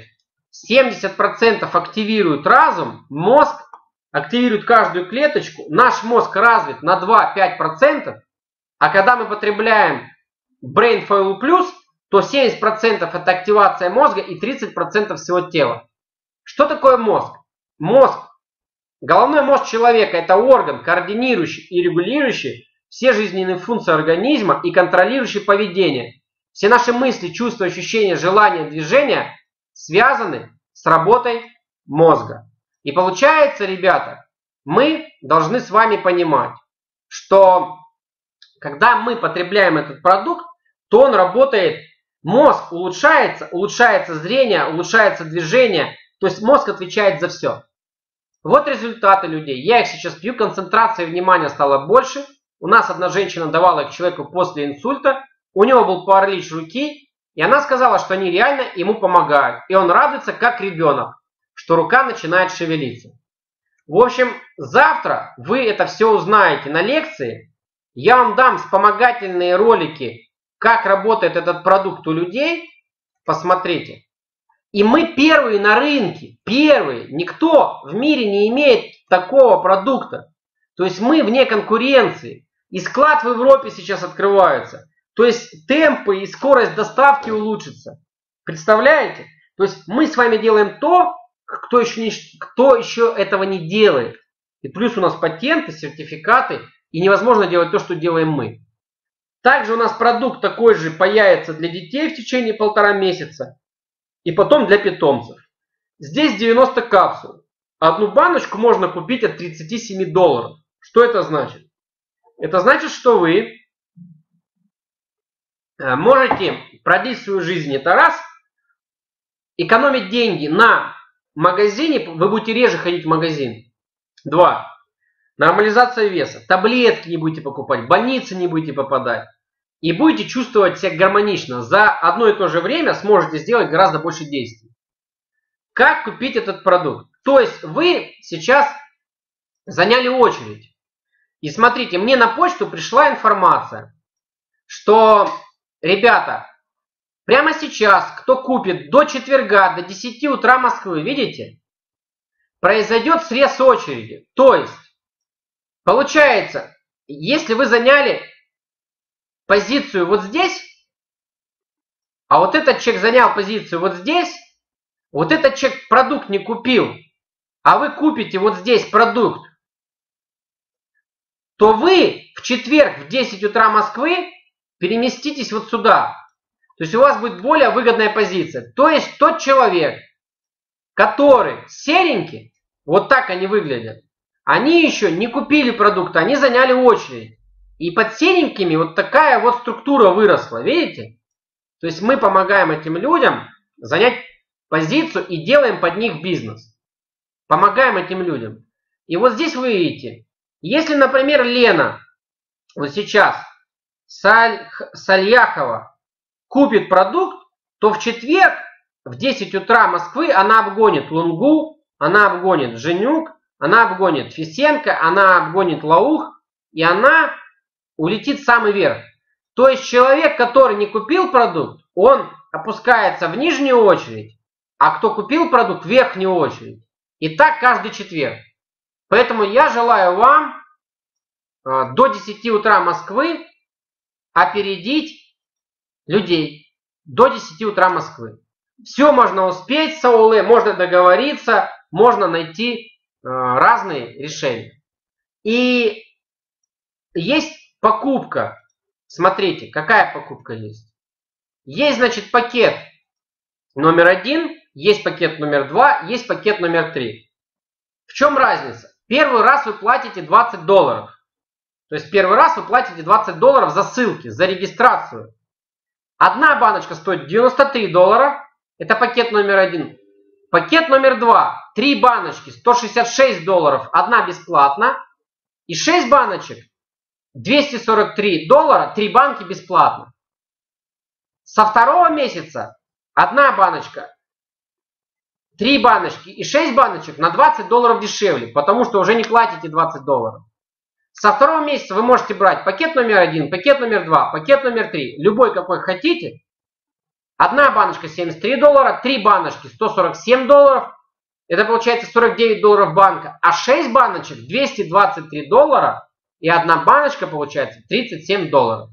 70% активирует разум, мозг, активирует каждую клеточку. Наш мозг развит на 2-5%. А когда мы потребляем Brain Fuel Plus, то 70% это активация мозга и 30% всего тела. Что такое мозг? Мозг, головной мозг человека, это орган, координирующий и регулирующий все жизненные функции организма и контролирующий поведение. Все наши мысли, чувства, ощущения, желания, движения связаны с работой мозга. И получается, ребята, мы должны с вами понимать, что когда мы потребляем этот продукт, то он работает, мозг улучшается, улучшается зрение, улучшается движение, то есть мозг отвечает за все. Вот результаты людей. Я их сейчас пью, концентрация внимания стала больше. У нас одна женщина давала их человеку после инсульта, у него был паралич руки, и она сказала, что они реально ему помогают. И он радуется, как ребенок, что рука начинает шевелиться. В общем, завтра вы это все узнаете на лекции. Я вам дам вспомогательные ролики, как работает этот продукт у людей. Посмотрите. И мы первые на рынке. Первые. Никто в мире не имеет такого продукта. То есть мы вне конкуренции. И склад в Европе сейчас открывается. То есть темпы и скорость доставки улучшится. Представляете? То есть мы с вами делаем то, кто еще этого не делает. И плюс у нас патенты, сертификаты. И невозможно делать то, что делаем мы. Также у нас продукт такой же появится для детей в течение 1,5 месяца. И потом для питомцев. Здесь 90 капсул. Одну баночку можно купить от $37. Что это значит? Это значит, что вы можете продлить свою жизнь, это раз. Экономить деньги на магазине, вы будете реже ходить в магазин. 2. Нормализация веса. Таблетки не будете покупать, в больницы не будете попадать. И будете чувствовать себя гармонично. За одно и то же время сможете сделать гораздо больше действий. Как купить этот продукт? То есть вы сейчас заняли очередь. И смотрите, мне на почту пришла информация, что, ребята, прямо сейчас, кто купит до четверга, до 10 утра Москвы, видите, произойдет срез очереди. То есть, получается, если вы заняли позицию вот здесь, а вот этот человек занял позицию вот здесь, вот этот человек продукт не купил, а вы купите вот здесь продукт, то вы в четверг в 10 утра Москвы переместитесь вот сюда. То есть у вас будет более выгодная позиция. То есть тот человек, который серенький, вот так они выглядят, они еще не купили продукт, они заняли очередь. И под серенькими вот такая вот структура выросла, видите? То есть мы помогаем этим людям занять позицию и делаем под них бизнес. Помогаем этим людям. И вот здесь вы видите, если, например, Лена вот сейчас Сальяхова купит продукт, то в четверг в 10 утра Москвы она обгонит Лунгу, она обгонит Женюк, она обгонит Фисенко, она обгонит Лаух, и она улетит в самый верх. То есть человек, который не купил продукт, он опускается в нижнюю очередь, а кто купил продукт, в верхнюю очередь. И так каждый четверг. Поэтому я желаю вам до 10 утра Москвы опередить людей. До 10 утра Москвы. Все можно успеть, Сауле, можно договориться, можно найти разные решения. И есть покупка. Смотрите, какая покупка есть. Есть, значит, пакет номер 1, есть пакет номер 2, есть пакет номер 3. В чем разница? Первый раз вы платите $20. То есть первый раз вы платите $20 за ссылки, за регистрацию. Одна баночка стоит $93. Это пакет номер 1. Пакет номер 2. 3 баночки, 166 долларов, одна бесплатно. И 6 баночек, 243 доллара, 3 банки бесплатно. Со второго месяца одна баночка, 3 баночки и 6 баночек на 20 долларов дешевле, потому что уже не платите 20 долларов. Со второго месяца вы можете брать пакет номер 1, пакет номер 2, пакет номер 3, любой какой хотите. Одна баночка 73 доллара, 3 баночки 147 долларов, это получается 49 долларов банка, а 6 баночек 223 доллара и одна баночка получается 37 долларов.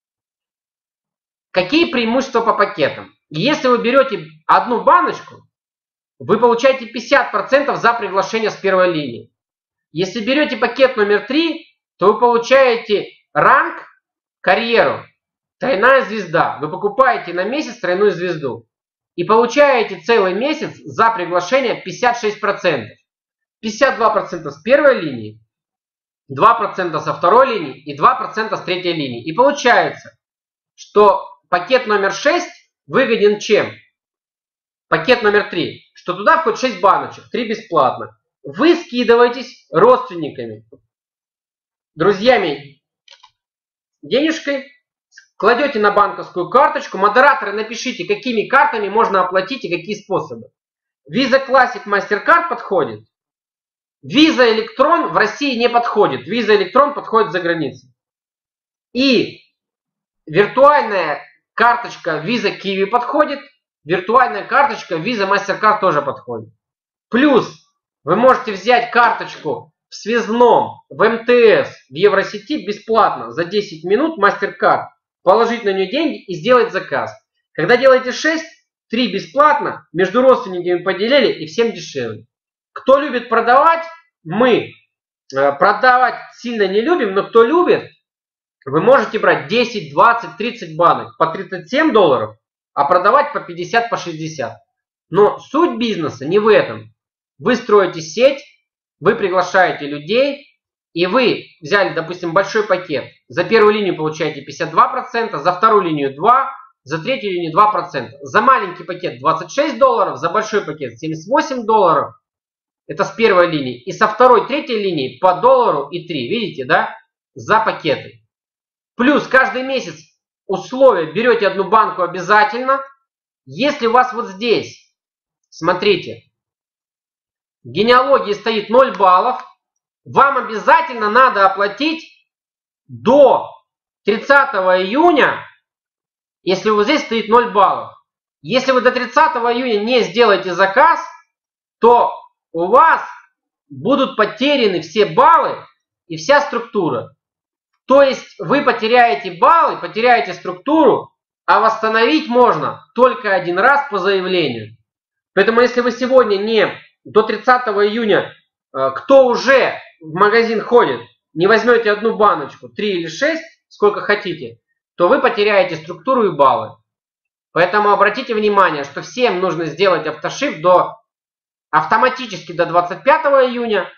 Какие преимущества по пакетам? Если вы берете одну баночку, вы получаете 50% за приглашение с первой линии. Если берете пакет номер 3, то вы получаете ранг, карьеру, тройная звезда. Вы покупаете на месяц тройную звезду и получаете целый месяц за приглашение 56%. 52% с первой линии, 2% со второй линии и 2% с третьей линии. И получается, что пакет номер 6 выгоден чем? Пакет номер 3, что туда входит 6 баночек, 3 бесплатно. Вы скидываетесь родственниками, друзьями, денежкой, кладете на банковскую карточку. Модераторы, напишите, какими картами можно оплатить и какие способы. Visa Classic MasterCard подходит. Visa Electron в России не подходит. Visa Electron подходит за границей. И виртуальная карточка Visa Kiwi подходит. Виртуальная карточка Visa MasterCard тоже подходит. Плюс вы можете взять карточку в связном, в МТС, в Евросети бесплатно за 10 минут MasterCard, положить на нее деньги и сделать заказ. Когда делаете 6, 3 бесплатно, между родственниками поделили и всем дешевле. Кто любит продавать, мы продавать сильно не любим, но кто любит, вы можете брать 10, 20, 30 банок по 37 долларов, а продавать по 50, по 60. Но суть бизнеса не в этом. Вы строите сеть, вы приглашаете людей, и вы взяли, допустим, большой пакет. За первую линию получаете 52%, за вторую линию 2%, за третью линию 2%. За маленький пакет 26 долларов, за большой пакет 78 долларов. Это с первой линии. И со второй, третьей линии по доллару и 3. Видите, да? За пакеты. Плюс каждый месяц условия: берете одну банку обязательно. Если у вас вот здесь, смотрите, в генеалогии стоит 0 баллов, вам обязательно надо оплатить до 30 июня, если вот здесь стоит 0 баллов. Если вы до 30 июня не сделаете заказ, то у вас будут потеряны все баллы и вся структура. То есть вы потеряете баллы, потеряете структуру, а восстановить можно только один раз по заявлению. Поэтому если вы сегодня не до 30 июня, кто уже в магазин ходит, не возьмете одну баночку, 3 или 6, сколько хотите, то вы потеряете структуру и баллы. Поэтому обратите внимание, что всем нужно сделать автошип автоматически до 25 июня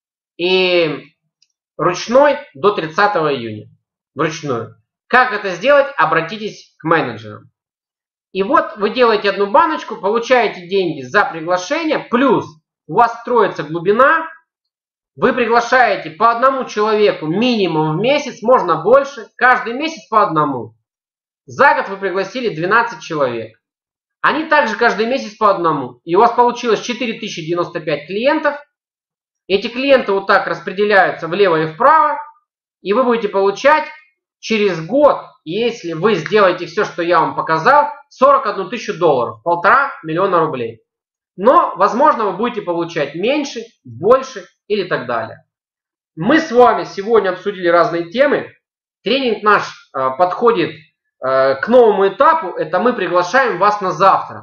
и ручной до 30 июня. Вручную. Как это сделать? Обратитесь к менеджерам. И вот вы делаете одну баночку, получаете деньги за приглашение, плюс у вас строится глубина, вы приглашаете по одному человеку минимум в месяц, можно больше, каждый месяц по одному. За год вы пригласили 12 человек. Они также каждый месяц по одному. И у вас получилось 4095 клиентов. Эти клиенты вот так распределяются влево и вправо. И вы будете получать через год, если вы сделаете все, что я вам показал, 41 тысячу долларов, 1,5 миллиона рублей. Но, возможно, вы будете получать меньше, больше или так далее. Мы с вами сегодня обсудили разные темы. Тренинг наш подходит к новому этапу. Это мы приглашаем вас на завтра.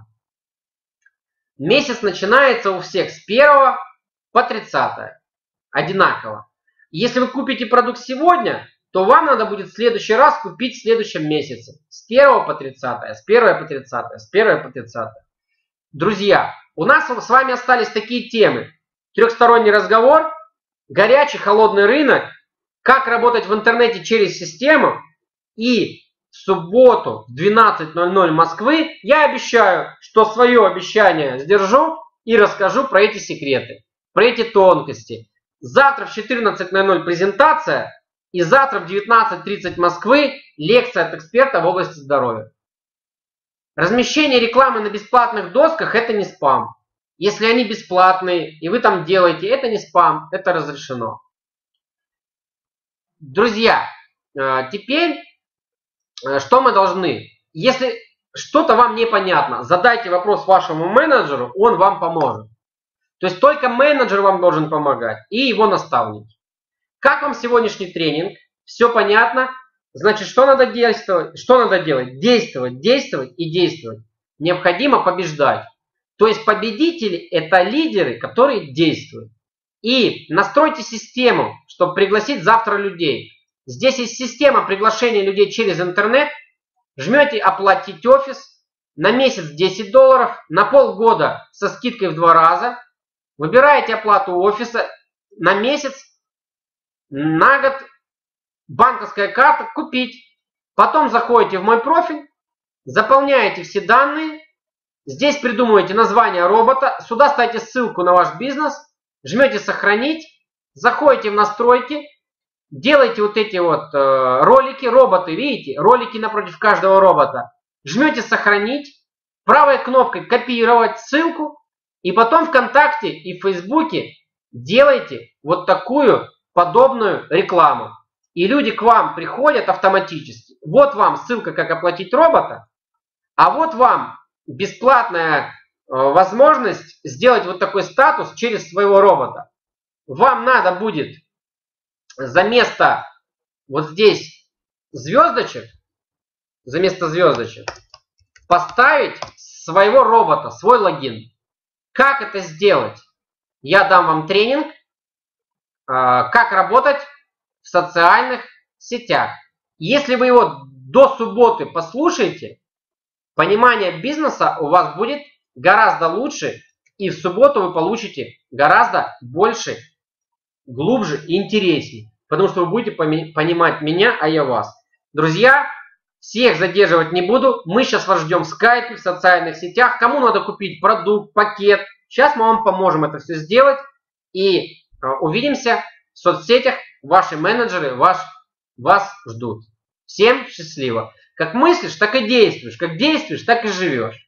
Месяц начинается у всех с 1 по 30. Одинаково. Если вы купите продукт сегодня, то вам надо будет в следующий раз купить в следующем месяце. С 1 по 30, с 1 по 30, с 1 по 30. Друзья, у нас с вами остались такие темы. Трехсторонний разговор, горячий, холодный рынок, как работать в интернете через систему. И в субботу в 12:00 Москвы я обещаю, что свое обещание сдержу. и расскажу про эти секреты, про эти тонкости. Завтра в 14:00 презентация, и завтра в 19:30 Москвы лекция от эксперта в области здоровья. Размещение рекламы на бесплатных досках – это не спам. Если они бесплатные, и вы там делаете, это не спам, это разрешено. Друзья, теперь что мы должны? Если что-то вам непонятно, задайте вопрос вашему менеджеру, он вам поможет. То есть только менеджер вам должен помогать и его наставник. Как вам сегодняшний тренинг? Все понятно? Значит, что надо действовать? Что надо делать? Действовать, действовать и действовать. Необходимо побеждать. То есть победители – это лидеры, которые действуют. И настройте систему, чтобы пригласить завтра людей. Здесь есть система приглашения людей через интернет. Жмете «Оплатить офис». На месяц $10, на полгода со скидкой в 2 раза. Выбираете оплату офиса на месяц, на год, банковская карта, купить. Потом заходите в мой профиль, заполняете все данные. Здесь придумываете название робота. Сюда ставите ссылку на ваш бизнес. Жмете «Сохранить». Заходите в настройки. Делаете вот эти вот ролики. Роботы, видите? Ролики напротив каждого робота. Жмете «Сохранить». Правой кнопкой «Копировать ссылку». И потом ВКонтакте и в Фейсбуке делайте вот такую подобную рекламу. И люди к вам приходят автоматически. Вот вам ссылка, как оплатить робота. А вот вам бесплатная возможность сделать вот такой статус через своего робота. Вам надо будет за место вот здесь звездочек, поставить своего робота, свой логин. Как это сделать? Я дам вам тренинг, как работать в социальных сетях. Если вы его до субботы послушаете, понимание бизнеса у вас будет гораздо лучше, и в субботу вы получите гораздо больше, глубже и интереснее, потому что вы будете понимать меня, а я вас. Друзья, всех задерживать не буду. Мы сейчас вас ждем в скайпе, в социальных сетях. Кому надо купить продукт, пакет, сейчас мы вам поможем это все сделать. И увидимся в соцсетях. Ваши менеджеры вас ждут. Всем счастливо. Как мыслишь, так и действуешь. Как действуешь, так и живешь.